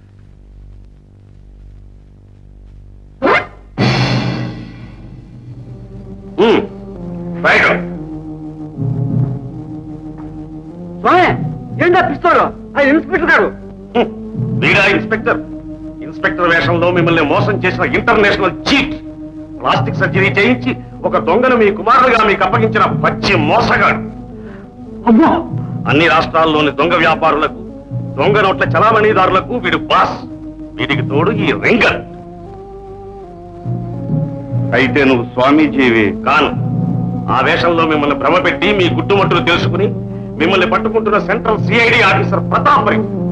స్వామి, ఏంటా పిస్తోలు? ఆయన ఇన్స్పెక్టర్ గారు. వీడా ఇన్స్పెక్టర్? ఇన్స్పెక్టర్ వేషంలో మిమ్మల్ని మోసం చేసిన ఇంటర్నేషనల్ చీట్, ప్లాస్టిక్ సర్జరీ చేయించి ఒక దొంగను మీ కుమారుడుగా మీకు అప్పగించిన పచ్చి మోసగాడు. అమ్మో! అన్ని రాష్ట్రాల్లోని దొంగ వ్యాపారులకు, దొంగ నోట్ల చలామణిదారులకు వీడు బాస్. వీడికి తోడు ఈ రింగర్. అయితే నువ్వు స్వామీజీవి కాను. ఆ వేషంలో మిమ్మల్ని భ్రమపెట్టి మీ గుట్టుమట్టులు తెలుసుకుని మిమ్మల్ని పట్టుకుంటున్న సెంట్రల్ సిఐడి ఆఫీసర్ ప్రతాప్.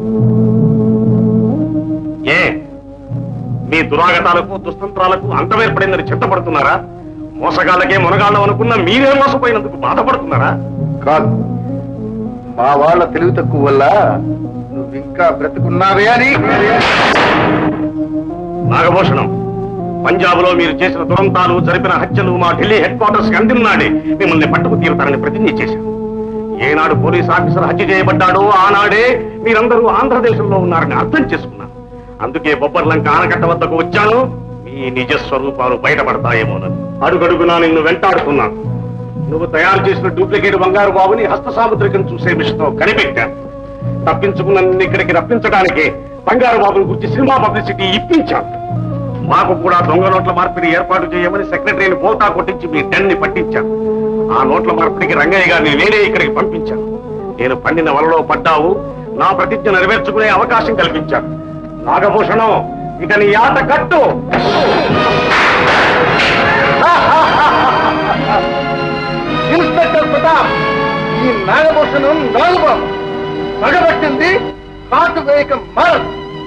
ఏ మీ దురాగతాలకు దుస్తంత్రాలకు అంతమేర్పడిందని చిత్తపడుతున్నారా? మోసగాళ్ళకే మునగాళ్ళం అనుకున్న మీరే మోసపోయినందుకు బాధపడుతున్నారా? కాదు, మా వాళ్ళ తెలివి తక్కువ వల్ల నువ్వు ఇంకా బ్రతుకున్నావే అని. నాగభూషణం, పంజాబ్ లో మీరు చేసిన దురంతాలు, జరిపిన హత్యలు మా ఢిల్లీ హెడ్ క్వార్టర్స్ కి అందినాడే మిమ్మల్ని పట్టుకు తీరుతారని ప్రతిజ్ఞ చేశారు. ఏనాడు పోలీస్ ఆఫీసర్ హత్య చేయబడ్డాడో ఆనాడే మీరందరూ ఆంధ్రదేశంలో ఉన్నారని అర్థం చేసుకున్నారు. అందుకే బొబ్బర్లంక ఆనకట్ట వద్దకు వచ్చాను. మీ నిజ స్వరూపాలు బయటపడతాయేమోనని అడుగడుగునా నిన్ను వెంటాడుతున్నాను. నువ్వు తయారు చేసిన డూప్లికేట్ బంగారు బాబుని హస్త సాముద్రికం చూసే మిషన్తో కనిపెట్టాను. తప్పించుకున్న నిన్ను ఇక్కడికి రప్పించడానికి బంగారు బాబుని గురించి సినిమా పబ్లిసిటీ ఇప్పించాను. మాకు కూడా దొంగ నోట్ల మార్పిడి ఏర్పాటు చేయమని సెక్రటరీని పోతా కొట్టించి మీ డెన్ని పట్టించాను. ఆ నోట్ల మార్పిడికి రంగయ్య గారిని నేనే ఇక్కడికి పంపించాను. నేను పండిన వలలో పడ్డావు, నా ప్రతిజ్ఞ నెరవేర్చుకునే అవకాశం కల్పించాను. నాగభూషణం, ఇక నీ ఆట కట్టు. ఇన్స్పెక్టర్ ప్రతాప్, ఈ నాగభూషణం నాగబాబు పగబట్టింది కాటు వేయక మారదు.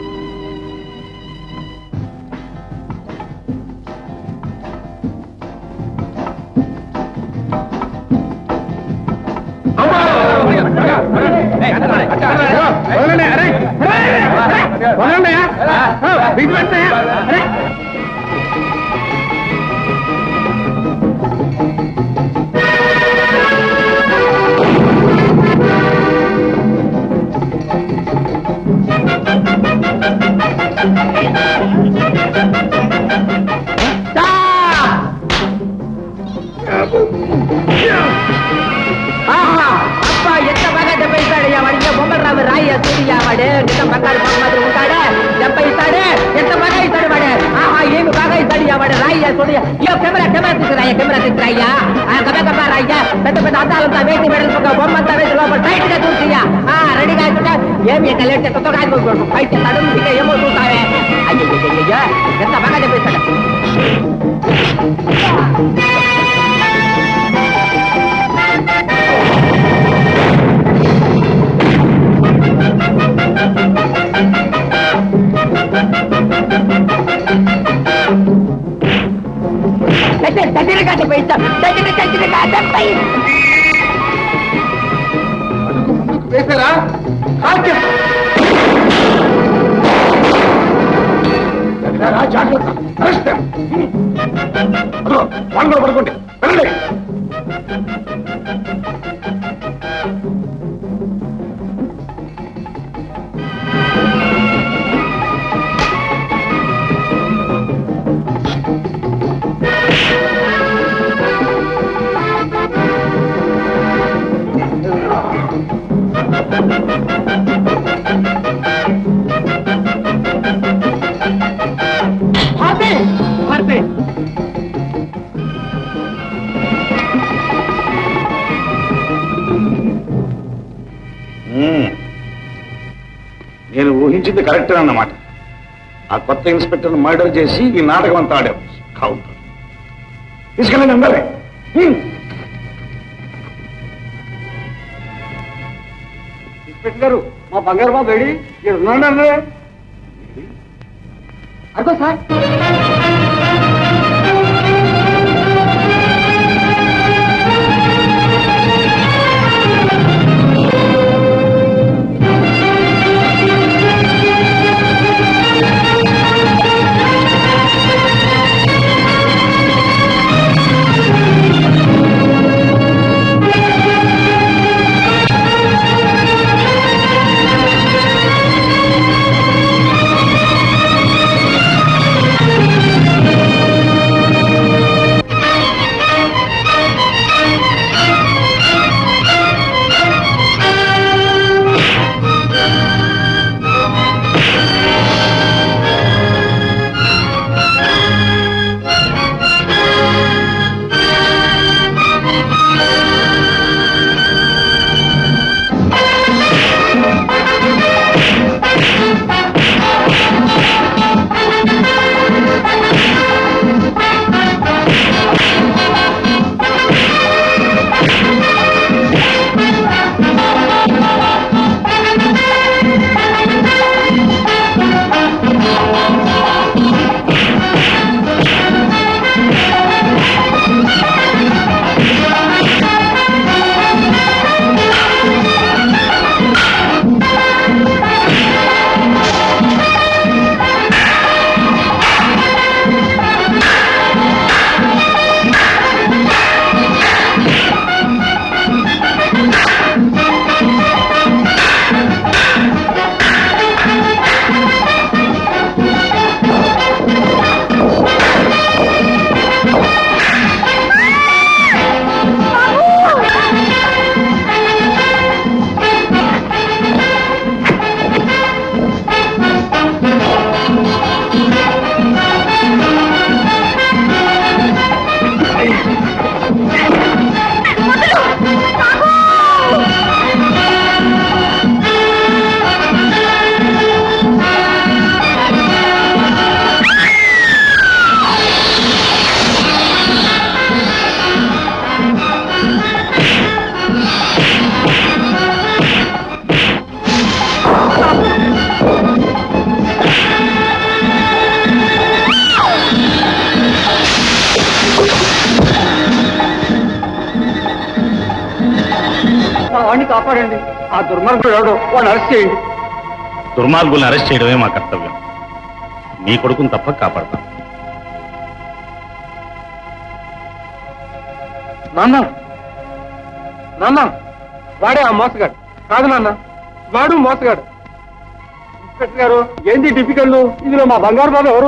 ఎంత బాగా దెబ్బ ఇస్తాడయ్యా వాడికి బొమ్మలు రావు రాయ సూర్యా వాడే నిన్న బంగారు మాత్రం ఉంటాడే దెబ్బ ఇస్తాడే ఎంత బాగా ఇస్తాడు వాడే ఏమి బాగా ఇస్తాడు వాడు రాయ్యా సూర్య కెమెరా తీసుకురాయ్యా గబా రాయ్యా పెద్ద పెద్ద అద్దాలంతా వేసి మెడలు బొమ్మంతా వేసి లోపల టైట్ గా చూసియా రెడీగా అవుతుంటే ఏమి ఇంకా లేట్ కొత్తగా బయట చేస్తాడు ఇంకా ఏమో చూస్తావే అయ్యో ఎంత బాగా దెబ్బ ఇస్తాడు. వేసారా జాగ్రత్త పడుకోండి వెళ్ళండి. నేను ఊహించింది కరెక్టే అన్నమాట. ఆ కొత్త ఇన్స్పెక్టర్ మర్డర్ చేసి ఈ నాటకం అంతా ఆడావు. కౌంటర్ తీసుకెళ్ళండి ఉండాలి. ఇన్స్పెక్టర్ గారు, మా బంగారు బాబు రెడీ ఇక్కడ ఉన్నాడు. అదో సార్ వాడిని కాపాడండి. ఆ దుర్మార్గుడు ఎవడో వాడిని అరెస్ట్ చేయండి. దుర్మార్గుల్ని అరెస్ట్ చేయడమే మా కర్తవ్యం. మీ కొడుకుని తప్ప కాపాడతాం. నాన్న నాన్న వాడే ఆ మోసగాడు. కాదు నాన్న, వాడు మోసగాడు. ఇన్స్పెక్టర్ గారు, ఏంది డిఫికల్ట్? ఇందులో మా బంగారు బాబు ఎవరు?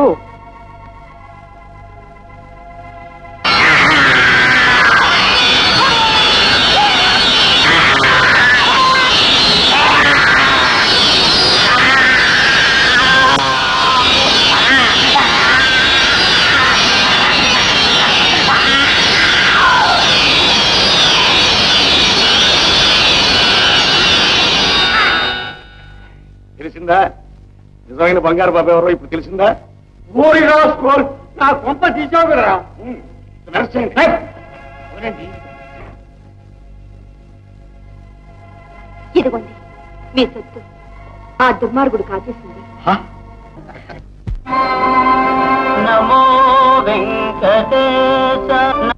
తెలిసిందా? నిజమైన బంగారు బాబు ఎవరో ఇప్పుడు తెలిసిందా? ఓరి రాసుకో, నా కొంప తీసావు కదరా. ఇదిగోండి మీ సొత్తు. ఆ దుర్మార్గుడు కాజేసింది. నమో వెంకటేశ.